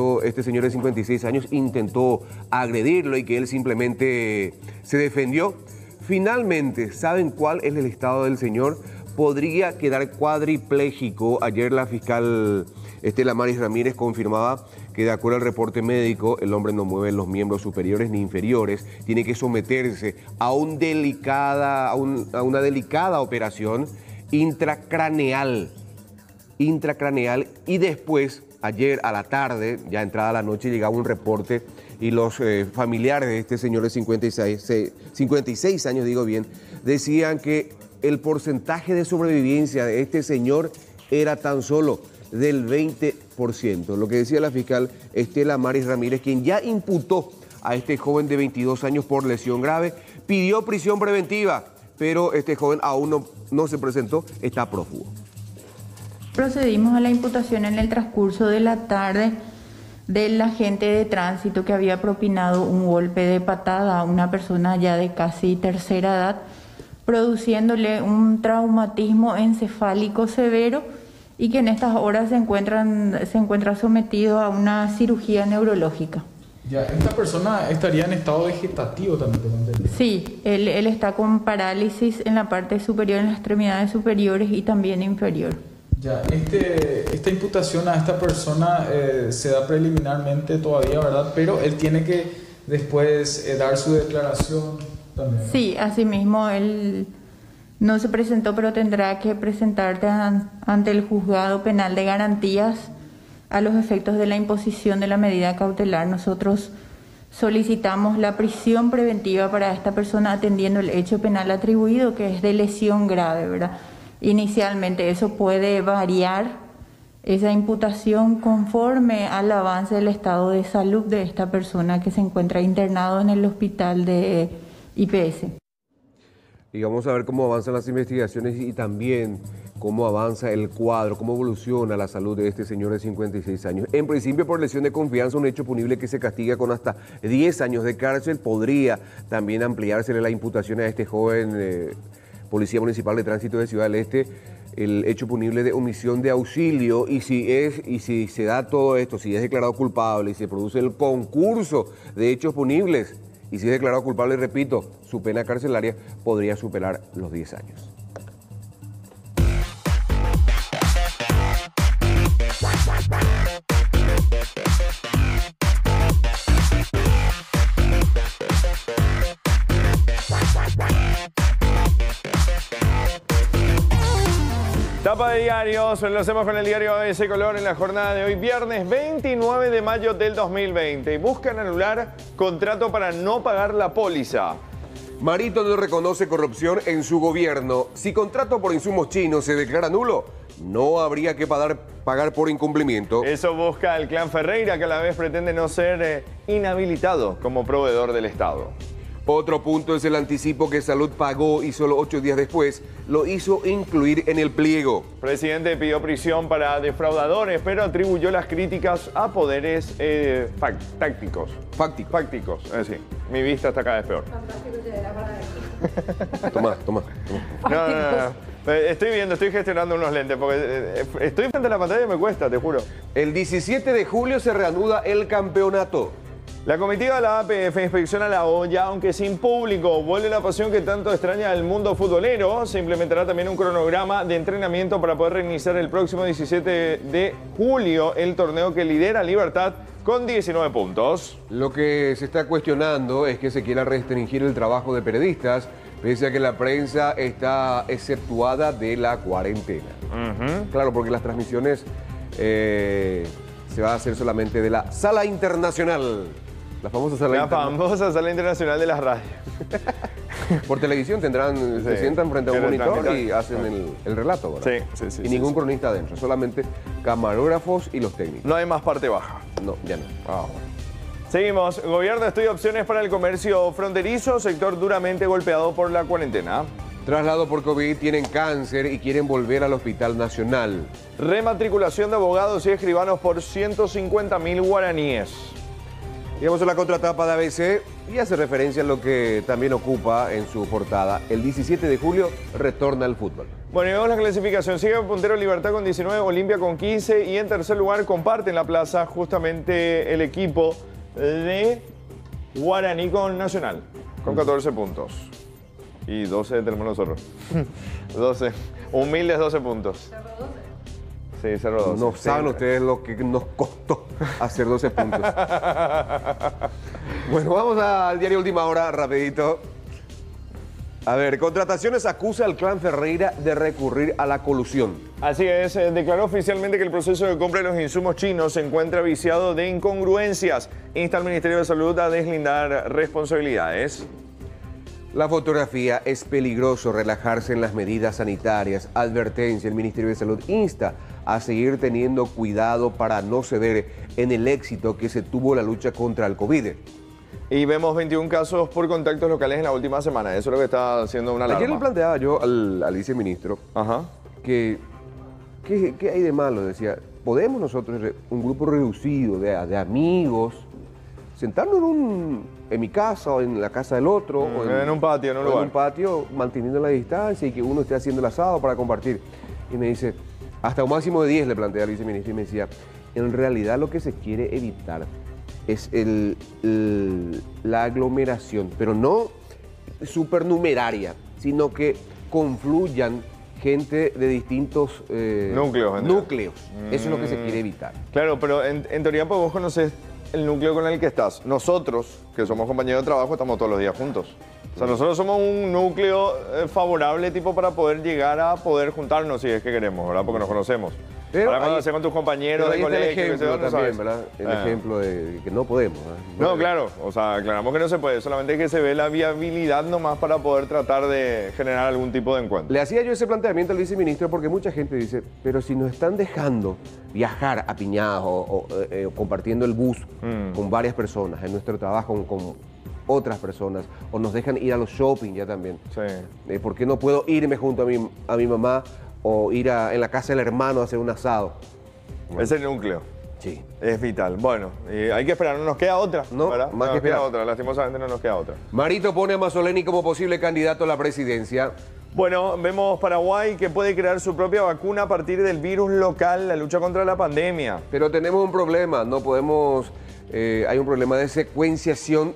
de 56 años intentó agredirlo y que él simplemente se defendió. Finalmente, ¿saben cuál es el estado del señor? Podría quedar cuadripléjico. Ayer la fiscal Lamaris Ramírez confirmaba que de acuerdo al reporte médico, el hombre no mueve los miembros superiores ni inferiores, tiene que someterse a una delicada operación intracraneal y después, ayer a la tarde, ya entrada la noche, llegaba un reporte y los familiares de este señor de 56 años, decían que el porcentaje de sobrevivencia de este señor era tan solo del 20%. Lo que decía la fiscal Lamaris Ramírez, quien ya imputó a este joven de 22 años por lesión grave, pidió prisión preventiva, pero este joven aún no se presentó, está prófugo. Procedimos a la imputación en el transcurso de la tarde del agente de tránsito que había propinado un golpe de patada a una persona ya de casi tercera edad, produciéndole un traumatismo encefálico severo y que en estas horas se encuentra sometido a una cirugía neurológica. Ya, esta persona estaría en estado vegetativo también. Sí, él está con parálisis en la parte superior, en las extremidades superiores y también inferior. Ya, esta imputación a esta persona se da preliminarmente todavía, ¿verdad? Pero él tiene que después dar su declaración también. Sí, asimismo, él no se presentó, pero tendrá que presentarte ante el juzgado penal de garantías a los efectos de la imposición de la medida cautelar. Nosotros solicitamos la prisión preventiva para esta persona atendiendo el hecho penal atribuido, que es de lesión grave, ¿verdad? Inicialmente eso puede variar, esa imputación, conforme al avance del estado de salud de esta persona que se encuentra internado en el hospital de IPS. Y vamos a ver cómo avanzan las investigaciones y también cómo avanza el cuadro, cómo evoluciona la salud de este señor de 56 años. En principio, por lesión de confianza, un hecho punible que se castiga con hasta 10 años de cárcel. Podría también ampliársele la imputación a este joven policía municipal de tránsito de Ciudad del Este, el hecho punible de omisión de auxilio. Y si se da todo esto, si es declarado culpable y se produce el concurso de hechos punibles, y si es declarado culpable, repito, su pena carcelaria podría superar los 10 años. Tapa de diarios, lo hacemos con el diario ABC Color en la jornada de hoy, viernes 29 de mayo del 2020. Buscan anular contrato para no pagar la póliza. Marito no reconoce corrupción en su gobierno. Si contrato por insumos chinos se declara nulo, no habría que pagar por incumplimiento. Eso busca el clan Ferreira, que a la vez pretende no ser inhabilitado como proveedor del Estado. Otro punto es el anticipo que Salud pagó y solo 8 días después lo hizo incluir en el pliego. Presidente pidió prisión para defraudadores, pero atribuyó las críticas a poderes tácticos. Fácticos, sí. Mi vista está cada vez peor. Toma. No. Estoy gestionando unos lentes, porque estoy frente a la pantalla y me cuesta, te juro. El 17 de julio se reanuda el campeonato. La comitiva de la APF inspecciona la olla, aunque sin público. Vuelve la pasión que tanto extraña al mundo futbolero. Se implementará también un cronograma de entrenamiento para poder reiniciar el próximo 17 de julio el torneo que lidera Libertad con 19 puntos. Lo que se está cuestionando es que se quiera restringir el trabajo de periodistas, pese a que la prensa está exceptuada de la cuarentena. Claro, porque las transmisiones se va a hacer solamente de la sala internacional. La famosa sala internacional de las radios. Por televisión se sientan frente a un monitor y hacen el relato, ¿verdad? Sí. Y ningún cronista adentro, solamente camarógrafos y los técnicos. No hay más parte baja. No, ya no. Bueno. Seguimos. Gobierno estudia opciones para el comercio fronterizo, sector duramente golpeado por la cuarentena. Traslado por COVID, tienen cáncer y quieren volver al Hospital Nacional. Rematriculación de abogados y escribanos por 150.000 guaraníes. Llegamos a la contratapa de ABC y hace referencia a lo que también ocupa en su portada. El 17 de julio retorna el fútbol. Bueno, y vemos la clasificación. Sigue puntero Libertad con 19, Olimpia con 15 y en tercer lugar comparten la plaza justamente el equipo de Guaraní con Nacional, con 14 puntos. Y 12 tenemos nosotros. 12. Humildes 12 puntos. Sí, 0-12. No saben ustedes lo que nos costó hacer 12 puntos. Bueno, vamos al diario Última Hora, rapidito. A ver, Contrataciones acusa al clan Ferreira de recurrir a la colusión. Así es, declaró oficialmente que el proceso de compra de los insumos chinos se encuentra viciado de incongruencias. Insta al Ministerio de Salud a deslindar responsabilidades. La fotografía: es peligroso relajarse en las medidas sanitarias. Advertencia: el Ministerio de Salud insta a seguir teniendo cuidado para no ceder en el éxito que se tuvo la lucha contra el COVID. Y vemos 21 casos por contactos locales en la última semana. Eso es lo que está haciendo una alarma. Ayer le planteaba yo al viceministro que ¿qué hay de malo? Decía, ¿podemos nosotros, un grupo reducido de amigos, sentarnos en mi casa o en la casa del otro? O en un patio, en un lugar. En un patio, manteniendo la distancia y que uno esté haciendo el asado para compartir. Y me dice, hasta un máximo de 10 le planteé al viceministro y me decía, en realidad lo que se quiere evitar es la aglomeración, pero no supernumeraria, sino que confluyan gente de distintos núcleos. Eso es lo que se quiere evitar. Claro, pero en teoría pues vos conocés el núcleo con el que estás. Nosotros, que somos compañeros de trabajo, estamos todos los días juntos. O sea, nosotros somos un núcleo favorable tipo para poder llegar a poder juntarnos si es que queremos, ¿verdad? Porque nos conocemos. Pero ahora cuando haces con tus compañeros de colegio, el ejemplo también, ¿verdad? El ejemplo de que no podemos. No, claro. O sea, aclaramos que no se puede. Solamente que se ve la viabilidad nomás para poder tratar de generar algún tipo de encuentro. Le hacía yo ese planteamiento al viceministro porque mucha gente dice, pero si nos están dejando viajar apiñados o compartiendo el bus con varias personas en nuestro trabajo con otras personas, o nos dejan ir a los shopping ya también. Sí. ¿Por qué no puedo irme junto a mi mamá o ir en la casa del hermano a hacer un asado? Es el núcleo. Sí. Es vital. Bueno, hay que esperar, no nos queda otra. No, ¿verdad? más no que nos queda esperar. otra, lastimosamente no nos queda otra. Marito pone a Mazzoleni como posible candidato a la presidencia. Bueno, vemos Paraguay que puede crear su propia vacuna a partir del virus local, la lucha contra la pandemia. Pero tenemos un problema, no podemos... hay un problema de secuenciación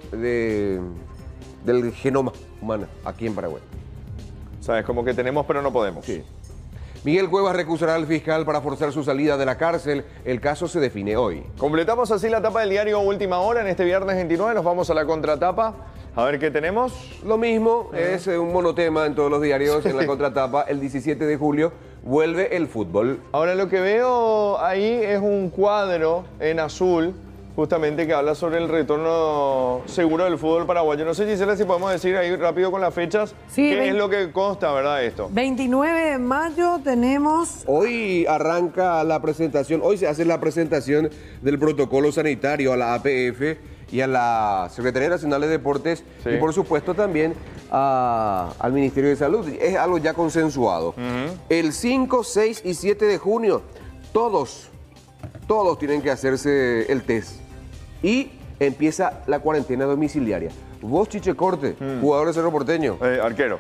del genoma humano aquí en Paraguay. O sea, es como que tenemos pero no podemos. Sí. Miguel Cuevas recusará al fiscal para forzar su salida de la cárcel. El caso se define hoy. Completamos así la tapa del diario Última Hora en este viernes 29. Nos vamos a la contratapa. A ver qué tenemos. Lo mismo, es un monotema en todos los diarios. En la contratapa, el 17 de julio, vuelve el fútbol. Ahora lo que veo ahí es un cuadro en azul, justamente que habla sobre el retorno seguro del fútbol paraguayo. No sé, Gisela, si podemos decir ahí rápido con las fechas qué es lo que consta, ¿verdad? Esto. 29 de mayo tenemos... Hoy arranca la presentación, hoy se hace la presentación del protocolo sanitario a la APF y a la Secretaría Nacional de Deportes y por supuesto también al Ministerio de Salud. Es algo ya consensuado. El 5, 6 y 7 de junio, todos tienen que hacerse el test. Y empieza la cuarentena domiciliaria. Vos, Chiche Corte, jugador de Cerro Porteño. Arquero.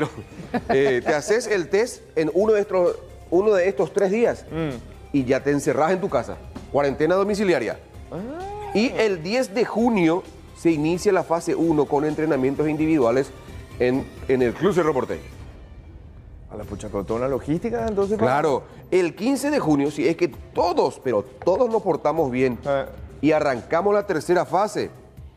Te haces el test en uno de estos 3 días y ya te encerrás en tu casa. Cuarentena domiciliaria. Y el 10 de junio se inicia la fase 1 con entrenamientos individuales en el Club Cerro Porteño. A la pucha, con toda una logística, entonces. Claro, el 15 de junio, si es que todos nos portamos bien y arrancamos la tercera fase,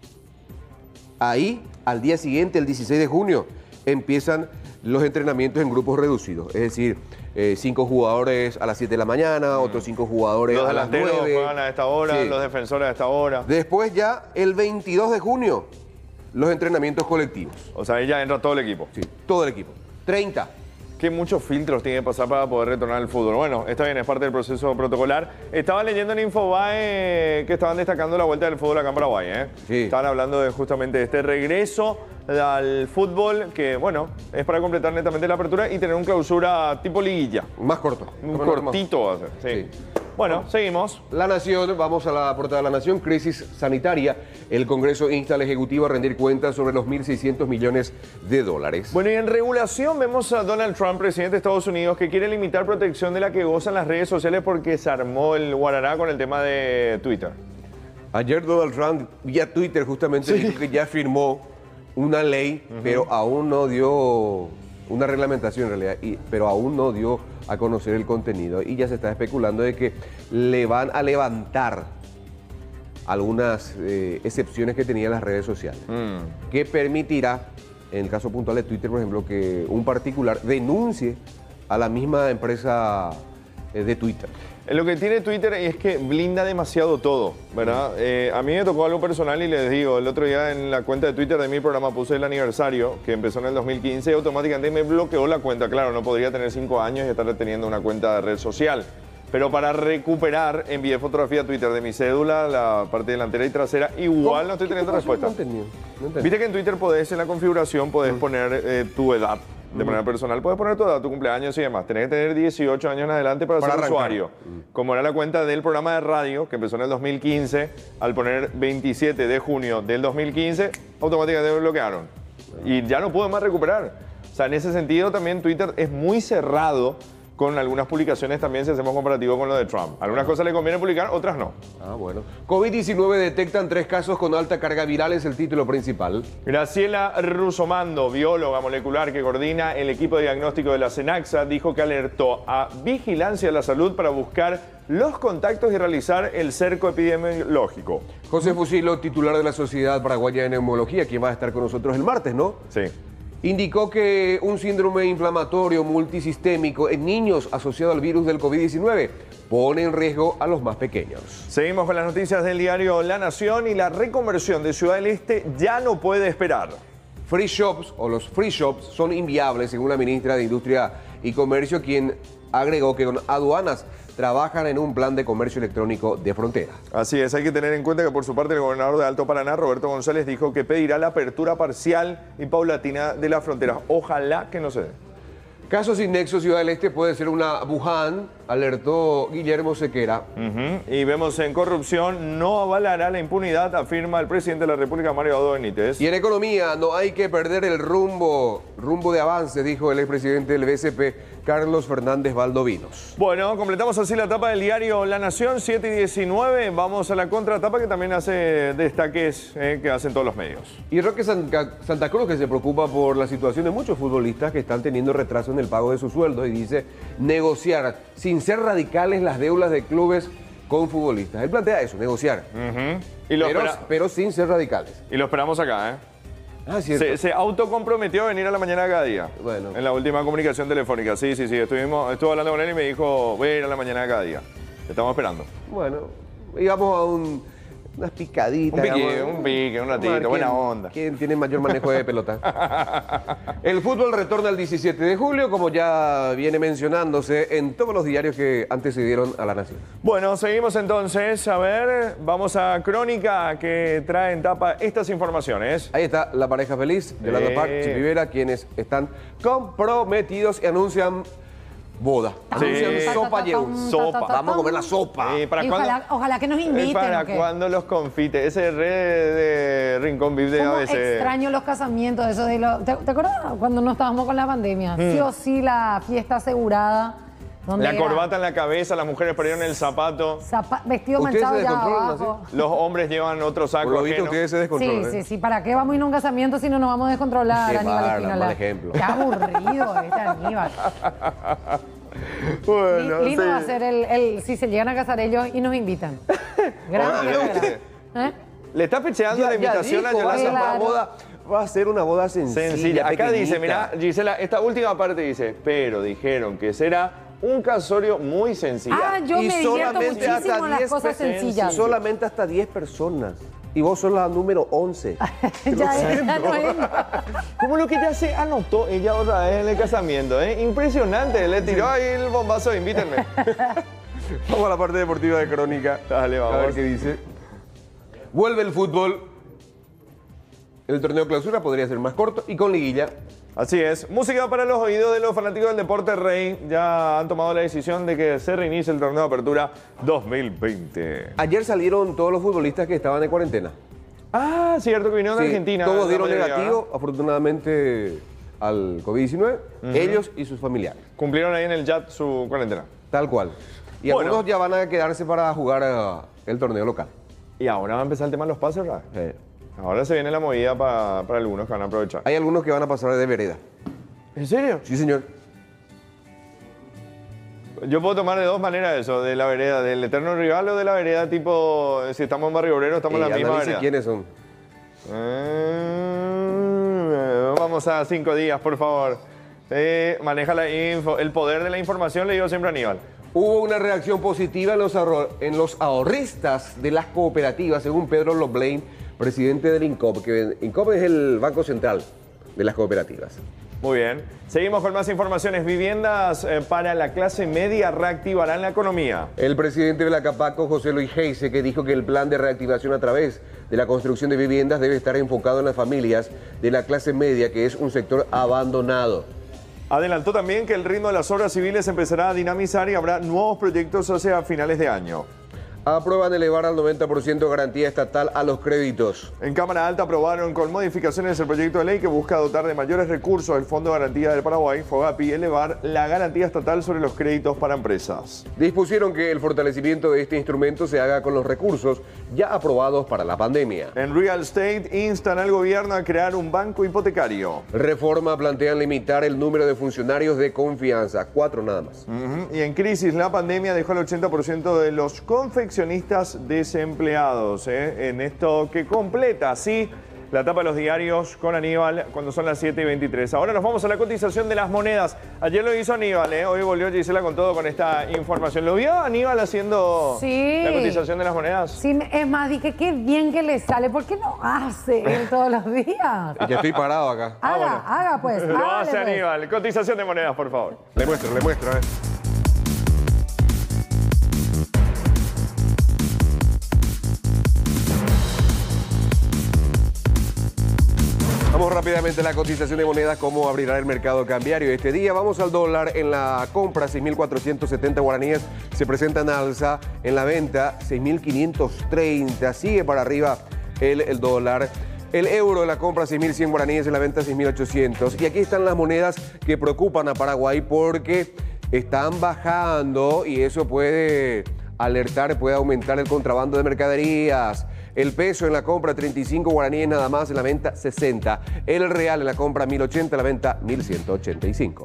ahí, al día siguiente, el 16 de junio, empiezan los entrenamientos en grupos reducidos. Es decir, 5 jugadores a las 7 de la mañana, otros 5 jugadores a las 9. Los delanteros juegan a esta hora, los defensores a esta hora. Después ya, el 22 de junio, los entrenamientos colectivos. O sea, ahí ya entra todo el equipo. Sí, todo el equipo. 30. Que muchos filtros tiene que pasar para poder retornar al fútbol. Bueno, está bien, es parte del proceso protocolar. Estaba leyendo en Infobae que estaban destacando la vuelta del fútbol acá en Paraguay. Sí. Estaban hablando de justamente este regreso al fútbol que, bueno, es para completar netamente la apertura y tener un clausura tipo liguilla. Más corto. Un cortito va a ser, sí. Bueno, seguimos. La Nación, vamos a la portada de La Nación, crisis sanitaria. El Congreso insta al Ejecutivo a rendir cuentas sobre los 1.600 millones de dólares. Bueno, y en regulación vemos a Donald Trump, presidente de Estados Unidos, que quiere limitar protección de la que gozan las redes sociales porque se armó el guarará con el tema de Twitter. Ayer Donald Trump, vía Twitter, justamente dijo que ya firmó una ley, pero aún no dio una reglamentación en realidad, pero aún no dio a conocer el contenido y ya se está especulando de que le van a levantar algunas excepciones que tenían las redes sociales, que permitirá, en el caso puntual de Twitter, por ejemplo, que un particular denuncie a la misma empresa de Twitter. Lo que tiene Twitter es que blinda demasiado todo, ¿verdad? A mí me tocó algo personal y les digo, el otro día en la cuenta de Twitter de mi programa puse el aniversario, que empezó en el 2015, y automáticamente me bloqueó la cuenta. Claro, no podría tener 5 años y estar teniendo una cuenta de red social. Pero para recuperar, envié fotografía a Twitter de mi cédula, la parte delantera y trasera. Igual no estoy teniendo respuesta. No entendí. Viste que en Twitter podés, en la configuración, podés poner tu edad. De manera personal, puedes poner tu edad, tu cumpleaños y demás. Tenés que tener 18 años en adelante para ser arrancar. usuario. Como era la cuenta del programa de radio, que empezó en el 2015, al poner 27 de junio del 2015, automáticamente me bloquearon. Y ya no pude más recuperar. O sea, en ese sentido también Twitter es muy cerrado con algunas publicaciones también si hacemos comparativo con lo de Trump. Algunas cosas le conviene publicar, otras no. Ah, bueno. COVID-19 detectan 3 casos con alta carga viral, es el título principal. Graciela Rusomando, bióloga molecular que coordina el equipo de diagnóstico de la Cenaxa, dijo que alertó a Vigilancia de la Salud para buscar los contactos y realizar el cerco epidemiológico. José Fusilo, titular de la Sociedad Paraguaya de Neumología, quien va a estar con nosotros el martes, ¿no? Sí. Indicó que un síndrome inflamatorio multisistémico en niños asociado al virus del COVID-19 pone en riesgo a los más pequeños. Seguimos con las noticias del diario La Nación y la reconversión de Ciudad del Este ya no puede esperar. Free shops o los free shops son inviables, según la ministra de Industria y Comercio, quien agregó que con aduanas trabajan en un plan de comercio electrónico de frontera. Así es, hay que tener en cuenta que por su parte el gobernador de Alto Paraná, Roberto González, dijo que pedirá la apertura parcial y paulatina de las fronteras. Ojalá que no se dé. Caso sin nexo, Ciudad del Este puede ser una Wuhan, alertó Guillermo Sequera. Y vemos en corrupción, no avalará la impunidad, afirma el presidente de la República, Mario Abdo Benítez. Y en economía, no hay que perder el rumbo de avance, dijo el expresidente del BCP, Carlos Fernández Valdovinos. Bueno, completamos así la etapa del diario La Nación, 7:19. Vamos a la contratapa que también hace destaques que hacen todos los medios. Y Roque Santa Cruz, que se preocupa por la situación de muchos futbolistas que están teniendo retraso en el pago de sus sueldos y dice negociar sin ser radicales las deudas de clubes con futbolistas. Él plantea eso, negociar. Pero sin ser radicales. Y lo esperamos acá, ¿eh? Ah, cierto. Se autocomprometió a venir a la mañana de cada día. Bueno. En la última comunicación telefónica. Sí. Estuve hablando con él y me dijo, voy a ir a la mañana de cada día. Estamos esperando. Bueno, íbamos a unas picaditas. Un pique, un ratito, buena onda. ¿Quién tiene mayor manejo de pelota? El fútbol retorna el 17 de julio, como ya viene mencionándose en todos los diarios que antecedieron a La Nación. Bueno, seguimos entonces. A ver, vamos a Crónica, que trae en tapa estas informaciones. Ahí está la pareja feliz, Yolanda Park y Rivera, quienes están comprometidos y anuncian boda. Anuncian sopa. Vamos a comer la sopa. Ojalá que nos inviten. ¿Para cuándo los confites? Ese re de Rincón VIP de ABC. Extraño los casamientos, eso de ¿te acuerdas cuando no estábamos con la pandemia? Sí o sí, la fiesta asegurada. La corbata en la cabeza, las mujeres perdieron el zapato. Vestido manchado ya abajo. Los hombres llevan otro saco. Por lo visto, ustedes se descontrolan. Sí. ¿Para qué vamos a ir a un casamiento si no nos vamos a descontrolar, Aníbal Espinola? Mal ejemplo. Qué aburrido Aníbal. Bueno, lindo va a ser si se llegan a casar ellos y nos invitan. Gracias. Le está pecheando la invitación a Yolanda. Boda. Va a ser una boda sencilla. Acá pequeñita. dice, mira, Gisela, esta última parte dice, pero dijeron que será un casorio muy sencillo. Yo me divierto muchísimo en las cosas sencillas. Solamente hasta 10 personas. Y vos sos la número 11. Como lo que ya se anotó ella otra vez en el casamiento, ¿eh? Impresionante. Le tiró ahí el bombazo, invítenme. Vamos a la parte deportiva de Crónica. Dale, vamos. A ver qué dice. Vuelve el fútbol. El torneo clausura podría ser más corto y con liguilla. Así es. Música para los oídos de los fanáticos del deporte rey. Ya han tomado la decisión de que se reinicie el torneo de apertura 2020. Ayer salieron todos los futbolistas que estaban en cuarentena. Ah, cierto, que vinieron de Argentina. Todos dieron negativo, afortunadamente, al COVID-19. Ellos y sus familiares. Cumplieron ahí en el chat su cuarentena. Tal cual. Y algunos ya van a quedarse para jugar el torneo local. Y ahora va a empezar el tema de los pases, ¿verdad? Ahora se viene la movida para algunos que van a aprovechar. Hay algunos que van a pasar de vereda. ¿En serio? Sí, señor. Yo puedo tomar de dos maneras eso, de la vereda, del eterno rival o de la vereda tipo, si estamos en Barrio Obrero, estamos en la misma vereda. ¿Quiénes son? Vamos a 5 días, por favor. Maneja la info. El poder de la información, le digo siempre a Aníbal. Hubo una reacción positiva en los ahorristas de las cooperativas, según Pedro Loblain, presidente del INCOP, que INCOP es el Banco Central de las cooperativas. Muy bien. Seguimos con más informaciones. Viviendas para la clase media reactivarán la economía. El presidente de la Capaco, José Luis Heise, que dijo que el plan de reactivación a través de la construcción de viviendas debe estar enfocado en las familias de la clase media, que es un sector abandonado. Adelantó también que el ritmo de las obras civiles empezará a dinamizar y habrá nuevos proyectos hacia finales de año. Aprueban elevar al 90% garantía estatal a los créditos. En Cámara Alta aprobaron con modificaciones el proyecto de ley que busca dotar de mayores recursos el Fondo de Garantía del Paraguay, FOGAPI, y elevar la garantía estatal sobre los créditos para empresas. Dispusieron que el fortalecimiento de este instrumento se haga con los recursos ya aprobados para la pandemia. En Real Estate instan al gobierno a crear un banco hipotecario. Reforma plantean limitar el número de funcionarios de confianza, 4 nada más. Y en crisis, la pandemia dejó al 80% de los confeccionistas desempleados. En esto que completa, sí, la tapa de los diarios con Aníbal cuando son las 7:23. Ahora nos vamos a la cotización de las monedas. Ayer lo hizo Aníbal, hoy volvió Gisela con todo con esta información. ¿Lo vio Aníbal haciendo la cotización de las monedas? Sí, es más, dije, qué bien que le sale. ¿Por qué no hace él todos los días? Ya estoy parado acá. Haga pues. Lo hace Aníbal. Cotización de monedas, por favor. Le muestro. Vamos rápidamente a la cotización de monedas, cómo abrirá el mercado cambiario este día. Vamos al dólar. En la compra, 6.470 guaraníes se presentan alza. En la venta, 6.530. Sigue para arriba el dólar. El euro en la compra, 6.100 guaraníes, en la venta, 6.800. Y aquí están las monedas que preocupan a Paraguay porque están bajando y eso puede alertar, puede aumentar el contrabando de mercaderías. El peso en la compra, 35 guaraníes nada más, en la venta 60. El real en la compra, 1.080, en la venta 1.185.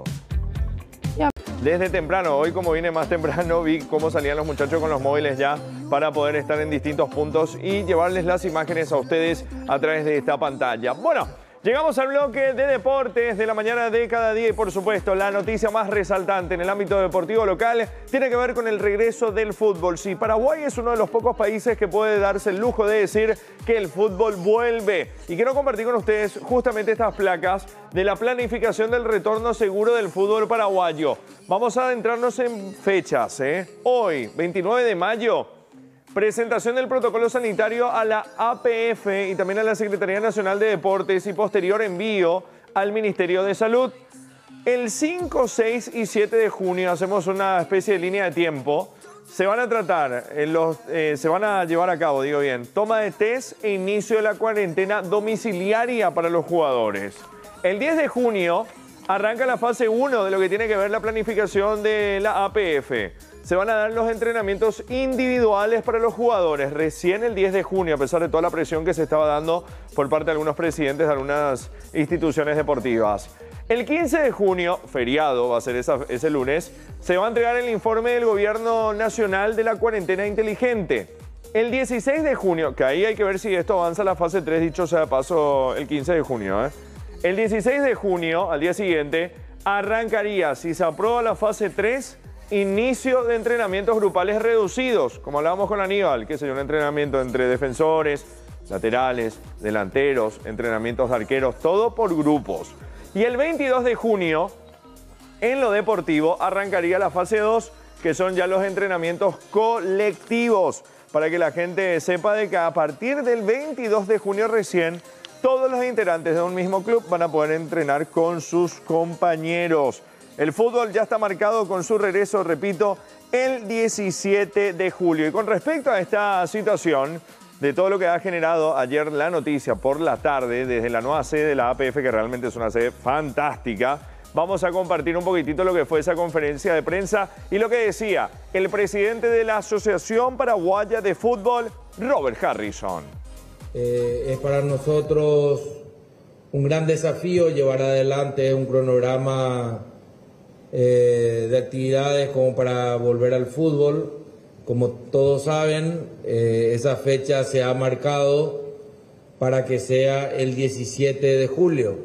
Desde temprano, hoy como vine más temprano, vi cómo salían los muchachos con los móviles ya para poder estar en distintos puntos y llevarles las imágenes a ustedes a través de esta pantalla. Bueno, llegamos al bloque de deportes de la mañana de cada día y por supuesto la noticia más resaltante en el ámbito deportivo local tiene que ver con el regreso del fútbol. Sí, Paraguay es uno de los pocos países que puede darse el lujo de decir que el fútbol vuelve. Y quiero compartir con ustedes justamente estas placas de la planificación del retorno seguro del fútbol paraguayo. Vamos a adentrarnos en fechas. Hoy, 29 de mayo, presentación del protocolo sanitario a la APF y también a la Secretaría Nacional de Deportes y posterior envío al Ministerio de Salud. El 5, 6 y 7 de junio hacemos una especie de línea de tiempo. Se van a tratar, se van a llevar a cabo, toma de test e inicio de la cuarentena domiciliaria para los jugadores. El 10 de junio arranca la fase 1 de lo que tiene que ver la planificación de la APF. Se van a dar los entrenamientos individuales para los jugadores recién el 10 de junio, a pesar de toda la presión que se estaba dando por parte de algunos presidentes de algunas instituciones deportivas. El 15 de junio, feriado, va a ser ese lunes, se va a entregar el informe del Gobierno Nacional de la Cuarentena Inteligente. El 16 de junio, que ahí hay que ver si esto avanza a la fase 3, dicho sea de paso, el 15 de junio. El 16 de junio, al día siguiente, arrancaría, si se aprueba la fase 3, inicio de entrenamientos grupales reducidos, como hablábamos con Aníbal, que sería un entrenamiento entre defensores, laterales, delanteros, entrenamientos de arqueros, todo por grupos. Y el 22 de junio, en lo deportivo, arrancaría la fase 2, que son ya los entrenamientos colectivos, para que la gente sepa de que a partir del 22 de junio recién, todos los integrantes de un mismo club van a poder entrenar con sus compañeros. El fútbol ya está marcado con su regreso, repito, el 17 de julio. Y con respecto a esta situación, de todo lo que ha generado ayer la noticia por la tarde, desde la nueva sede de la APF, que realmente es una sede fantástica, vamos a compartir un poquitito lo que fue esa conferencia de prensa y lo que decía el presidente de la Asociación Paraguaya de Fútbol, Robert Harrison. Es para nosotros un gran desafío llevar adelante un cronograma de actividades como para volver al fútbol. Como todos saben, esa fecha se ha marcado para que sea el 17 de julio.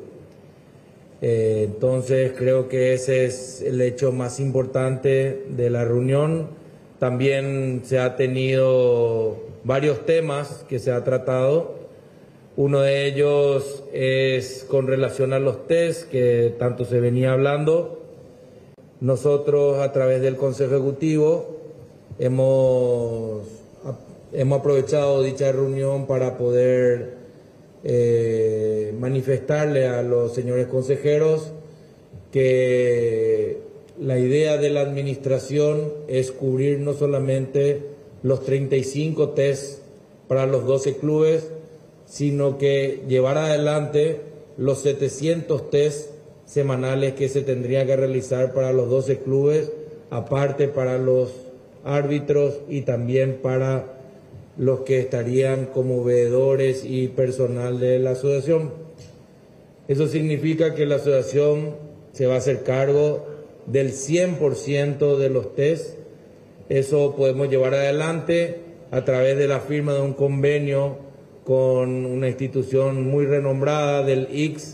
Entonces creo que ese es el hecho más importante de la reunión. También se ha tenido varios temas que se ha tratado. Uno de ellos es con relación a los test que tanto se venía hablando. Nosotros a través del Consejo Ejecutivo hemos aprovechado dicha reunión para poder manifestarle a los señores consejeros que la idea de la administración es cubrir no solamente los 35 test para los 12 clubes, sino que llevar adelante los 700 test semanales que se tendría que realizar para los 12 clubes, aparte para los árbitros y también para los que estarían como veedores y personal de la asociación. Eso significa que la asociación se va a hacer cargo del 100% de los test. Eso podemos llevar adelante a través de la firma de un convenio con una institución muy renombrada del ICS.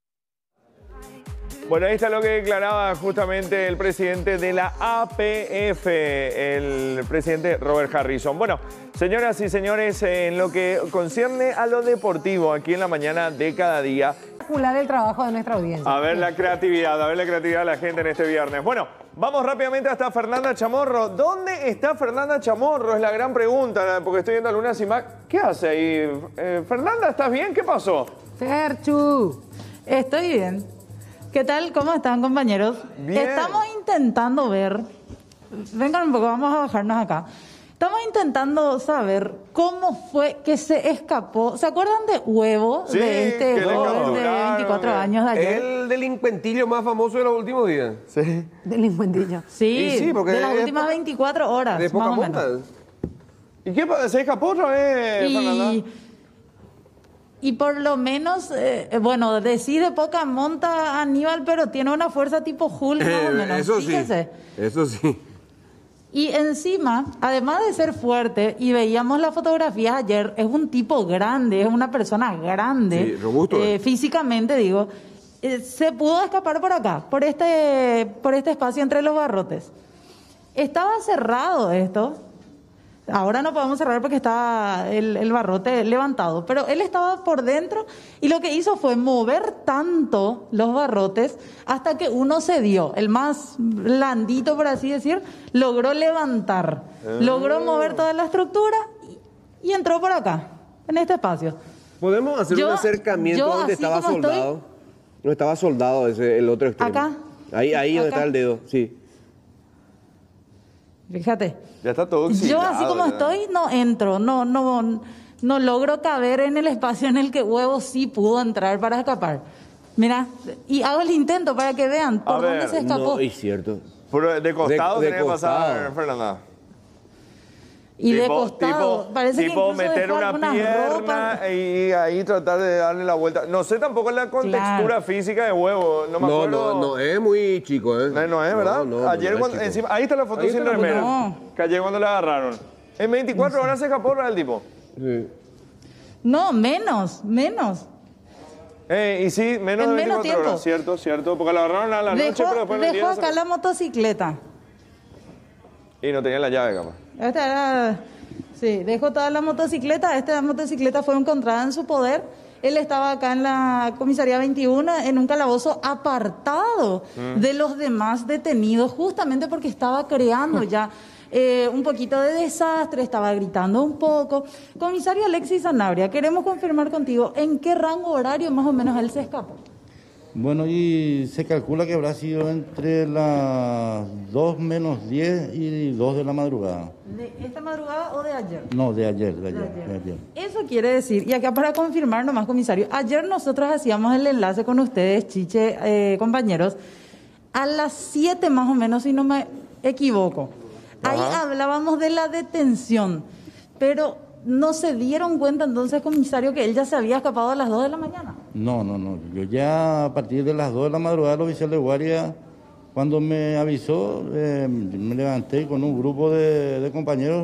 Bueno, ahí está lo que declaraba justamente el presidente de la APF, el presidente Robert Harrison. Bueno, señoras y señores, en lo que concierne a lo deportivo, aquí en la mañana de cada día. El trabajo de nuestra audiencia. A ver la creatividad de la gente en este viernes. Bueno, vamos rápidamente hasta Fernanda Chamorro. ¿Dónde está Fernanda Chamorro? Es la gran pregunta, porque estoy viendo algunas imágenes. ¿Qué hace ahí? Fernanda, ¿estás bien? ¿Qué pasó? Ferchu, estoy bien. ¿Qué tal? ¿Cómo están, compañeros? Bien. Estamos intentando ver, vengan un poco, vamos a bajarnos acá. Estamos intentando saber cómo fue que se escapó. ¿Se acuerdan de Huevo? Sí, de este joven de 24 años de ayer. El delincuentillo más famoso de los últimos días. Sí. Delincuentillo. Sí, porque de las últimas 24 horas, de poca más o menos. monta. ¿Y qué pasa? ¿Se escapó otra vez, Fernanda? Y por lo menos, bueno, decide poca monta Aníbal, pero tiene una fuerza tipo Hulk más o menos. Eso Fíjense. sí, eso sí. Y encima, además de ser fuerte, y veíamos las fotografías ayer, es un tipo grande, es una persona grande. Sí, robusto. Físicamente, digo. Se pudo escapar por acá, por este espacio entre los barrotes. Estaba cerrado esto. Ahora no podemos cerrar porque está el barrote levantado, pero él estaba por dentro y lo que hizo fue mover tanto los barrotes hasta que uno cedió, el más blandito por así decir, logró levantar, logró mover toda la estructura y entró por acá, en este espacio. ¿Podemos hacer un acercamiento donde estaba soldado? No estaba soldado el otro extremo. Acá. Ahí Acá. donde está el dedo, sí. Fíjate. Ya está todo oxidado. Yo así como estoy no entro, no logro caber en el espacio en el que Huevo sí pudo entrar para escapar. Mira, y hago el intento para que vean por dónde se escapó. No, es cierto. Pero de costado tenía que costado. pasar, Fernanda. Y de costado, parece que incluso meter dejó una algunas pierna ropas. y ahí tratar de darle la vuelta. No sé tampoco la contextura física de Huevo. No me acuerdo. No es muy chico, ¿eh? No es, ¿verdad? Ayer cuando, encima, ahí está la foto sin remera. Que ayer cuando la agarraron. En 24 horas se escapó el tipo. Sí. No, menos. Y sí, menos de 24 horas. Cierto. Porque la agarraron a la noche, pero después dejó acá la motocicleta. Y no tenía la llave, capaz. Esta era... Sí, dejó toda la motocicleta. Esta motocicleta fue encontrada en su poder. Él estaba acá en la comisaría 21, en un calabozo apartado de los demás detenidos, justamente porque estaba creando ya un poquito de desastre, estaba gritando un poco. Comisario Alexis Sanabria, queremos confirmar contigo, ¿en qué rango horario más o menos él se escapó? Bueno, y se calcula que habrá sido entre las 2 menos 10 y 2 de la madrugada. ¿De esta madrugada o de ayer? No, de ayer. Eso quiere decir, y acá para confirmar nomás, comisario, ayer nosotros hacíamos el enlace con ustedes, Chiche, compañeros, a las 7 más o menos, si no me equivoco. Ahí hablábamos de la detención, pero ¿no se dieron cuenta entonces, comisario, que él ya se había escapado a las 2 de la mañana? No. Yo ya a partir de las 2 de la madrugada, el oficial de guardia, cuando me avisó, me levanté con un grupo de compañeros,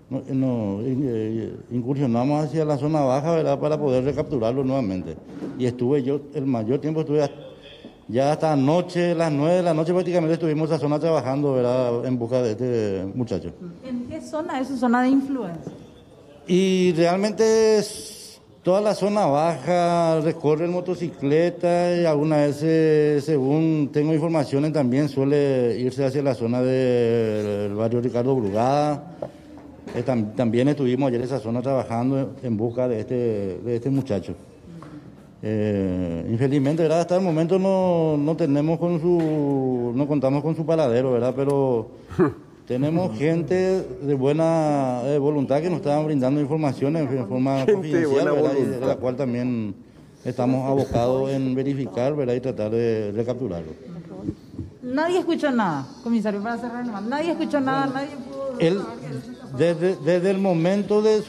incursionamos hacia la zona baja, ¿verdad?, para poder recapturarlo nuevamente. Y estuve yo, el mayor tiempo ya hasta anoche, las 9 de la noche prácticamente estuvimos en esa zona trabajando, ¿verdad?, en busca de este muchacho. ¿En qué zona es su zona de influencia? Y realmente toda la zona baja, recorre en motocicleta y algunas veces, según tengo informaciones, también suele irse hacia la zona del barrio Ricardo Brugada. También estuvimos ayer en esa zona trabajando en busca de este muchacho. Infelizmente, ¿verdad?, hasta el momento no contamos con su paradero, ¿verdad?, pero Tenemos gente de buena voluntad que nos estaban brindando informaciones en forma confidencial, ¿verdad? Y de la cual también estamos abocados en verificar, ¿verdad? Y tratar de recapturarlo. Nadie escuchó nada, comisario, para cerrar nomás. Nadie escuchó nada, nadie pudo... Él, desde el momento de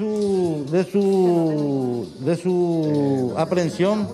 su aprehensión,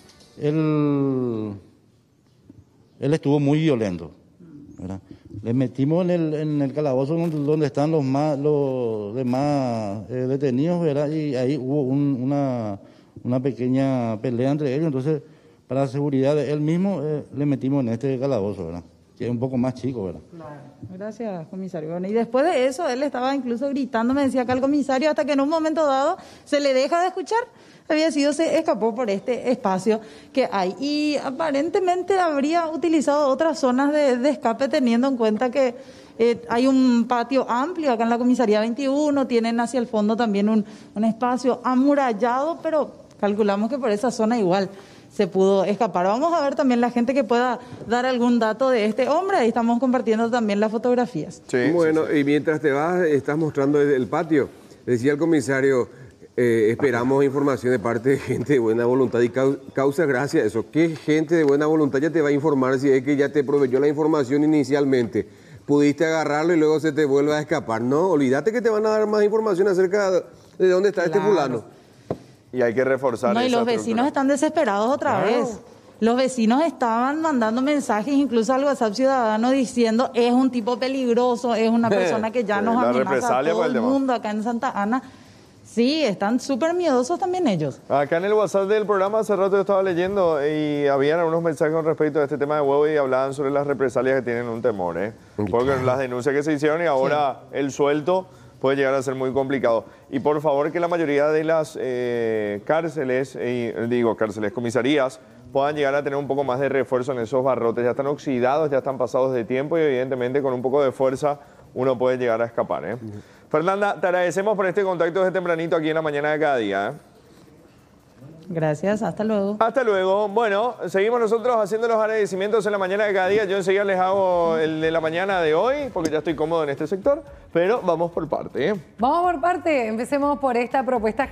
él estuvo muy violento, ¿verdad? Le metimos en el calabozo donde están los demás detenidos, ¿verdad? Y ahí hubo una pequeña pelea entre ellos. Entonces, para la seguridad de él mismo, le metimos en este calabozo, ¿verdad? Que es un poco más chico, ¿verdad? Claro. Gracias, comisario. Bueno, y después de eso, él estaba incluso gritando, me decía acá el comisario, hasta que en un momento dado se le deja de escuchar. Se escapó por este espacio que hay. Y aparentemente habría utilizado otras zonas de escape, teniendo en cuenta que hay un patio amplio acá en la comisaría 21, tienen hacia el fondo también un espacio amurallado, pero calculamos que por esa zona igual se pudo escapar. Vamos a ver también la gente que pueda dar algún dato de este hombre. Ahí estamos compartiendo también las fotografías. Sí, bueno, y mientras te vas, estás mostrando el patio. Decía el comisario, esperamos información de parte de gente de buena voluntad y causa gracia eso. ¿Qué gente de buena voluntad ya te va a informar si es que ya te proveyó la información inicialmente? Pudiste agarrarlo y luego se te vuelve a escapar. No, olvídate que te van a dar más información acerca de dónde está este fulano. Y hay que reforzar No, y los vecinos están desesperados otra vez. Los vecinos estaban mandando mensajes, incluso al WhatsApp Ciudadano, diciendo es un tipo peligroso, es una persona que ya nos amenaza a todo el mundo acá en Santa Ana. Sí, están súper miedosos también ellos. Acá en el WhatsApp del programa hace rato yo estaba leyendo y habían algunos mensajes con respecto a este tema de huevo y hablaban sobre las represalias que tienen un temor, porque las denuncias que se hicieron y ahora el suelto puede llegar a ser muy complicado. Y por favor que la mayoría de las comisarías puedan llegar a tener un poco más de refuerzo en esos barrotes. Ya están oxidados, ya están pasados de tiempo y evidentemente con un poco de fuerza uno puede llegar a escapar. Fernanda, te agradecemos por este contacto desde tempranito aquí en la mañana de cada día. Gracias, hasta luego. Hasta luego. Bueno, seguimos nosotros haciendo los agradecimientos en la mañana de cada día. Yo enseguida les hago el de la mañana de hoy, porque ya estoy cómodo en este sector, pero vamos por parte. Vamos por parte. Empecemos por esta propuesta.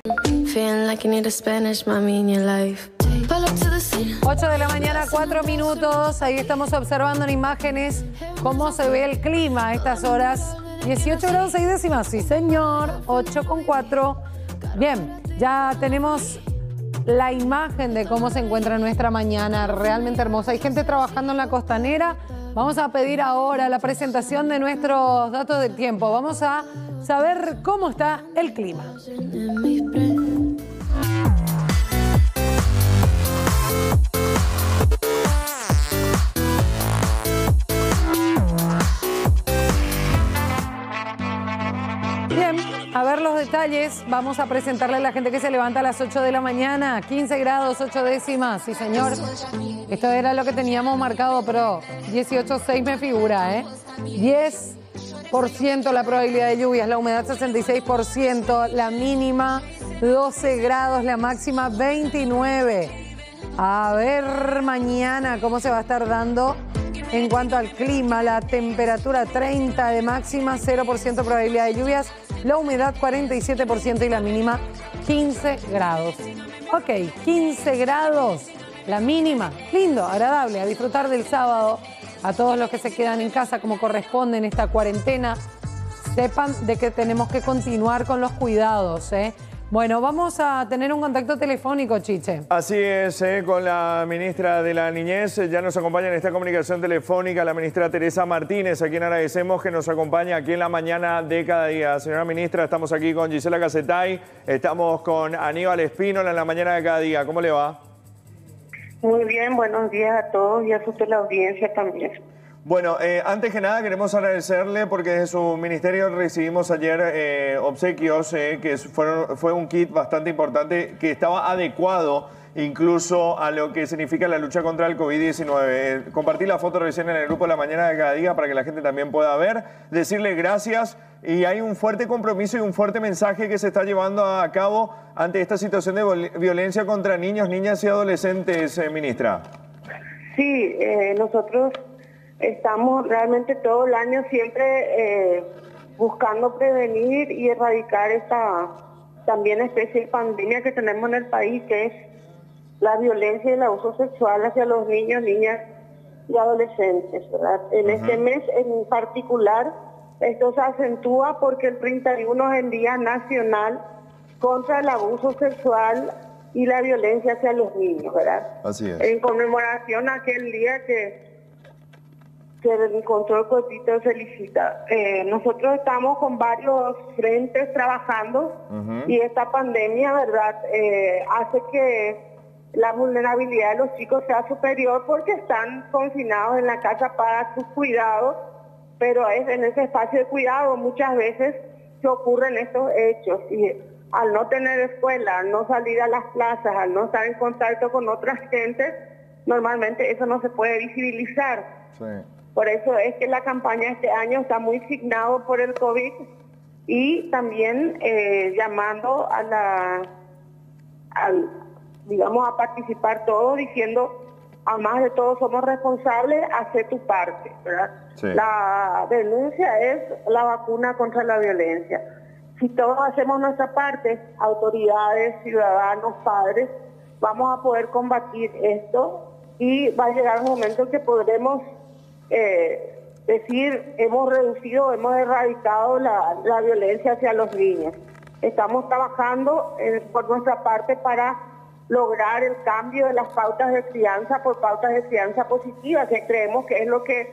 8 de la mañana, 4 minutos. Ahí estamos observando en imágenes cómo se ve el clima a estas horas. 18 grados 6 décimas, sí señor, 8,4. Bien, ya tenemos la imagen de cómo se encuentra nuestra mañana, realmente hermosa. Hay gente trabajando en la costanera. Vamos a pedir ahora la presentación de nuestros datos del tiempo. Vamos a saber cómo está el clima. Bien, a ver los detalles. Vamos a presentarle a la gente que se levanta a las 8 de la mañana. 15 grados, 8 décimas. Sí, señor. Esto era lo que teníamos marcado, pero 18,6 me figura, 10% la probabilidad de lluvias, la humedad 66%, la mínima 12 grados, la máxima 29. A ver mañana cómo se va a estar dando. En cuanto al clima, la temperatura 30 de máxima, 0% probabilidad de lluvias, la humedad 47% y la mínima 15 grados. Ok, 15 grados, la mínima. Lindo, agradable, a disfrutar del sábado. A todos los que se quedan en casa como corresponde en esta cuarentena, sepan de que tenemos que continuar con los cuidados, Bueno, vamos a tener un contacto telefónico, Chiche. Así es, con la ministra de la Niñez. Ya nos acompaña en esta comunicación telefónica la ministra Teresa Martínez, a quien agradecemos que nos acompañe aquí en la mañana de cada día. Señora ministra, estamos aquí con Gisela Casetay, estamos con Aníbal Espínola en la mañana de cada día. ¿Cómo le va? Muy bien, buenos días a todos y a la audiencia también. Bueno, antes que nada queremos agradecerle porque desde su ministerio recibimos ayer obsequios, que fue un kit bastante importante que estaba adecuado incluso a lo que significa la lucha contra el COVID-19. Compartí la foto recién en el grupo de la mañana de cada día para que la gente también pueda ver, decirle gracias y hay un fuerte compromiso y un fuerte mensaje que se está llevando a cabo ante esta situación de violencia contra niños, niñas y adolescentes, ministra. Sí, nosotros Estamos realmente todo el año siempre buscando prevenir y erradicar esta también especie de pandemia que tenemos en el país, que es la violencia y el abuso sexual hacia los niños, niñas y adolescentes, ¿verdad? En este mes en particular, esto se acentúa porque el 31 es el Día Nacional contra el Abuso Sexual y la Violencia hacia los Niños, ¿verdad? Así es. En conmemoración a aquel día que el Control Cotito felicita. Nosotros estamos con varios frentes trabajando y esta pandemia, ¿verdad?, hace que la vulnerabilidad de los chicos sea superior porque están confinados en la casa para sus cuidados, pero es en ese espacio de cuidado muchas veces que ocurren estos hechos y al no tener escuela, al no salir a las plazas, al no estar en contacto con otras gentes, normalmente eso no se puede visibilizar. Sí. Por eso es que la campaña este año está muy signado por el COVID y también llamando digamos, a participar todos, diciendo, además de todo somos responsables, hacer tu parte, ¿verdad? Sí. La denuncia es la vacuna contra la violencia. Si todos hacemos nuestra parte, autoridades, ciudadanos, padres, vamos a poder combatir esto y va a llegar un momento en que podremos decir, hemos reducido, hemos erradicado la violencia hacia los niños. Estamos trabajando por nuestra parte para lograr el cambio de las pautas de crianza por pautas de crianza positivas, que creemos que es lo que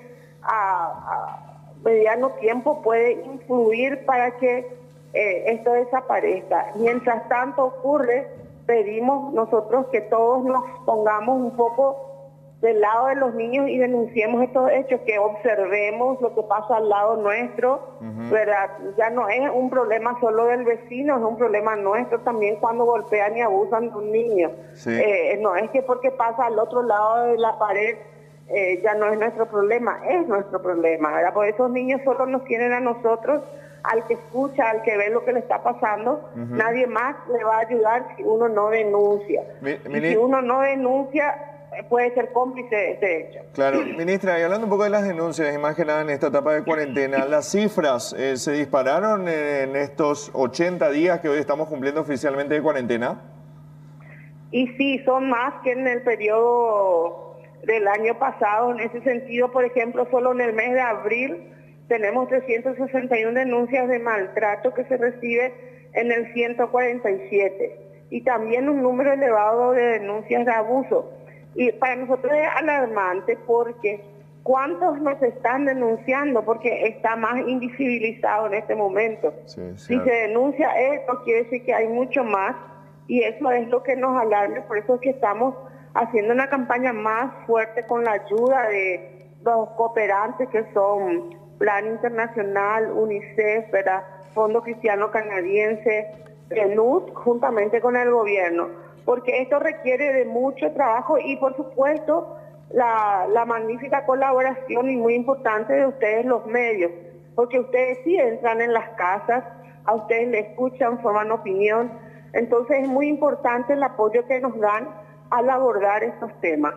a mediano tiempo puede influir para que esto desaparezca. Mientras tanto ocurre, pedimos nosotros que todos nos pongamos un poco del lado de los niños y denunciemos estos hechos, que observemos lo que pasa al lado nuestro, ¿verdad? Ya no es un problema solo del vecino, es un problema nuestro también cuando golpean y abusan de un niño. Sí. No es que porque pasa al otro lado de la pared ya no es nuestro problema, es nuestro problema, ¿verdad? Porque esos niños solo nos tienen a nosotros, al que escucha, al que ve lo que le está pasando, nadie más le va a ayudar si uno no denuncia. Y si uno no denuncia, puede ser cómplice de este hecho. Claro, ministra, y hablando un poco de las denuncias, y más que nada en esta etapa de cuarentena, las cifras se dispararon en estos 80 días que hoy estamos cumpliendo oficialmente de cuarentena. Y sí, son más que en el periodo del año pasado. En ese sentido, por ejemplo, solo en el mes de abril tenemos 361 denuncias de maltrato que se recibe en el 147. Y también un número elevado de denuncias de abuso. Y para nosotros es alarmante porque ¿cuántos nos están denunciando? Porque está más invisibilizado en este momento. Sí, si se denuncia esto, quiere decir que hay mucho más y eso es lo que nos alarma. Por eso es que estamos haciendo una campaña más fuerte con la ayuda de los cooperantes que son Plan Internacional, UNICEF, ¿verdad? Fondo Cristiano Canadiense, PNUD, juntamente con el gobierno. Porque esto requiere de mucho trabajo y, por supuesto, la magnífica colaboración y muy importante de ustedes, los medios, porque ustedes sí entran en las casas, a ustedes les escuchan, forman opinión, entonces es muy importante el apoyo que nos dan al abordar estos temas.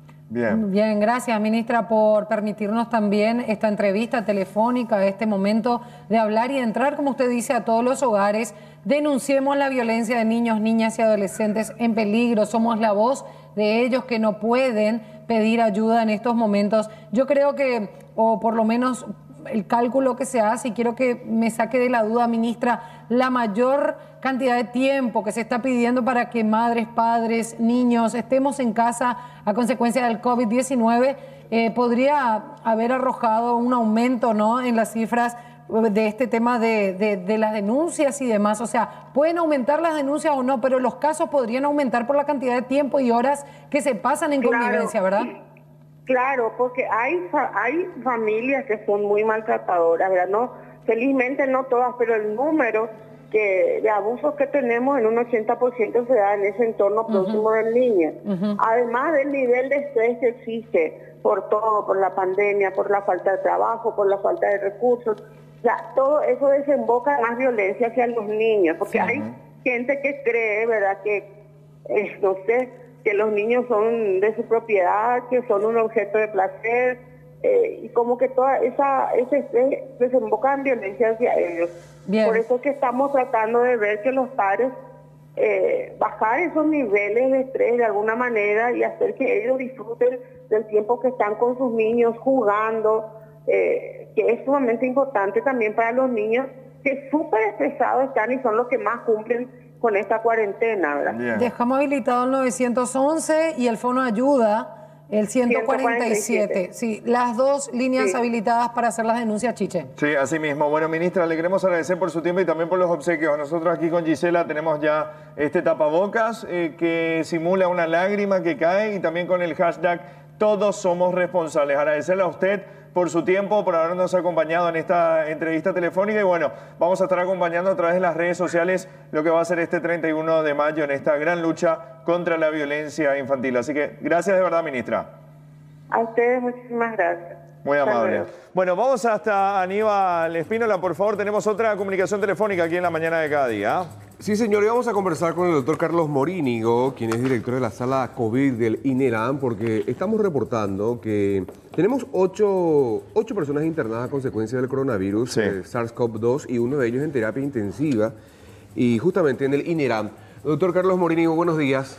Bien, gracias, ministra, por permitirnos también esta entrevista telefónica, este momento de hablar y entrar, como usted dice, a todos los hogares. Denunciemos la violencia de niños, niñas y adolescentes en peligro. Somos la voz de ellos que no pueden pedir ayuda en estos momentos. Yo creo que, o por lo menos el cálculo que se hace, y quiero que me saque de la duda, ministra, la mayor cantidad de tiempo que se está pidiendo para que madres, padres, niños estemos en casa a consecuencia del COVID-19 podría haber arrojado un aumento, ¿no?, en las cifras de este tema de las denuncias y demás. O sea, pueden aumentar las denuncias o no, pero los casos podrían aumentar por la cantidad de tiempo y horas que se pasan en convivencia, ¿verdad? Claro, porque hay familias que son muy maltratadoras, ¿verdad? No, felizmente no todas, pero el número de abusos que tenemos en un 80% se da en ese entorno próximo del niño. Además del nivel de estrés que existe por todo, por la pandemia, por la falta de trabajo, por la falta de recursos, ya, todo eso desemboca en más violencia hacia los niños, porque hay gente que cree, ¿verdad?, que, no sé, que los niños son de su propiedad, que son un objeto de placer, y como que toda ese estrés desemboca en violencia hacia ellos. Bien. Por eso es que estamos tratando de ver que los padres bajar esos niveles de estrés de alguna manera y hacer que ellos disfruten del tiempo que están con sus niños jugando, que es sumamente importante también para los niños que súper estresados están y son los que más cumplen con esta cuarentena, ¿verdad? Bien. Dejamos habilitado el 911 y el Fono Ayuda, el 147. Sí, las dos líneas habilitadas para hacer las denuncias, Chiche. Sí, así mismo. Bueno, ministra, le queremos agradecer por su tiempo y también por los obsequios. Nosotros aquí con Gisela tenemos ya este tapabocas que simula una lágrima que cae y también con el hashtag Todos Somos Responsables. Agradecerle a usted por su tiempo, por habernos acompañado en esta entrevista telefónica y bueno, vamos a estar acompañando a través de las redes sociales lo que va a ser este 31 de mayo en esta gran lucha contra la violencia infantil. Así que gracias de verdad, ministra. A ustedes muchísimas gracias. Muy amable. Bueno, vamos hasta Aníbal Espínola, por favor, tenemos otra comunicación telefónica aquí en la mañana de cada día. Sí, señor, y vamos a conversar con el doctor Carlos Morínigo, quien es director de la sala COVID del INERAM, porque estamos reportando que tenemos 8 personas internadas a consecuencia del coronavirus, SARS-CoV-2, y uno de ellos en terapia intensiva, y justamente en el INERAM. Doctor Carlos Morínigo, buenos días.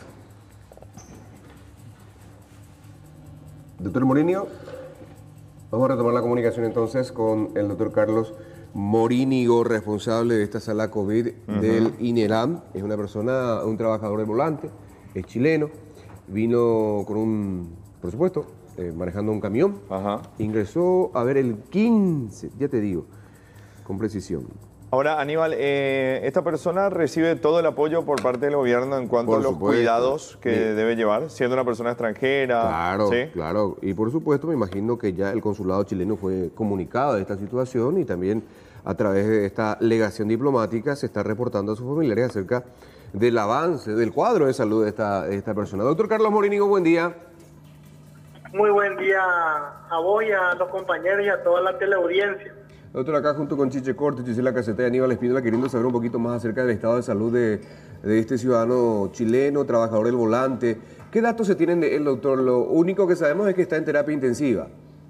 Doctor Morínigo, vamos a retomar la comunicación entonces con el doctor Carlos Morínigo, responsable de esta sala COVID del INERAM. Es una persona, un trabajador del volante, es chileno, vino con por supuesto, manejando un camión. Ingresó, a ver, el 15, ya te digo, con precisión. Ahora, Aníbal, esta persona recibe todo el apoyo por parte del gobierno en cuanto a los cuidados que debe llevar, siendo una persona extranjera. Claro, ¿sí? claro. Y por supuesto, me imagino que ya el consulado chileno fue comunicado de esta situación y también a través de esta legación diplomática se está reportando a sus familiares acerca del avance, del cuadro de salud de esta persona. Doctor Carlos Morínigo, buen día. Muy buen día a vos y a los compañeros y a toda la teleaudiencia. Doctor, acá junto con Chiche Corte, Gisela Caseta y Aníbal Espínola, queriendo saber un poquito más acerca del estado de salud de este ciudadano chileno, trabajador del volante. ¿Qué datos se tienen de él, doctor? Lo único que sabemos es que está en terapia intensiva.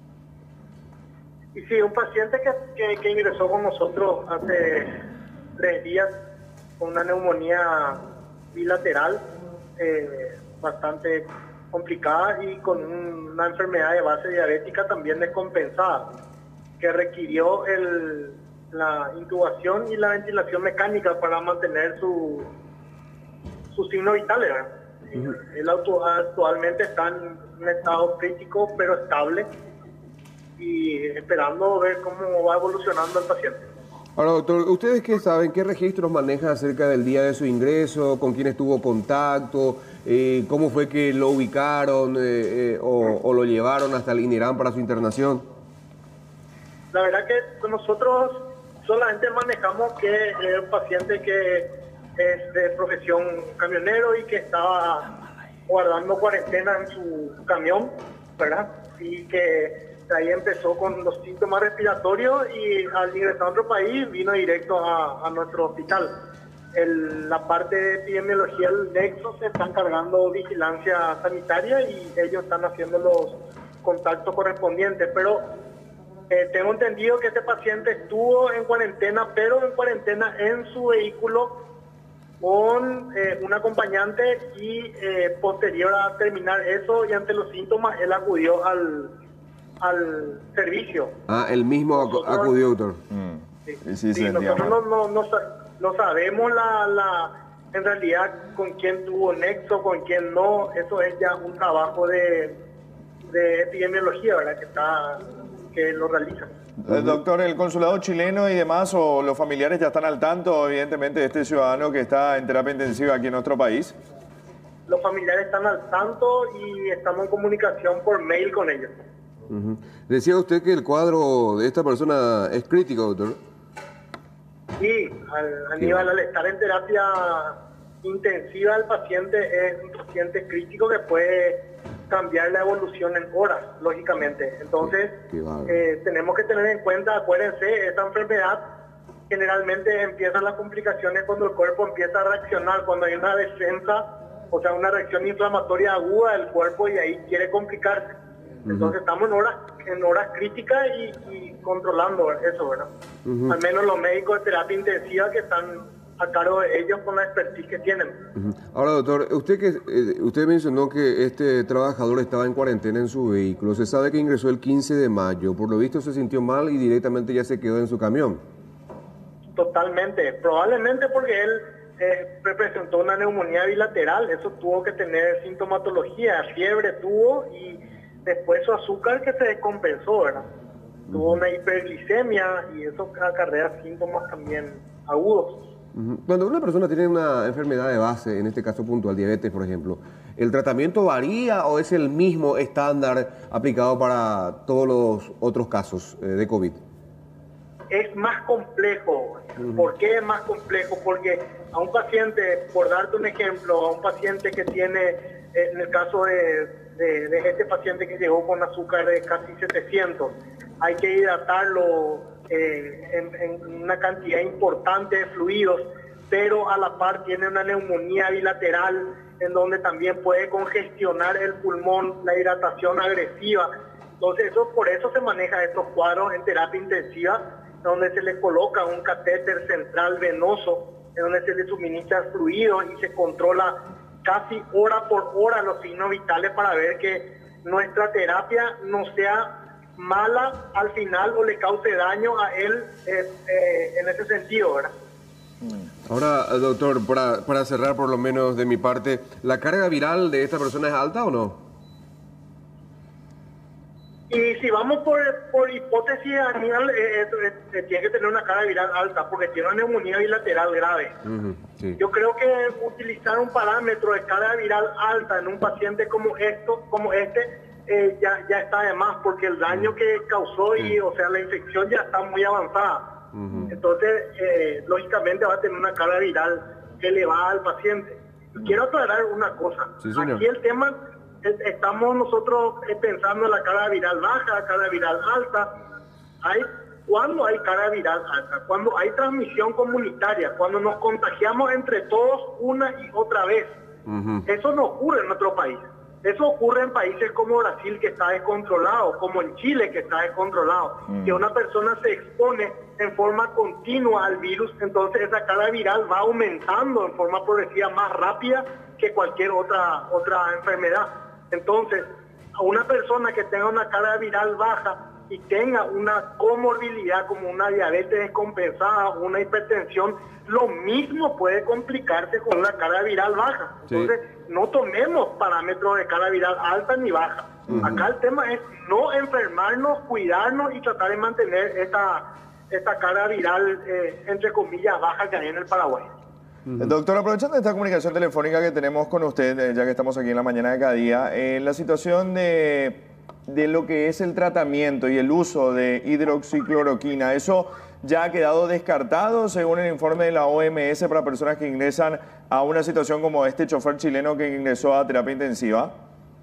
Y sí, un paciente que ingresó con nosotros hace 3 días con una neumonía bilateral bastante complicada y con una enfermedad de base diabética también descompensada, que requirió la intubación y la ventilación mecánica para mantener sus signos vitales. Él actualmente está en un estado crítico pero estable y esperando ver cómo va evolucionando el paciente. Ahora, doctor, ¿ustedes qué saben? ¿Qué registros manejan acerca del día de su ingreso? ¿Con quién tuvo contacto? ¿Cómo fue que lo ubicaron o lo llevaron hasta el INERAM para su internación? La verdad que nosotros solamente manejamos que es un paciente que es de profesión camionero y que estaba guardando cuarentena en su camión, ¿verdad? Y que ahí empezó con los síntomas respiratorios y al ingresar a otro país vino directo a nuestro hospital. La parte de epidemiología del Nexo se está encargando vigilancia sanitaria y ellos están haciendo los contactos correspondientes, pero tengo entendido que este paciente estuvo en cuarentena, pero en cuarentena en su vehículo con un acompañante y posterior a terminar eso y ante los síntomas él acudió al servicio. Ah, él mismo acudió, doctor. Sí, nosotros no sabemos en realidad con quién tuvo nexo, con quién no. Eso es ya un trabajo de epidemiología, ¿verdad? Que lo realizan. Doctor, el consulado chileno y demás o los familiares ya están al tanto, evidentemente, de este ciudadano que está en terapia intensiva aquí en nuestro país. Los familiares están al tanto y estamos en comunicación por mail con ellos. Decía usted que el cuadro de esta persona es crítico, doctor. Sí, Aníbal, al estar en terapia intensiva el paciente es un paciente crítico que puede cambiar la evolución en horas, lógicamente. Entonces, tenemos que tener en cuenta, acuérdense, esta enfermedad generalmente empiezan las complicaciones cuando el cuerpo empieza a reaccionar, cuando hay una defensa, o sea, una reacción inflamatoria aguda del cuerpo y ahí quiere complicarse. Entonces estamos en horas críticas y controlando eso, ¿verdad? Al menos los médicos de terapia intensiva que están a cargo de ellos con la expertise que tienen. Ahora, doctor, usted mencionó que este trabajador estaba en cuarentena en su vehículo. Se sabe que ingresó el 15 de mayo. Por lo visto se sintió mal y directamente ya se quedó en su camión. Totalmente. Probablemente porque él presentó una neumonía bilateral. Eso tuvo que tener sintomatología. Fiebre tuvo y después su azúcar que se descompensó, ¿verdad? Tuvo una hiperglicemia y eso acarrea síntomas también agudos. Cuando una persona tiene una enfermedad de base, en este caso puntual, diabetes, por ejemplo, ¿el tratamiento varía o es el mismo estándar aplicado para todos los otros casos de COVID? Es más complejo. ¿Por qué es más complejo? Porque a un paciente, por darte un ejemplo, a un paciente que tiene, en el caso de este paciente que llegó con azúcar de casi 700, hay que hidratarlo en una cantidad importante de fluidos, pero a la par tiene una neumonía bilateral en donde también puede congestionar el pulmón, la hidratación agresiva. Entonces por eso se maneja estos cuadros en terapia intensiva, donde se le coloca un catéter central venoso, en donde se le suministra fluidos y se controla casi hora por hora los signos vitales para ver que nuestra terapia no sea mala al final o le cause daño a él en ese sentido, ¿verdad? Ahora, doctor, para cerrar por lo menos de mi parte, ¿la carga viral de esta persona es alta o no? Y si vamos por hipótesis, Aníbal, tiene que tener una carga viral alta porque tiene una neumonía bilateral grave. Sí. Yo creo que utilizar un parámetro de carga viral alta en un paciente como este ya está de más porque el daño que causó la infección ya está muy avanzada. Entonces, lógicamente va a tener una carga viral elevada al paciente. Y quiero aclarar una cosa. Sí, aquí el tema, estamos nosotros pensando en la carga viral baja, carga viral alta. Cuando hay carga viral alta, cuando hay transmisión comunitaria, cuando nos contagiamos entre todos una y otra vez. Eso no ocurre en nuestro país. Eso ocurre en países como Brasil, que está descontrolado, como en Chile, que está descontrolado. Que una persona se expone en forma continua al virus, entonces esa carga viral va aumentando en forma progresiva más rápida que cualquier otra enfermedad. Entonces, a una persona que tenga una carga viral baja y tenga una comorbilidad como una diabetes descompensada o una hipertensión, lo mismo puede complicarse con una carga viral baja. Entonces, no tomemos parámetros de carga viral alta ni baja. Acá el tema es no enfermarnos, cuidarnos y tratar de mantener esta carga viral, entre comillas, baja que hay en el Paraguay. Doctor, aprovechando esta comunicación telefónica que tenemos con usted, ya que estamos aquí en la mañana de cada día, la situación de lo que es el tratamiento y el uso de hidroxicloroquina, ¿eso ya ha quedado descartado según el informe de la OMS para personas que ingresan a una situación como este chofer chileno que ingresó a terapia intensiva?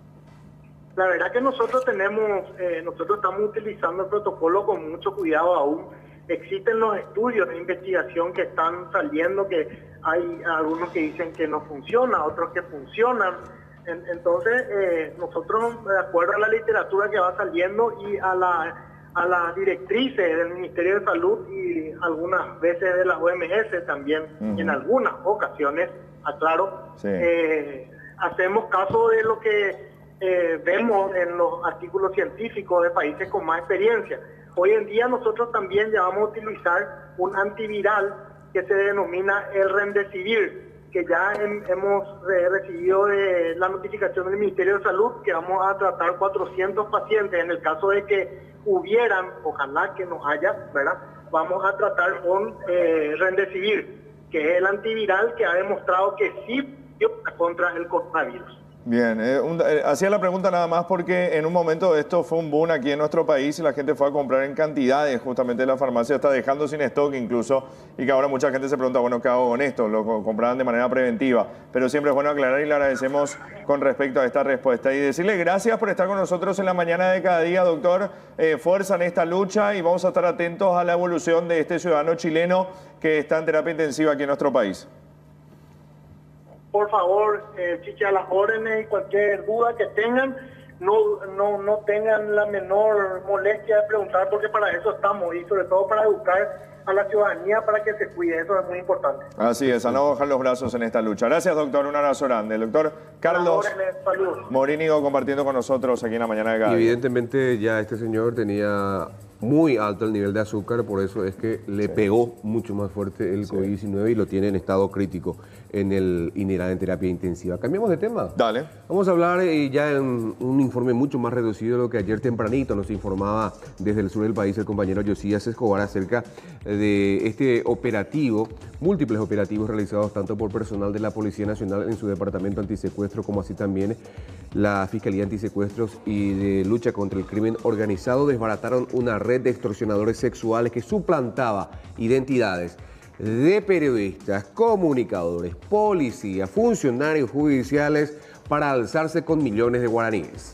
La verdad que nosotros estamos utilizando el protocolo con mucho cuidado aún. Existen los estudios de investigación que están saliendo, que hay algunos que dicen que no funciona, otros que funcionan. Entonces, nosotros, de acuerdo a la literatura que va saliendo y a las directrices del Ministerio de Salud y algunas veces de la OMS también, en algunas ocasiones, aclaro, hacemos caso de lo que vemos en los artículos científicos de países con más experiencia. Hoy en día nosotros también ya vamos a utilizar un antiviral que se denomina el Remdesivir, que ya hemos recibido de la notificación del Ministerio de Salud que vamos a tratar 400 pacientes. En el caso de que hubieran, ojalá que no haya, ¿verdad? Vamos a tratar con Remdesivir, que es el antiviral que ha demostrado que sí contra el coronavirus. Bien, hacía la pregunta nada más porque en un momento esto fue un boom aquí en nuestro país y la gente fue a comprar en cantidades, justamente la farmacia está dejando sin stock incluso, y que ahora mucha gente se pregunta, bueno, ¿qué hago con esto? Lo compraban de manera preventiva, pero siempre es bueno aclarar y le agradecemos con respecto a esta respuesta y decirle gracias por estar con nosotros en la mañana de cada día, doctor, fuerza en esta lucha y vamos a estar atentos a la evolución de este ciudadano chileno que está en terapia intensiva aquí en nuestro país. Por favor, Chichi, a las órdenes y cualquier duda que tengan, no tengan la menor molestia de preguntar, porque para eso estamos y sobre todo para educar a la ciudadanía para que se cuide. Eso es muy importante. Así es, a no bajar los brazos en esta lucha. Gracias, doctor. Un abrazo grande. El doctor Carlos Morínigo compartiendo con nosotros aquí en la mañana de Gadia. Evidentemente ya este señor tenía muy alto el nivel de azúcar, por eso es que le pegó mucho más fuerte el COVID-19 y lo tiene en estado crítico en el INERA en terapia intensiva. Cambiamos de tema. Dale. Vamos a hablar ya en un informe mucho más reducido de lo que ayer tempranito nos informaba desde el sur del país el compañero Josías Escobar acerca de este operativo, múltiples operativos realizados tanto por personal de la Policía Nacional en su departamento antisecuestro como así también la Fiscalía Antisecuestros y de Lucha contra el Crimen Organizado. Desbarataron una red de extorsionadores sexuales que suplantaba identidades de periodistas, comunicadores, policías, funcionarios judiciales para alzarse con millones de guaraníes.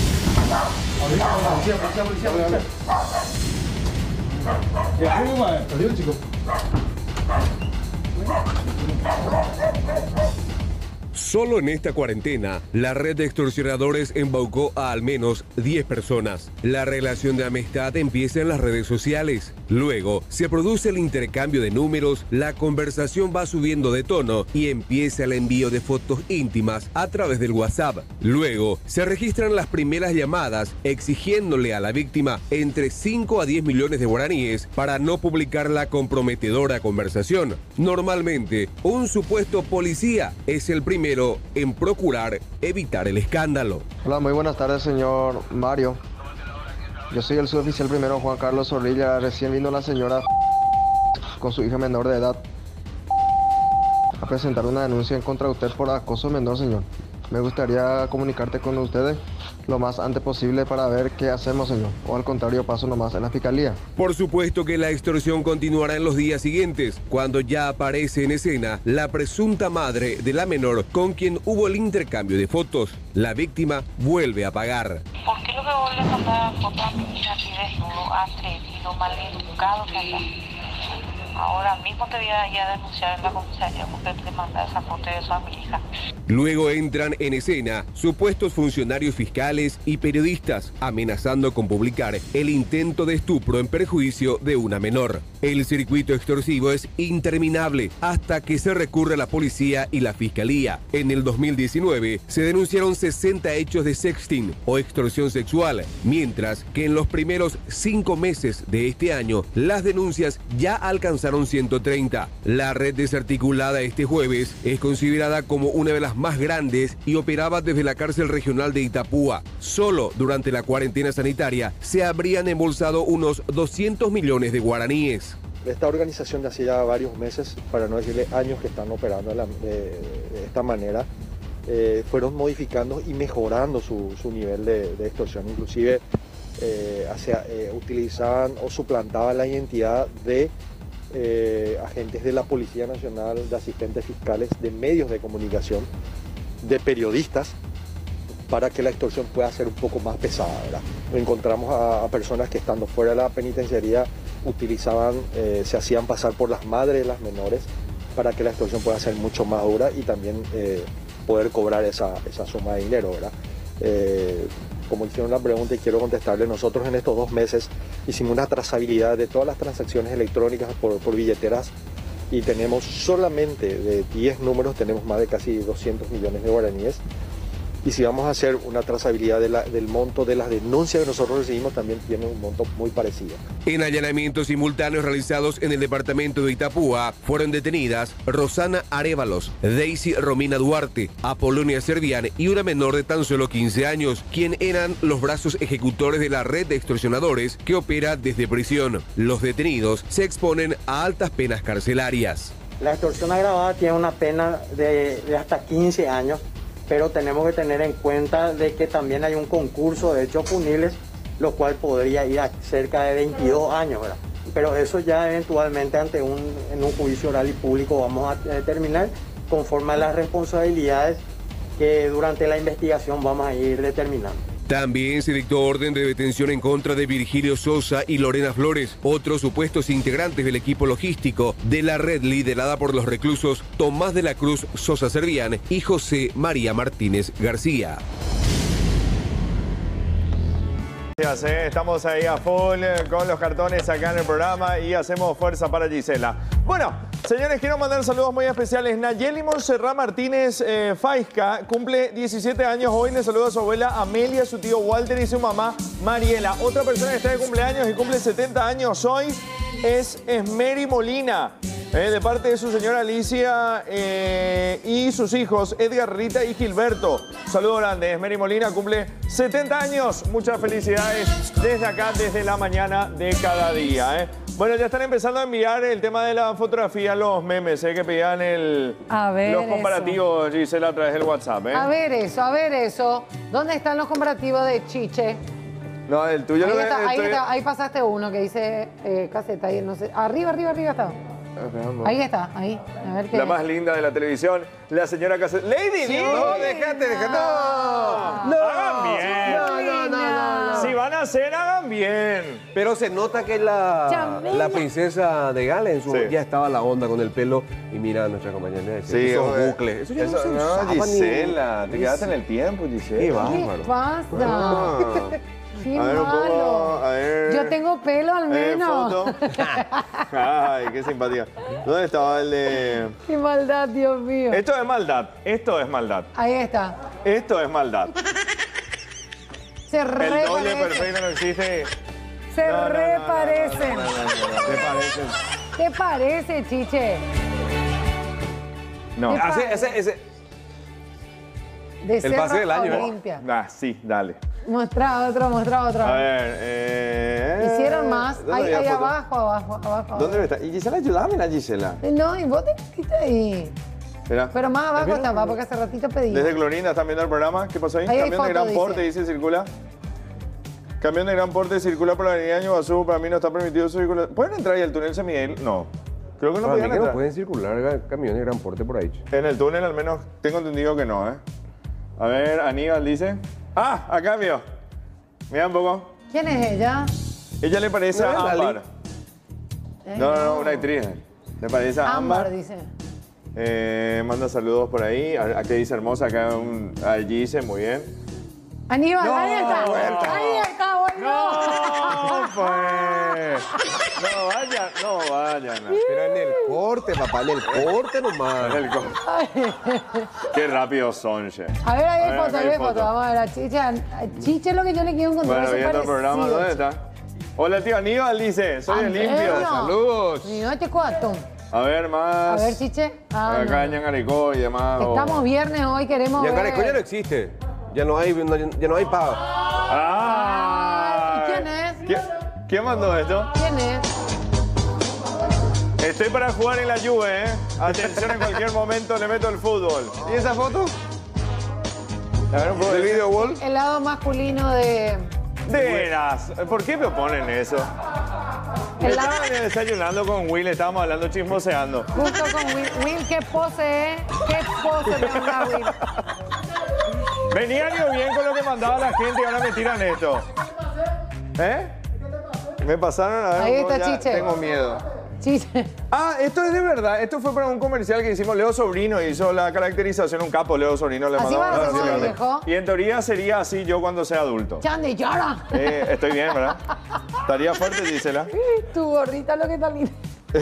Solo en esta cuarentena, la red de extorsionadores embaucó a al menos 10 personas. La relación de amistad empieza en las redes sociales. Luego, se produce el intercambio de números, la conversación va subiendo de tono y empieza el envío de fotos íntimas a través del WhatsApp. Luego, se registran las primeras llamadas exigiéndole a la víctima entre 5 a 10 millones de guaraníes para no publicar la comprometedora conversación. Normalmente, un supuesto policía es el primero en procurar evitar el escándalo. Hola, muy buenas tardes, señor Mario. Yo soy el suboficial primero Juan Carlos Zorrilla. Recién vino la señora con su hija menor de edad a presentar una denuncia en contra de usted por acoso menor, señor. Me gustaría comunicarte con ustedes lo más antes posible para ver qué hacemos, señor. O al contrario, paso nomás en la fiscalía. Por supuesto que la extorsión continuará en los días siguientes, cuando ya aparece en escena la presunta madre de la menor con quien hubo el intercambio de fotos. La víctima vuelve a pagar. ¿Por qué lo que vuelve a mandar fotos a mi hija así desnudo, atrevido, maleducado que anda? Ahora mismo te voy a denunciar en la comisaría porque te manda esa foto de eso a mi hija. Luego entran en escena supuestos funcionarios fiscales y periodistas amenazando con publicar el intento de estupro en perjuicio de una menor. El circuito extorsivo es interminable hasta que se recurre a la policía y la fiscalía. En el 2019 se denunciaron 60 hechos de sexting o extorsión sexual, mientras que en los primeros 5 meses de este año las denuncias ya alcanzaron 130. La red desarticulada este jueves es considerada como una de las más grandes y operaba desde la cárcel regional de Itapúa. Solo durante la cuarentena sanitaria se habrían embolsado unos 200 millones de guaraníes. Esta organización de hace ya varios meses, para no decirle años que están operando de esta manera, fueron modificando y mejorando su nivel de extorsión. Inclusive utilizaban o suplantaban la identidad de agentes de la Policía Nacional, de asistentes fiscales, de medios de comunicación, de periodistas, para que la extorsión pueda ser un poco más pesada, ¿verdad? Encontramos a personas que estando fuera de la penitenciaría utilizaban, se hacían pasar por las madres de las menores para que la extorsión pueda ser mucho más dura y también poder cobrar esa suma de dinero, ¿verdad? Como hicieron la pregunta y quiero contestarle, nosotros en estos 2 meses hicimos una trazabilidad de todas las transacciones electrónicas por billeteras y tenemos solamente de 10 números, tenemos más de casi 200 millones de guaraníes. Y si vamos a hacer una trazabilidad del monto de las denuncias que nosotros recibimos, también tiene un monto muy parecido. En allanamientos simultáneos realizados en el departamento de Itapúa, fueron detenidas Rosana Arévalos, Daisy Romina Duarte, Apolonia Servián y una menor de tan solo 15 años, quien eran los brazos ejecutores de la red de extorsionadores que opera desde prisión. Los detenidos se exponen a altas penas carcelarias. La extorsión agravada tiene una pena de hasta 15 años. Pero tenemos que tener en cuenta de que también hay un concurso de hechos punibles, lo cual podría ir a cerca de 22 años, ¿verdad? Pero eso ya eventualmente en un juicio oral y público vamos a determinar conforme a las responsabilidades que durante la investigación vamos a ir determinando. También se dictó orden de detención en contra de Virgilio Sosa y Lorena Flores, otros supuestos integrantes del equipo logístico de la red liderada por los reclusos Tomás de la Cruz Sosa Servián y José María Martínez García. Gracias, estamos ahí a full con los cartones acá en el programa y hacemos fuerza para Gisela. Bueno, señores, quiero mandar saludos muy especiales. Nayeli Montserrat Martínez Faisca cumple 17 años hoy. Le saluda a su abuela Amelia, su tío Walter y su mamá Mariela. Otra persona que está de cumpleaños y cumple 70 años hoy es Esmeri Molina. De parte de su señora Alicia y sus hijos Edgar, Rita y Gilberto. Saludo grande. Esmeri Molina cumple 70 años. Muchas felicidades desde acá, desde la mañana de cada día. Bueno, ya están empezando a enviar el tema de la fotografía, los memes, que pedían los comparativos, eso. Gisela, a través del WhatsApp. A ver eso. ¿Dónde están los comparativos de Chiche? No, el tuyo Ahí pasaste uno que dice caseta. Ahí, no sé. Arriba está. Ahí está, ahí. A ver qué la más linda de la televisión, la señora Caseta. ¡Lady! Sí. No, déjate. No. Hagan bien. No. Si van a hacer, hagan bien. Pero se nota que la princesa de Gales ya estaba la onda con el pelo. Y mira a nuestra compañera. Sí, esos bucles. Eso no, Gisela. Te quedaste en el tiempo, Gisela. Qué bárbaro. ¿Qué pasa? Qué malo. A ver. Yo tengo pelo al menos. Foto. Ay, qué simpatía. ¿Dónde estaba el de...? Qué maldad, Dios mío. Esto es maldad. Ahí está. Esto es maldad. Se re El doble parecen. perfecto no existe. Se reparecen. ¿Te parecen? ¿Te parece, Chiche? No. Ese De el pase del año. Olimpia. Sí, dale. Muestra otro. A ver, Hicieron más. Ahí abajo. ¿Dónde está? Y Gisela, ayúdame, Gisela. No, y vos te metiste ahí. Espera. Pero más abajo estaba, porque hace ratito pedí. Desde Clorinda, ¿están viendo el programa? ¿Qué pasó ahí? Ahí hay Camión de foto, gran porte, dice, circula. Camión de gran porte circula por la avenida Ñuazú. Para mí no está permitido circular. ¿Pueden entrar ahí al túnel San Miguel? No. Creo que no pueden entrar. No pueden circular camiones de gran porte por ahí. En el túnel al menos tengo entendido que no, A ver, Aníbal dice. ¡Ah! Acá vio. Mira un poco. ¿Quién es ella? Ella le parece a Ámbar. No, una actriz. Le parece a Ámbar. Dice. Manda saludos por ahí. Aquí dice hermosa, acá allí dice muy bien. Aníbal, No, ahí está. vuelta. Ahí está, bueno. No, pues. No vayan. Pero en el corte, papá, en el corte nomás. En el corte. Qué rápidos son, che. A ver, ahí hay foto. Vamos a ver a Chiche. Chiche es lo que yo le quiero encontrar. Bueno, viendo el programa, ¿dónde está? Hola, tío Aníbal, dice. Soy el limpio. Saludos. No, este cuarto. A ver, más. A ver, Chiche. Acá en Ñangaricó y demás. Estamos viernes hoy, queremos ver. Ñangaricó ya no existe. Ya no hay pago. ¿Y quién es? ¿Quién mandó esto? ¿Quién es? Estoy para jugar en la Juve, Atención, en cualquier momento le meto el fútbol. ¿Y esa foto? A ver, un poco del video wall. El lado masculino de... De veras, ¿por qué me oponen eso? Estaban desayunando con Will, estábamos hablando chismoseando. Justo con Will. Will, ¿qué pose, ¿Qué pose te manda Will? Venían yo bien con lo que mandaba la gente y ahora me tiran esto. Me pasaron a ver. Ahí está Chiche. Tengo miedo. Chiche. Esto es de verdad. Esto fue para un comercial que hicimos. Leo Sobrino hizo la caracterización, un capo. Leo Sobrino le mandó. ¿Así va a ser muy viejo? Y en teoría sería así yo cuando sea adulto. Chande, llora. Estoy bien, ¿verdad? Estaría fuerte, Gisela. Tu gorrita lo que está linda.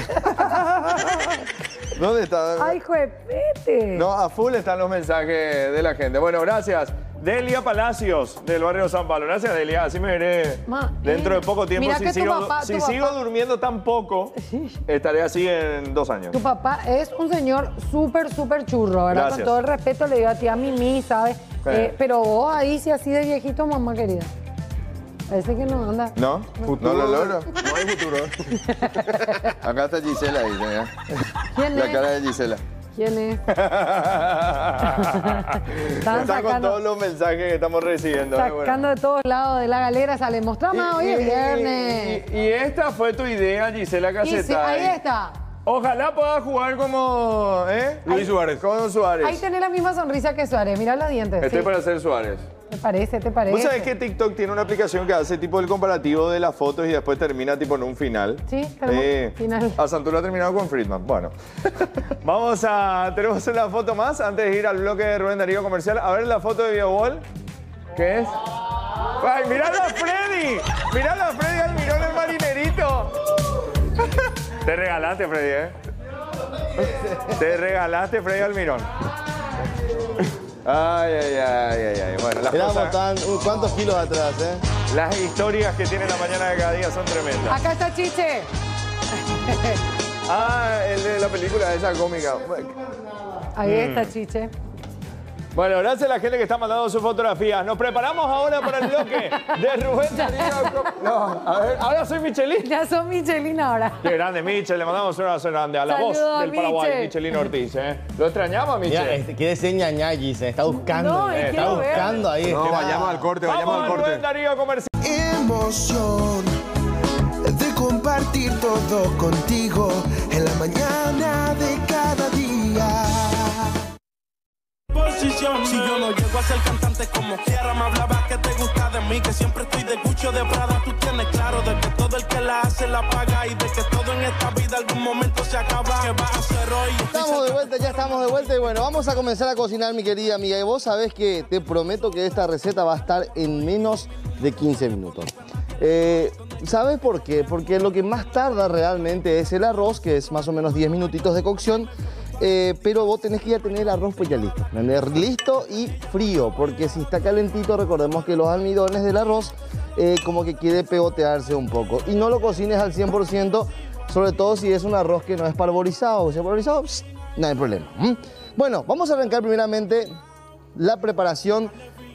¿Dónde está? ¡Ay, juepete! No, a full están los mensajes de la gente. Bueno, gracias. Delia Palacios, del barrio San Pablo. Gracias, Delia. Así me veré dentro de poco tiempo. Si sigo durmiendo tan poco, estaré así en 2 años. Tu papá es un señor súper churro, ¿verdad? Gracias. Con todo el respeto le digo a ti, a Mimi, ¿sabes? Pero vos ahí sí así de viejito, mamá querida. Parece que no anda. ¿No? ¿No lo logro? No hay futuro. Acá está Gisela ahí. ¿Quién La es? cara de Gisela. ¿Quién es? Están con todos los mensajes que estamos recibiendo. Sacando de todos lados de la galera, sale. Mostrame, hoy es viernes. Y esta fue tu idea, Gisela Caseta. Sí, ahí está. Ojalá pueda jugar como Luis Suárez. Como Suárez. Ahí tenés la misma sonrisa que Suárez. Mirá los dientes. Estoy para ser Suárez. ¿Te parece? ¿Vos sabés que TikTok tiene una aplicación que hace tipo el comparativo de las fotos y después termina tipo en un final? Sí, tenemos final. A Santuro ha terminado con Friedman. Bueno. Tenemos una foto más antes de ir al bloque de Rubén Darío comercial. A ver la foto de BioWall. ¿Qué es? Ay, miralo a Freddy. Miralo a Freddy Almirón, el marinerito. Te regalaste, Freddy, ¿eh? Te regalaste, Freddy Almirón. Ay, ay, ay, ay, ay. Bueno, las cosas... ¿Cuántos kilos atrás, Las historias que tiene la mañana de cada día son tremendas. Acá está Chiche. El de la película esa cómica. Ahí está Chiche. Bueno, gracias a la gente que está mandando sus fotografías. Nos preparamos ahora para el bloque de Rubén Darío. No, a ver, ahora soy Michelin. Ya son Michelin ahora. Qué grande, Michel. Le mandamos un abrazo grande a la voz del Paraguay, Michelin Ortiz. ¿Lo extrañamos, Michel? Mira, quiere ser ñañagui, se está buscando. Está buscando ahí. No, vayamos al corte, vayamos al corte. Rubén Darío Comercial. Emoción de compartir todo contigo en la mañana de cada día. Si yo no llego a ser cantante como quiera, me hablaba que te gusta de mí, que siempre estoy de Gucci o de Prada. Tú tienes claro de que todo el que la hace la paga y de que todo en esta vida algún momento se acaba. ¿Qué vas a hacer hoy? Estamos de vuelta, ya estamos de vuelta y bueno, vamos a comenzar a cocinar, mi querida amiga. Y vos sabés que te prometo que esta receta va a estar en menos de 15 minutos. ¿Sabes por qué? Porque lo que más tarda realmente es el arroz, que es más o menos 10 minutitos de cocción. Pero vos tenés que ya tener el arroz pues ya listo, listo y frío, porque si está calentito recordemos que los almidones del arroz como que quiere pegotearse un poco. Y no lo cocines al 100%, sobre todo si es un arroz que no es parborizado. Si es parborizado, no hay problema. Bueno, vamos a arrancar primeramente la preparación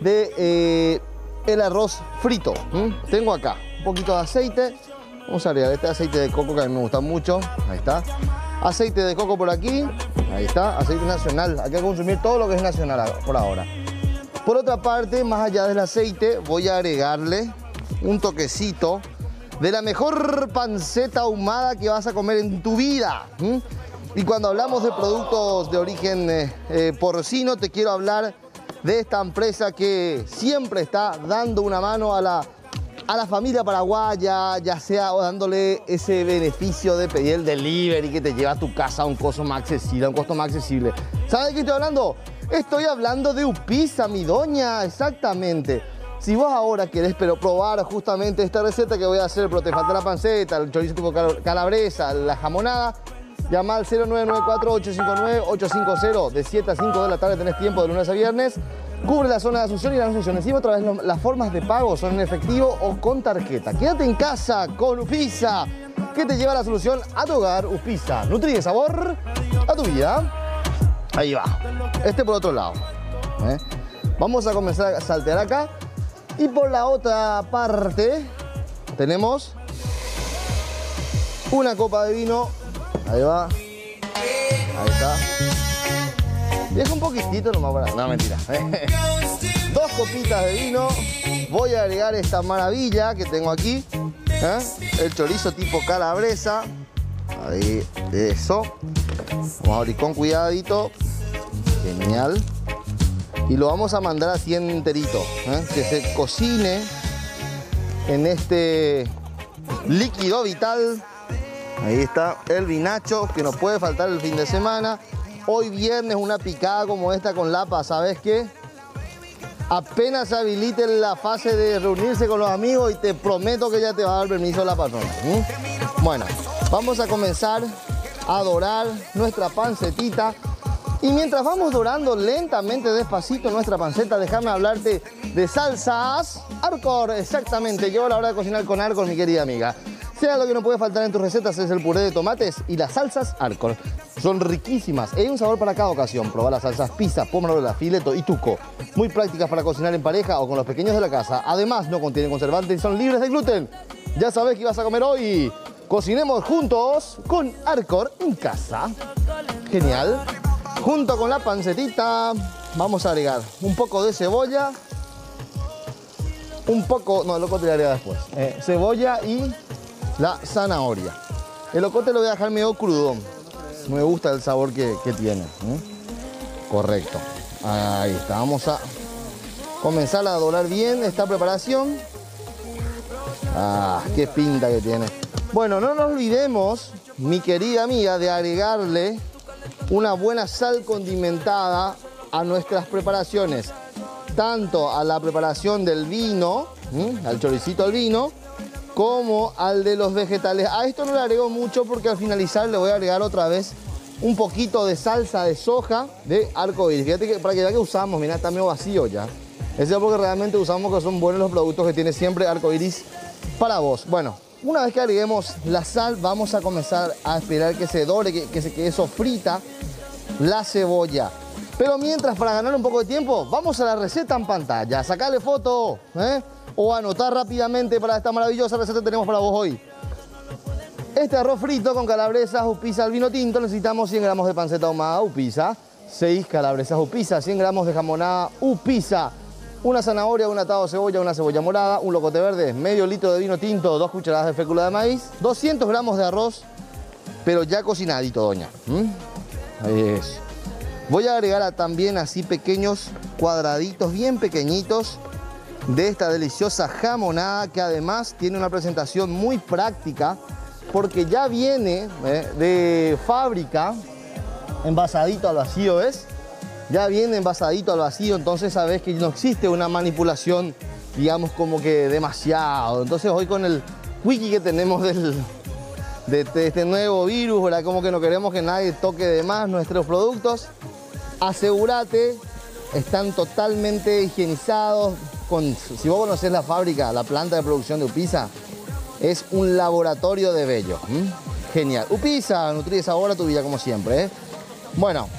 de el arroz frito. Tengo acá un poquito de aceite, vamos a agregar este aceite de coco que a mí me gusta mucho, ahí está. Aceite de coco por aquí, ahí está, aceite nacional. Hay que consumir todo lo que es nacional por ahora. Por otra parte, más allá del aceite, voy a agregarle un toquecito de la mejor panceta ahumada que vas a comer en tu vida. Y cuando hablamos de productos de origen porcino, te quiero hablar de esta empresa que siempre está dando una mano a la familia paraguaya, ya sea dándole ese beneficio de pedir el delivery que te lleva a tu casa a un costo más accesible, ¿Sabes de qué estoy hablando? Estoy hablando de Upisa, mi doña, exactamente. Si vos ahora querés probar justamente esta receta que voy a hacer, pero te falta la panceta, el chorizo tipo calabresa, la jamonada, llama al 0994-859-850. De 7 a 5 de la tarde tenés tiempo de lunes a viernes. Cubre la zona de Asunción y la Asunción. Encima otra vez las formas de pago son en efectivo o con tarjeta. Quédate en casa con Upisa, que te lleva la solución a tu hogar. Upisa, nutre sabor a tu vida. Ahí va. Este por otro lado. Vamos a comenzar a saltear acá. Y por la otra parte tenemos una copa de vino. Ahí va. Ahí está. Deja un poquitito nomás para... No, mentira. 2 copitas de vino. Voy a agregar esta maravilla que tengo aquí. El chorizo tipo calabresa. Ahí, eso. Vamos a abrir con cuidadito. Genial. Y lo vamos a mandar así enterito. Que se cocine en este líquido vital. Ahí está el vinacho que nos puede faltar el fin de semana. Hoy viernes una picada como esta con lapa, ¿sabes qué? Apenas se habilite la fase de reunirse con los amigos y te prometo que ya te va a dar permiso la patrona. Bueno, vamos a comenzar a dorar nuestra pancetita. Y mientras vamos dorando lentamente, despacito nuestra panceta, déjame hablarte de salsas Arcor. Exactamente, llegó la hora de cocinar con Arcor, mi querida amiga. Sea lo que no puede faltar en tus recetas es el puré de tomates y las salsas Arcor. Son riquísimas, hay un sabor para cada ocasión. Proba las salsas pizza, pomarola, fileto y tuco. Muy prácticas para cocinar en pareja o con los pequeños de la casa. Además, no contienen conservantes y son libres de gluten. Ya sabes qué vas a comer hoy. Cocinemos juntos con Arcor en casa. Genial. Junto con la pancetita vamos a agregar un poco de cebolla. Un poco, no, el locote lo agregar después. Cebolla y la zanahoria. El locote lo voy a dejar medio crudo. Me gusta el sabor que tiene. Correcto. Ahí está. Vamos a comenzar a dorar bien esta preparación. Ah, qué pinta que tiene. Bueno, no nos olvidemos, mi querida amiga, de agregarle una buena sal condimentada a nuestras preparaciones. tanto a la preparación del vino, al choricito al vino, como al de los vegetales. A esto no le agrego mucho porque al finalizar le voy a agregar otra vez un poquito de salsa de soja de arcoíris. Fíjate que para que vean que usamos, mira, está medio vacío ya. Eso es porque realmente usamos que son buenos los productos que tiene siempre arcoíris para vos. Bueno, una vez que agreguemos la sal, vamos a comenzar a esperar que se dore, que se quede sofrita la cebolla. Pero mientras, para ganar un poco de tiempo, vamos a la receta en pantalla. Sacale foto, o anotar rápidamente para esta maravillosa receta que tenemos para vos hoy. Este arroz frito con calabresas upisa al vino tinto, necesitamos 100 gramos de panceta ahumada upisa, 6 calabresas upisa, 100 gramos de jamonada upisa, una zanahoria, un atado de cebolla, una cebolla morada, un locote verde, medio litro de vino tinto, 2 cucharadas de fécula de maíz, 200 gramos de arroz, pero ya cocinadito, doña. Ahí es. Voy a agregar también así pequeños cuadraditos, bien pequeñitos, de esta deliciosa jamonada que además tiene una presentación muy práctica porque ya viene de fábrica envasadito al vacío, ¿ves? Ya viene envasadito al vacío, entonces sabes que no existe una manipulación, digamos, como que demasiado. Entonces hoy con el wiki que tenemos de este nuevo virus, ¿verdad? Como que no queremos que nadie toque de más nuestros productos. Asegúrate, están totalmente higienizados. Si vos conocés la fábrica, la planta de producción de Upisa, es un laboratorio de bello. Genial. Upisa, nutrí de sabor a tu vida como siempre. Bueno,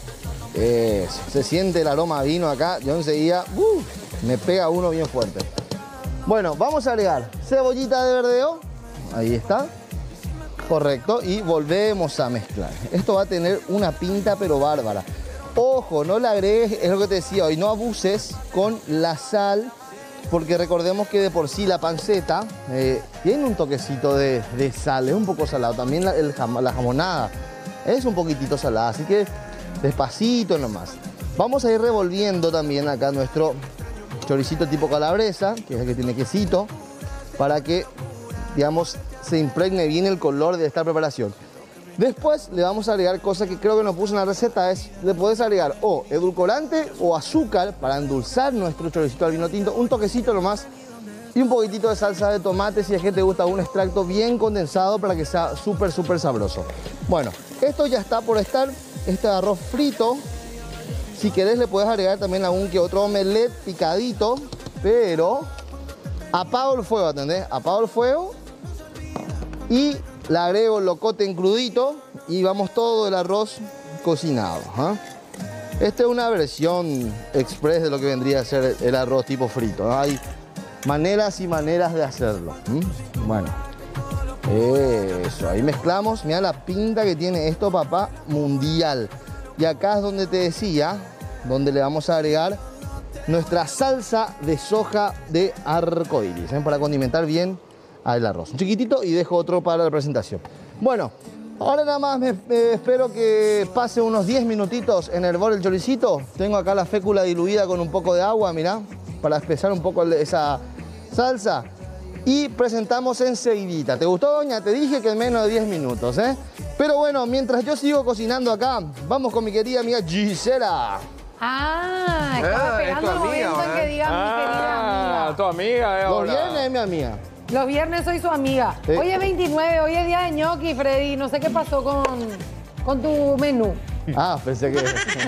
se siente el aroma a vino acá. Yo enseguida me pega uno bien fuerte. Bueno, vamos a agregar cebollita de verdeo. Ahí está. Correcto. Y volvemos a mezclar. Esto va a tener una pinta pero bárbara. Ojo, no le agregues, es lo que te decía hoy, no abuses con la sal, porque recordemos que de por sí la panceta tiene un toquecito de sal, es un poco salado. También la jamonada es un poquitito salada, así que despacito nomás. Vamos a ir revolviendo también acá nuestro choricito tipo calabresa, que es el que tiene quesito, para que, digamos, se impregne bien el color de esta preparación. Después le vamos a agregar cosas que creo que nos puso en la receta, le podés agregar o edulcorante o azúcar para endulzar nuestro choricito al vino tinto, un toquecito nomás y un poquitito de salsa de tomate si es que te gusta un extracto bien condensado para que sea súper sabroso. Bueno, esto ya está por estar, este arroz frito. Si querés le puedes agregar también algún que otro omelette picadito, pero apago el fuego, ¿entendés? Apago el fuego y le agrego el locote en crudito y vamos todo el arroz cocinado. Esta es una versión express de lo que vendría a ser el arroz tipo frito, ¿no? Hay maneras y maneras de hacerlo. Bueno, eso, ahí mezclamos. Mira la pinta que tiene esto, papá, mundial. Y acá es donde te decía, donde le vamos a agregar nuestra salsa de soja de arcoíris, para condimentar bien al arroz. Un chiquitito y dejo otro para la presentación. Bueno, ahora nada más me espero que pase unos 10 minutitos en hervor el choricito. Tengo acá la fécula diluida con un poco de agua, mirá, para espesar un poco esa salsa. Y presentamos enseguidita. ¿Te gustó, doña? Te dije que en menos de 10 minutos, Pero bueno, mientras yo sigo cocinando acá, vamos con mi querida amiga Gisela. Estaba esperando el momento en que diga mi querida amiga. Tu amiga, Los viernes es mi amiga. Los viernes soy su amiga. Sí. Hoy es 29, hoy es día de ñoqui, Freddy. No sé qué pasó con tu menú. Pensé que...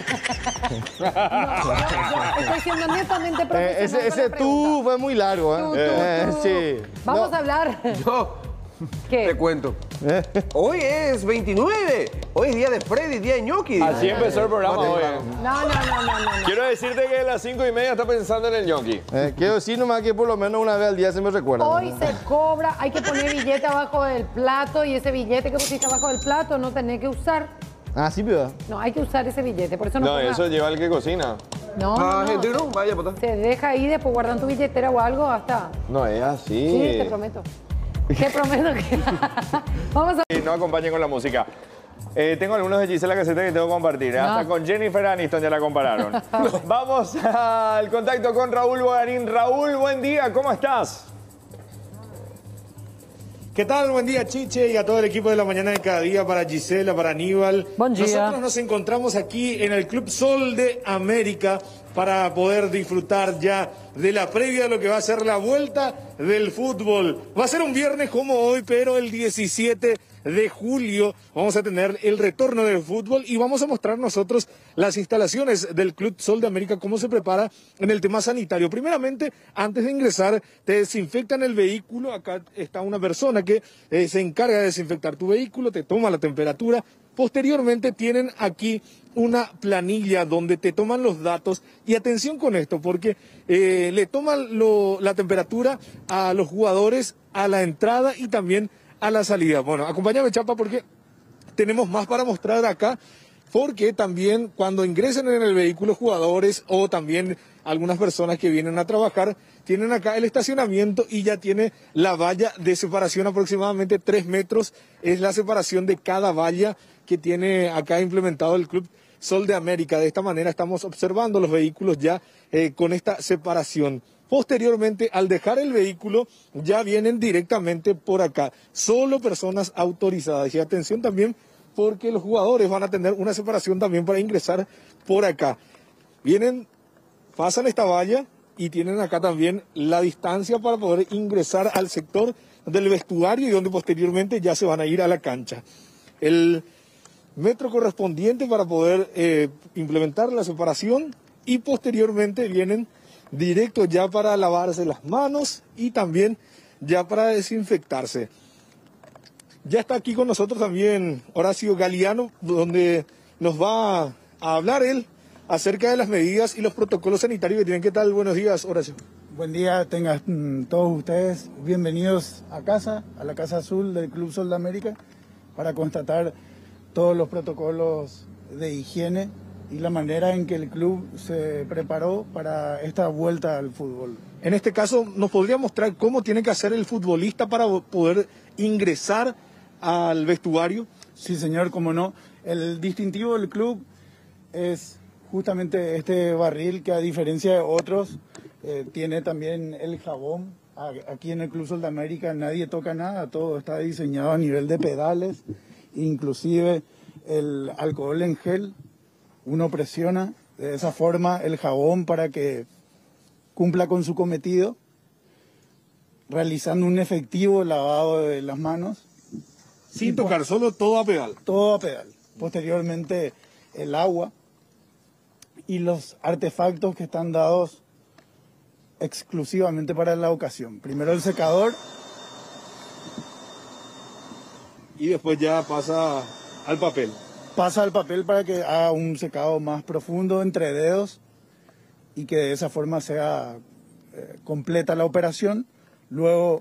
Estoy siendo netamente profesional. ese tú fue muy largo, Tú. Sí. Vamos a hablar. ¿Qué? Te cuento. Hoy es 29. Hoy es día de Freddy, día de ñoqui. Así empezó el programa hoy. No. Quiero decirte que a las 5:30 está pensando en el ñoqui. Quiero decir nomás que por lo menos una vez al día se me recuerda. Hoy se cobra, hay que poner billete abajo del plato y ese billete que pusiste abajo del plato no tenés que usar. Sí, pero... No, hay que usar ese billete, por eso no. No, eso lleva al que cocina. No. Gente, no, vaya, patá. Se deja ahí, después guardan tu billetera o algo hasta... No, es así. Sí, te prometo. Te prometo que... Vamos a... Y no acompañen con la música. Tengo algunos de Gisela Caseta que tengo que compartir. Hasta con Jennifer Aniston ya la compararon. Vamos al contacto con Raúl Bogarín. Raúl, buen día, ¿cómo estás? ¿Qué tal? Buen día, Chiche, y a todo el equipo de La Mañana de Cada Día, para Gisela, para Aníbal. Buen día. Nosotros nos encontramos aquí en el Club Sol de América para poder disfrutar ya de la previa de lo que va a ser la vuelta del fútbol. Va a ser un viernes como hoy, pero el 17 de julio vamos a tener el retorno del fútbol y vamos a mostrar nosotros las instalaciones del Club Sol de América, cómo se prepara en el tema sanitario. Primeramente, antes de ingresar, te desinfectan el vehículo. Acá está una persona que se encarga de desinfectar tu vehículo, te toma la temperatura. Posteriormente tienen aquí una planilla donde te toman los datos y atención con esto porque le toman la temperatura a los jugadores a la entrada y también a la salida. Bueno, acompáñame, Chapa, porque tenemos más para mostrar acá, porque también cuando ingresen en el vehículo jugadores o también algunas personas que vienen a trabajar, tienen acá el estacionamiento y ya tiene la valla de separación, aproximadamente 3 metros es la separación de cada valla que tiene acá implementado el Club Sol de América. De esta manera estamos observando los vehículos ya con esta separación. Posteriormente, al dejar el vehículo, ya vienen directamente por acá. Solo personas autorizadas. Y atención también, porque los jugadores van a tener una separación también para ingresar por acá. Vienen, pasan esta valla y tienen acá también la distancia para poder ingresar al sector del vestuario y donde posteriormente ya se van a ir a la cancha. El metro correspondiente para poder implementar la separación y posteriormente vienen directo ya para lavarse las manos y también ya para desinfectarse. Ya está aquí con nosotros también Horacio Galeano, donde nos va a hablar él acerca de las medidas y los protocolos sanitarios que tienen. ¿Qué tal? Buenos días, Horacio. Buen día, tengan todos ustedes bienvenidos a casa, a la Casa Azul del Club Sol de América, para constatar todos los protocolos de higiene y la manera en que el club se preparó para esta vuelta al fútbol. En este caso, ¿nos podría mostrar cómo tiene que hacer el futbolista para poder ingresar al vestuario? Sí, señor, cómo no. El distintivo del club es justamente este barril que, a diferencia de otros, tiene también el jabón. Aquí en el Club Sol de América nadie toca nada, todo está diseñado a nivel de pedales, inclusive el alcohol en gel. Uno presiona de esa forma el jabón para que cumpla con su cometido, realizando un efectivo lavado de las manos. Sin tocar, solo todo a pedal. Todo a pedal. Posteriormente el agua y los artefactos que están dados exclusivamente para la ocasión. Primero el secador. Y después ya pasa al papel. Pasa al papel para que haga un secado más profundo entre dedos y que de esa forma sea completa la operación. Luego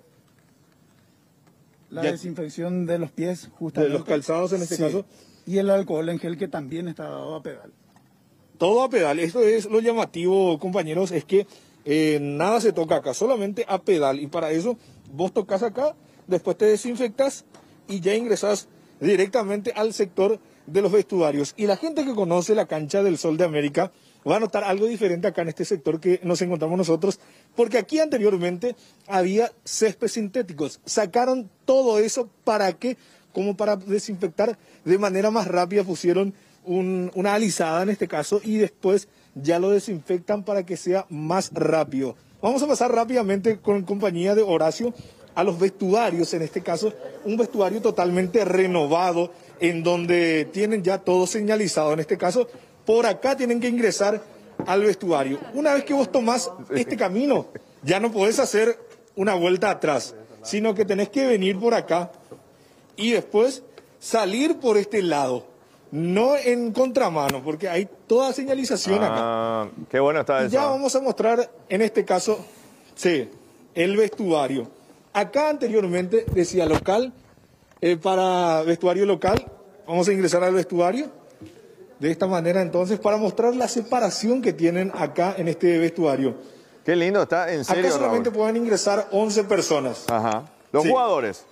la desinfección de los pies, justamente. De los calzados en este caso. Y el alcohol en gel, que también está dado a pedal. Todo a pedal. Esto es lo llamativo, compañeros, es que nada se toca acá, solamente a pedal. Y para eso vos tocas acá, después te desinfectas y ya ingresás directamente al sector de los vestuarios. Y la gente que conoce la cancha del Sol de América va a notar algo diferente acá en este sector que nos encontramos nosotros, porque aquí anteriormente había césped sintéticos. Sacaron todo eso, ¿para qué? Como para desinfectar de manera más rápida, pusieron una alisada en este caso y después ya lo desinfectan para que sea más rápido. Vamos a pasar rápidamente con compañía de Horacio a los vestuarios, en este caso un vestuario totalmente renovado en donde tienen ya todo señalizado. En este caso, por acá tienen que ingresar al vestuario. Una vez que vos tomás este camino, ya no podés hacer una vuelta atrás, sino que tenés que venir por acá y después salir por este lado. No en contramano, porque hay toda señalización acá. Qué bueno está eso. Y ya vamos a mostrar, en este caso, sí, el vestuario. Acá anteriormente decía local, para vestuario local. Vamos a ingresar al vestuario. De esta manera, entonces, para mostrar la separación que tienen acá en este vestuario. Qué lindo está, en serio, acá solamente Raúl. pueden ingresar 11 personas. Ajá. Los jugadores.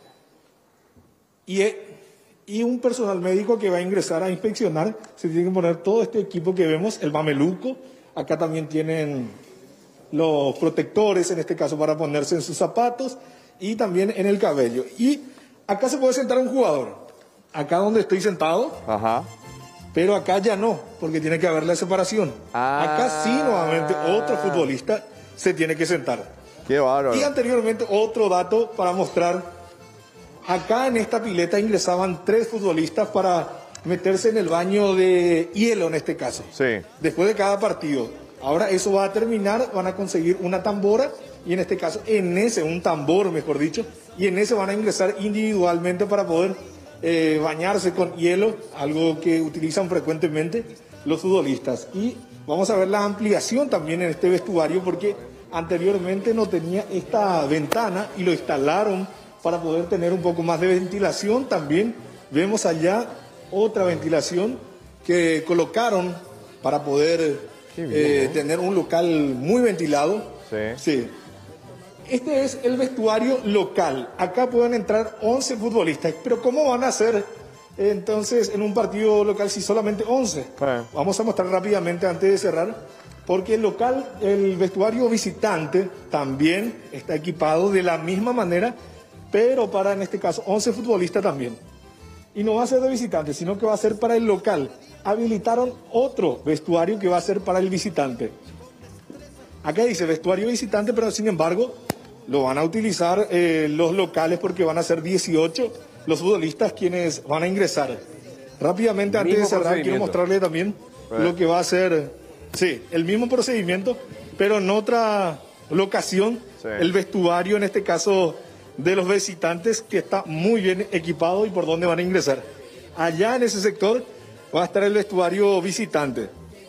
Y un personal médico que va a ingresar a inspeccionar. Se tiene que poner todo este equipo que vemos, el mameluco. Acá también tienen los protectores, en este caso, para ponerse en sus zapatos y también en el cabello. Y acá se puede sentar un jugador. Acá donde estoy sentado. Ajá. Pero acá ya no, porque tiene que haber la separación. Acá sí, nuevamente, otro futbolista se tiene que sentar. Qué bárbaro. Y anteriormente, otro dato para mostrar. Acá en esta pileta ingresaban 3 futbolistas para meterse en el baño de hielo, en este caso. Sí. Después de cada partido. Ahora eso va a terminar, van a conseguir una tambora, y en este caso, un tambor, mejor dicho, y en ese van a ingresar individualmente para poder bañarse con hielo, algo que utilizan frecuentemente los futbolistas. Y vamos a ver la ampliación también en este vestuario, porque anteriormente no tenía esta ventana y lo instalaron para poder tener un poco más de ventilación. También vemos allá otra ventilación que colocaron para poder tener un local muy ventilado. Sí. Este es el vestuario local. Acá pueden entrar 11 futbolistas. Pero ¿cómo van a hacer entonces en un partido local si solamente 11? Vamos a mostrar rápidamente antes de cerrar. Porque el local, el vestuario visitante también está equipado de la misma manera, pero para, en este caso, 11 futbolistas también. Y no va a ser de visitante, sino que va a ser para el local. Habilitaron otro vestuario que va a ser para el visitante. Acá dice vestuario visitante, pero sin embargo lo van a utilizar los locales, porque van a ser 18 los futbolistas quienes van a ingresar. Rápidamente, antes de cerrar, quiero mostrarle también lo que va a ser, el mismo procedimiento, pero en otra locación, el vestuario, en este caso de los visitantes, que está muy bien equipado y por donde van a ingresar. Allá en ese sector va a estar el vestuario visitante.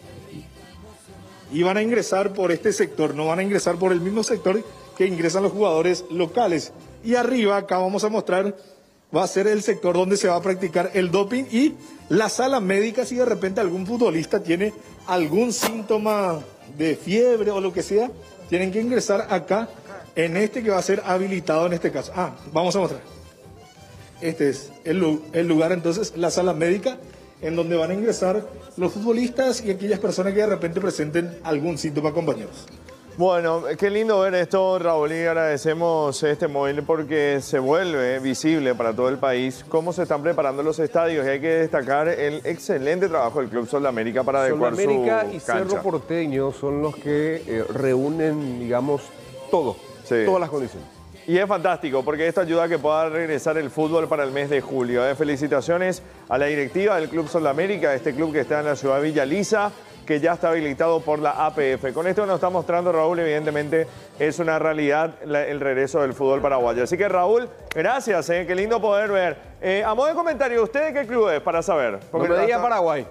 Y van a ingresar por este sector, no van a ingresar por el mismo sector que ingresan los jugadores locales. Y arriba, acá vamos a mostrar, va a ser el sector donde se va a practicar el doping y la sala médica, si de repente algún futbolista tiene algún síntoma de fiebre o lo que sea, tienen que ingresar acá, en este que va a ser habilitado en este caso. Vamos a mostrar. Este es el lugar, entonces, la sala médica, en donde van a ingresar los futbolistas y aquellas personas que de repente presenten algún síntoma, compañeros. Bueno, qué lindo ver esto, Raúl, y agradecemos este móvil porque se vuelve visible para todo el país cómo se están preparando los estadios, y hay que destacar el excelente trabajo del Club Sol de América para adecuar su cancha. Sol de América y Cerro Porteño son los que reúnen, digamos, todo, todas las condiciones. Y es fantástico porque esto ayuda a que pueda regresar el fútbol para el mes de julio. Felicitaciones a la directiva del Club Sol de América, este club que está en la ciudad de Villa Lisa, que ya está habilitado por la APF. Con esto que nos está mostrando Raúl, evidentemente es una realidad el regreso del fútbol paraguayo. Así que Raúl, gracias, qué lindo poder ver. A modo de comentario, ¿usted de qué club es para saber? Porque no me diga Paraguay.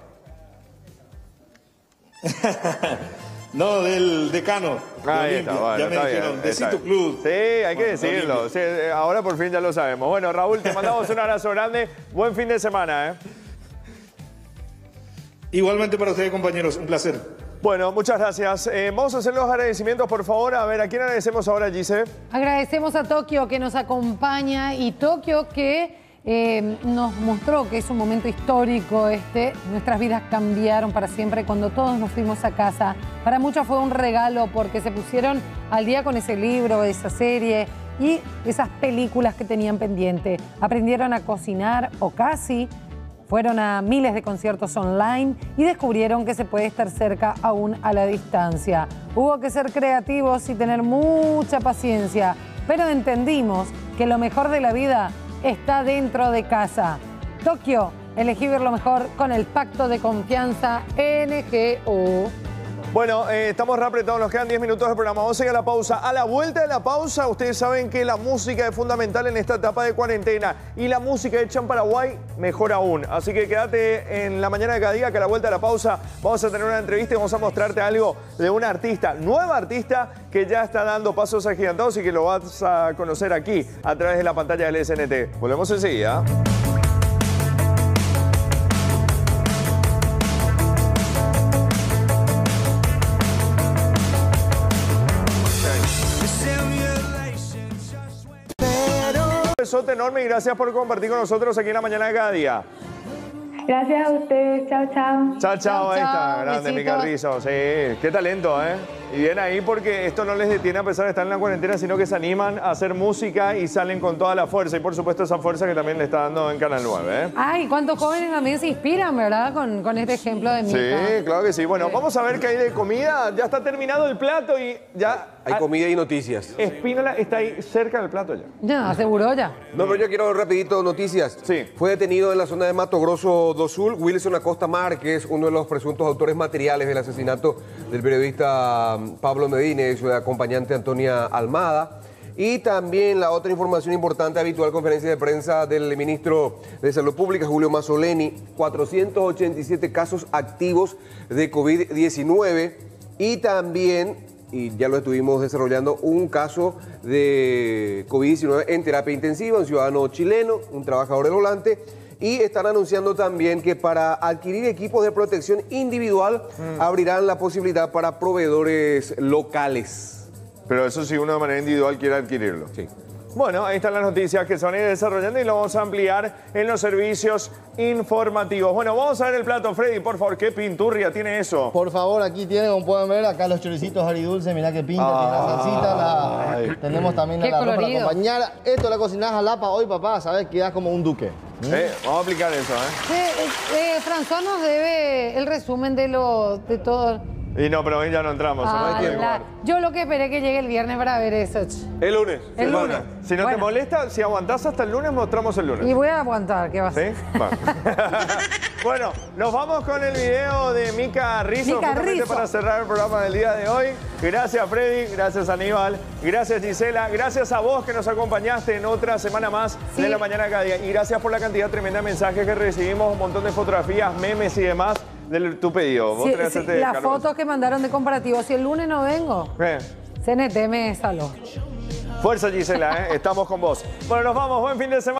No, del Decano. Ahí está, bueno, ya me dijeron, decí tu club. Sí, hay que decirlo. Sí, ahora por fin ya lo sabemos. Bueno, Raúl, te mandamos un abrazo grande. Buen fin de semana, Igualmente para ustedes, compañeros, un placer. Bueno, muchas gracias. Vamos a hacer los agradecimientos, por favor. A ver, ¿a quién agradecemos ahora, Gise? Agradecemos a Tokio, que nos acompaña, y Tokio, que nos mostró que es un momento histórico nuestras vidas cambiaron para siempre cuando todos nos fuimos a casa. Para muchos fue un regalo porque se pusieron al día con ese libro, esa serie y esas películas que tenían pendiente. Aprendieron a cocinar, o casi, fueron a miles de conciertos online y descubrieron que se puede estar cerca aún a la distancia. Hubo que ser creativos y tener mucha paciencia, pero entendimos que lo mejor de la vida está dentro de casa. Tokio, elegí ver lo mejor con el Pacto de Confianza NGO. Bueno, estamos reapretados, nos quedan 10 minutos de programa. Vamos a ir a la pausa. A la vuelta de la pausa, ustedes saben que la música es fundamental en esta etapa de cuarentena. Y la música hecha en Paraguay, mejor aún. Así que quédate en la mañana de cada día, que a la vuelta de la pausa vamos a tener una entrevista y vamos a mostrarte algo de una artista, nueva artista, que ya está dando pasos agigantados y que lo vas a conocer aquí, a través de la pantalla del SNT. Volvemos enseguida. Un besote enorme y gracias por compartir con nosotros aquí en la mañana de cada día. Gracias a ustedes. Chao, chao. Chao, chao. Ahí está. Grande, Besitos. mi Carrizo. Sí, qué talento, Y bien ahí porque esto no les detiene a pesar de estar en la cuarentena, sino que se animan a hacer música y salen con toda la fuerza. Y por supuesto esa fuerza que también le está dando en Canal 9. Ay, cuántos jóvenes también se inspiran, ¿verdad? Con este ejemplo de Mica. Sí, claro que sí. Bueno, vamos a ver qué hay de comida. Ya está terminado el plato y ya... Hay comida y noticias. Espínola está ahí cerca del plato ya. Ya, aseguró ya. No, pero yo quiero rapidito noticias. Sí. Fue detenido en la zona de Mato Grosso do Sul Wilson Acosta Márquez, uno de los presuntos autores materiales del asesinato del periodista Pablo Medina y su acompañante Antonia Almada. Y también la otra información importante, habitual conferencia de prensa del ministro de Salud Pública, Julio Mazzoleni, 487 casos activos de COVID-19 y también, y ya lo estuvimos desarrollando, un caso de COVID-19 en terapia intensiva, un ciudadano chileno, un trabajador del volante, y están anunciando también que para adquirir equipos de protección individual abrirán la posibilidad para proveedores locales. Pero eso sí, uno de manera individual quiere adquirirlo. Sí. Bueno, ahí están las noticias que se van a ir desarrollando y lo vamos a ampliar en los servicios informativos. Bueno, vamos a ver el plato, Freddy, por favor. ¿Qué pinturria tiene eso? Por favor, aquí tienen, como pueden ver, acá los choricitos agridulces. Mirá qué pinta, tiene la salsita. Tenemos también la arroz para acompañar. Esto la cocinás a lapa hoy, papá, ¿sabes? Quedás como un duque. Vamos a aplicar eso, François nos debe el resumen de todo. Y no, pero hoy ya no entramos. Yo lo que esperé que llegue el viernes para ver eso. El lunes. El lunes. Si no te molesta, si aguantás hasta el lunes, mostramos el lunes. Y voy a aguantar, ¿qué va a ser? ¿Sí? Bueno, nos vamos con el video de Mica Rizzo, justamente para cerrar el programa del día de hoy. Gracias, Freddy. Gracias, Aníbal. Gracias, Gisela. Gracias a vos que nos acompañaste en otra semana más de La Mañana Cada Día. Y gracias por la cantidad tremenda de mensajes que recibimos, un montón de fotografías, memes y demás de tu pedido. ¿Vos las fotos que mandaron de comparativo. Si el lunes no vengo, CNT me saló. Fuerza, Gisela, estamos con vos. Bueno, nos vamos. Buen fin de semana.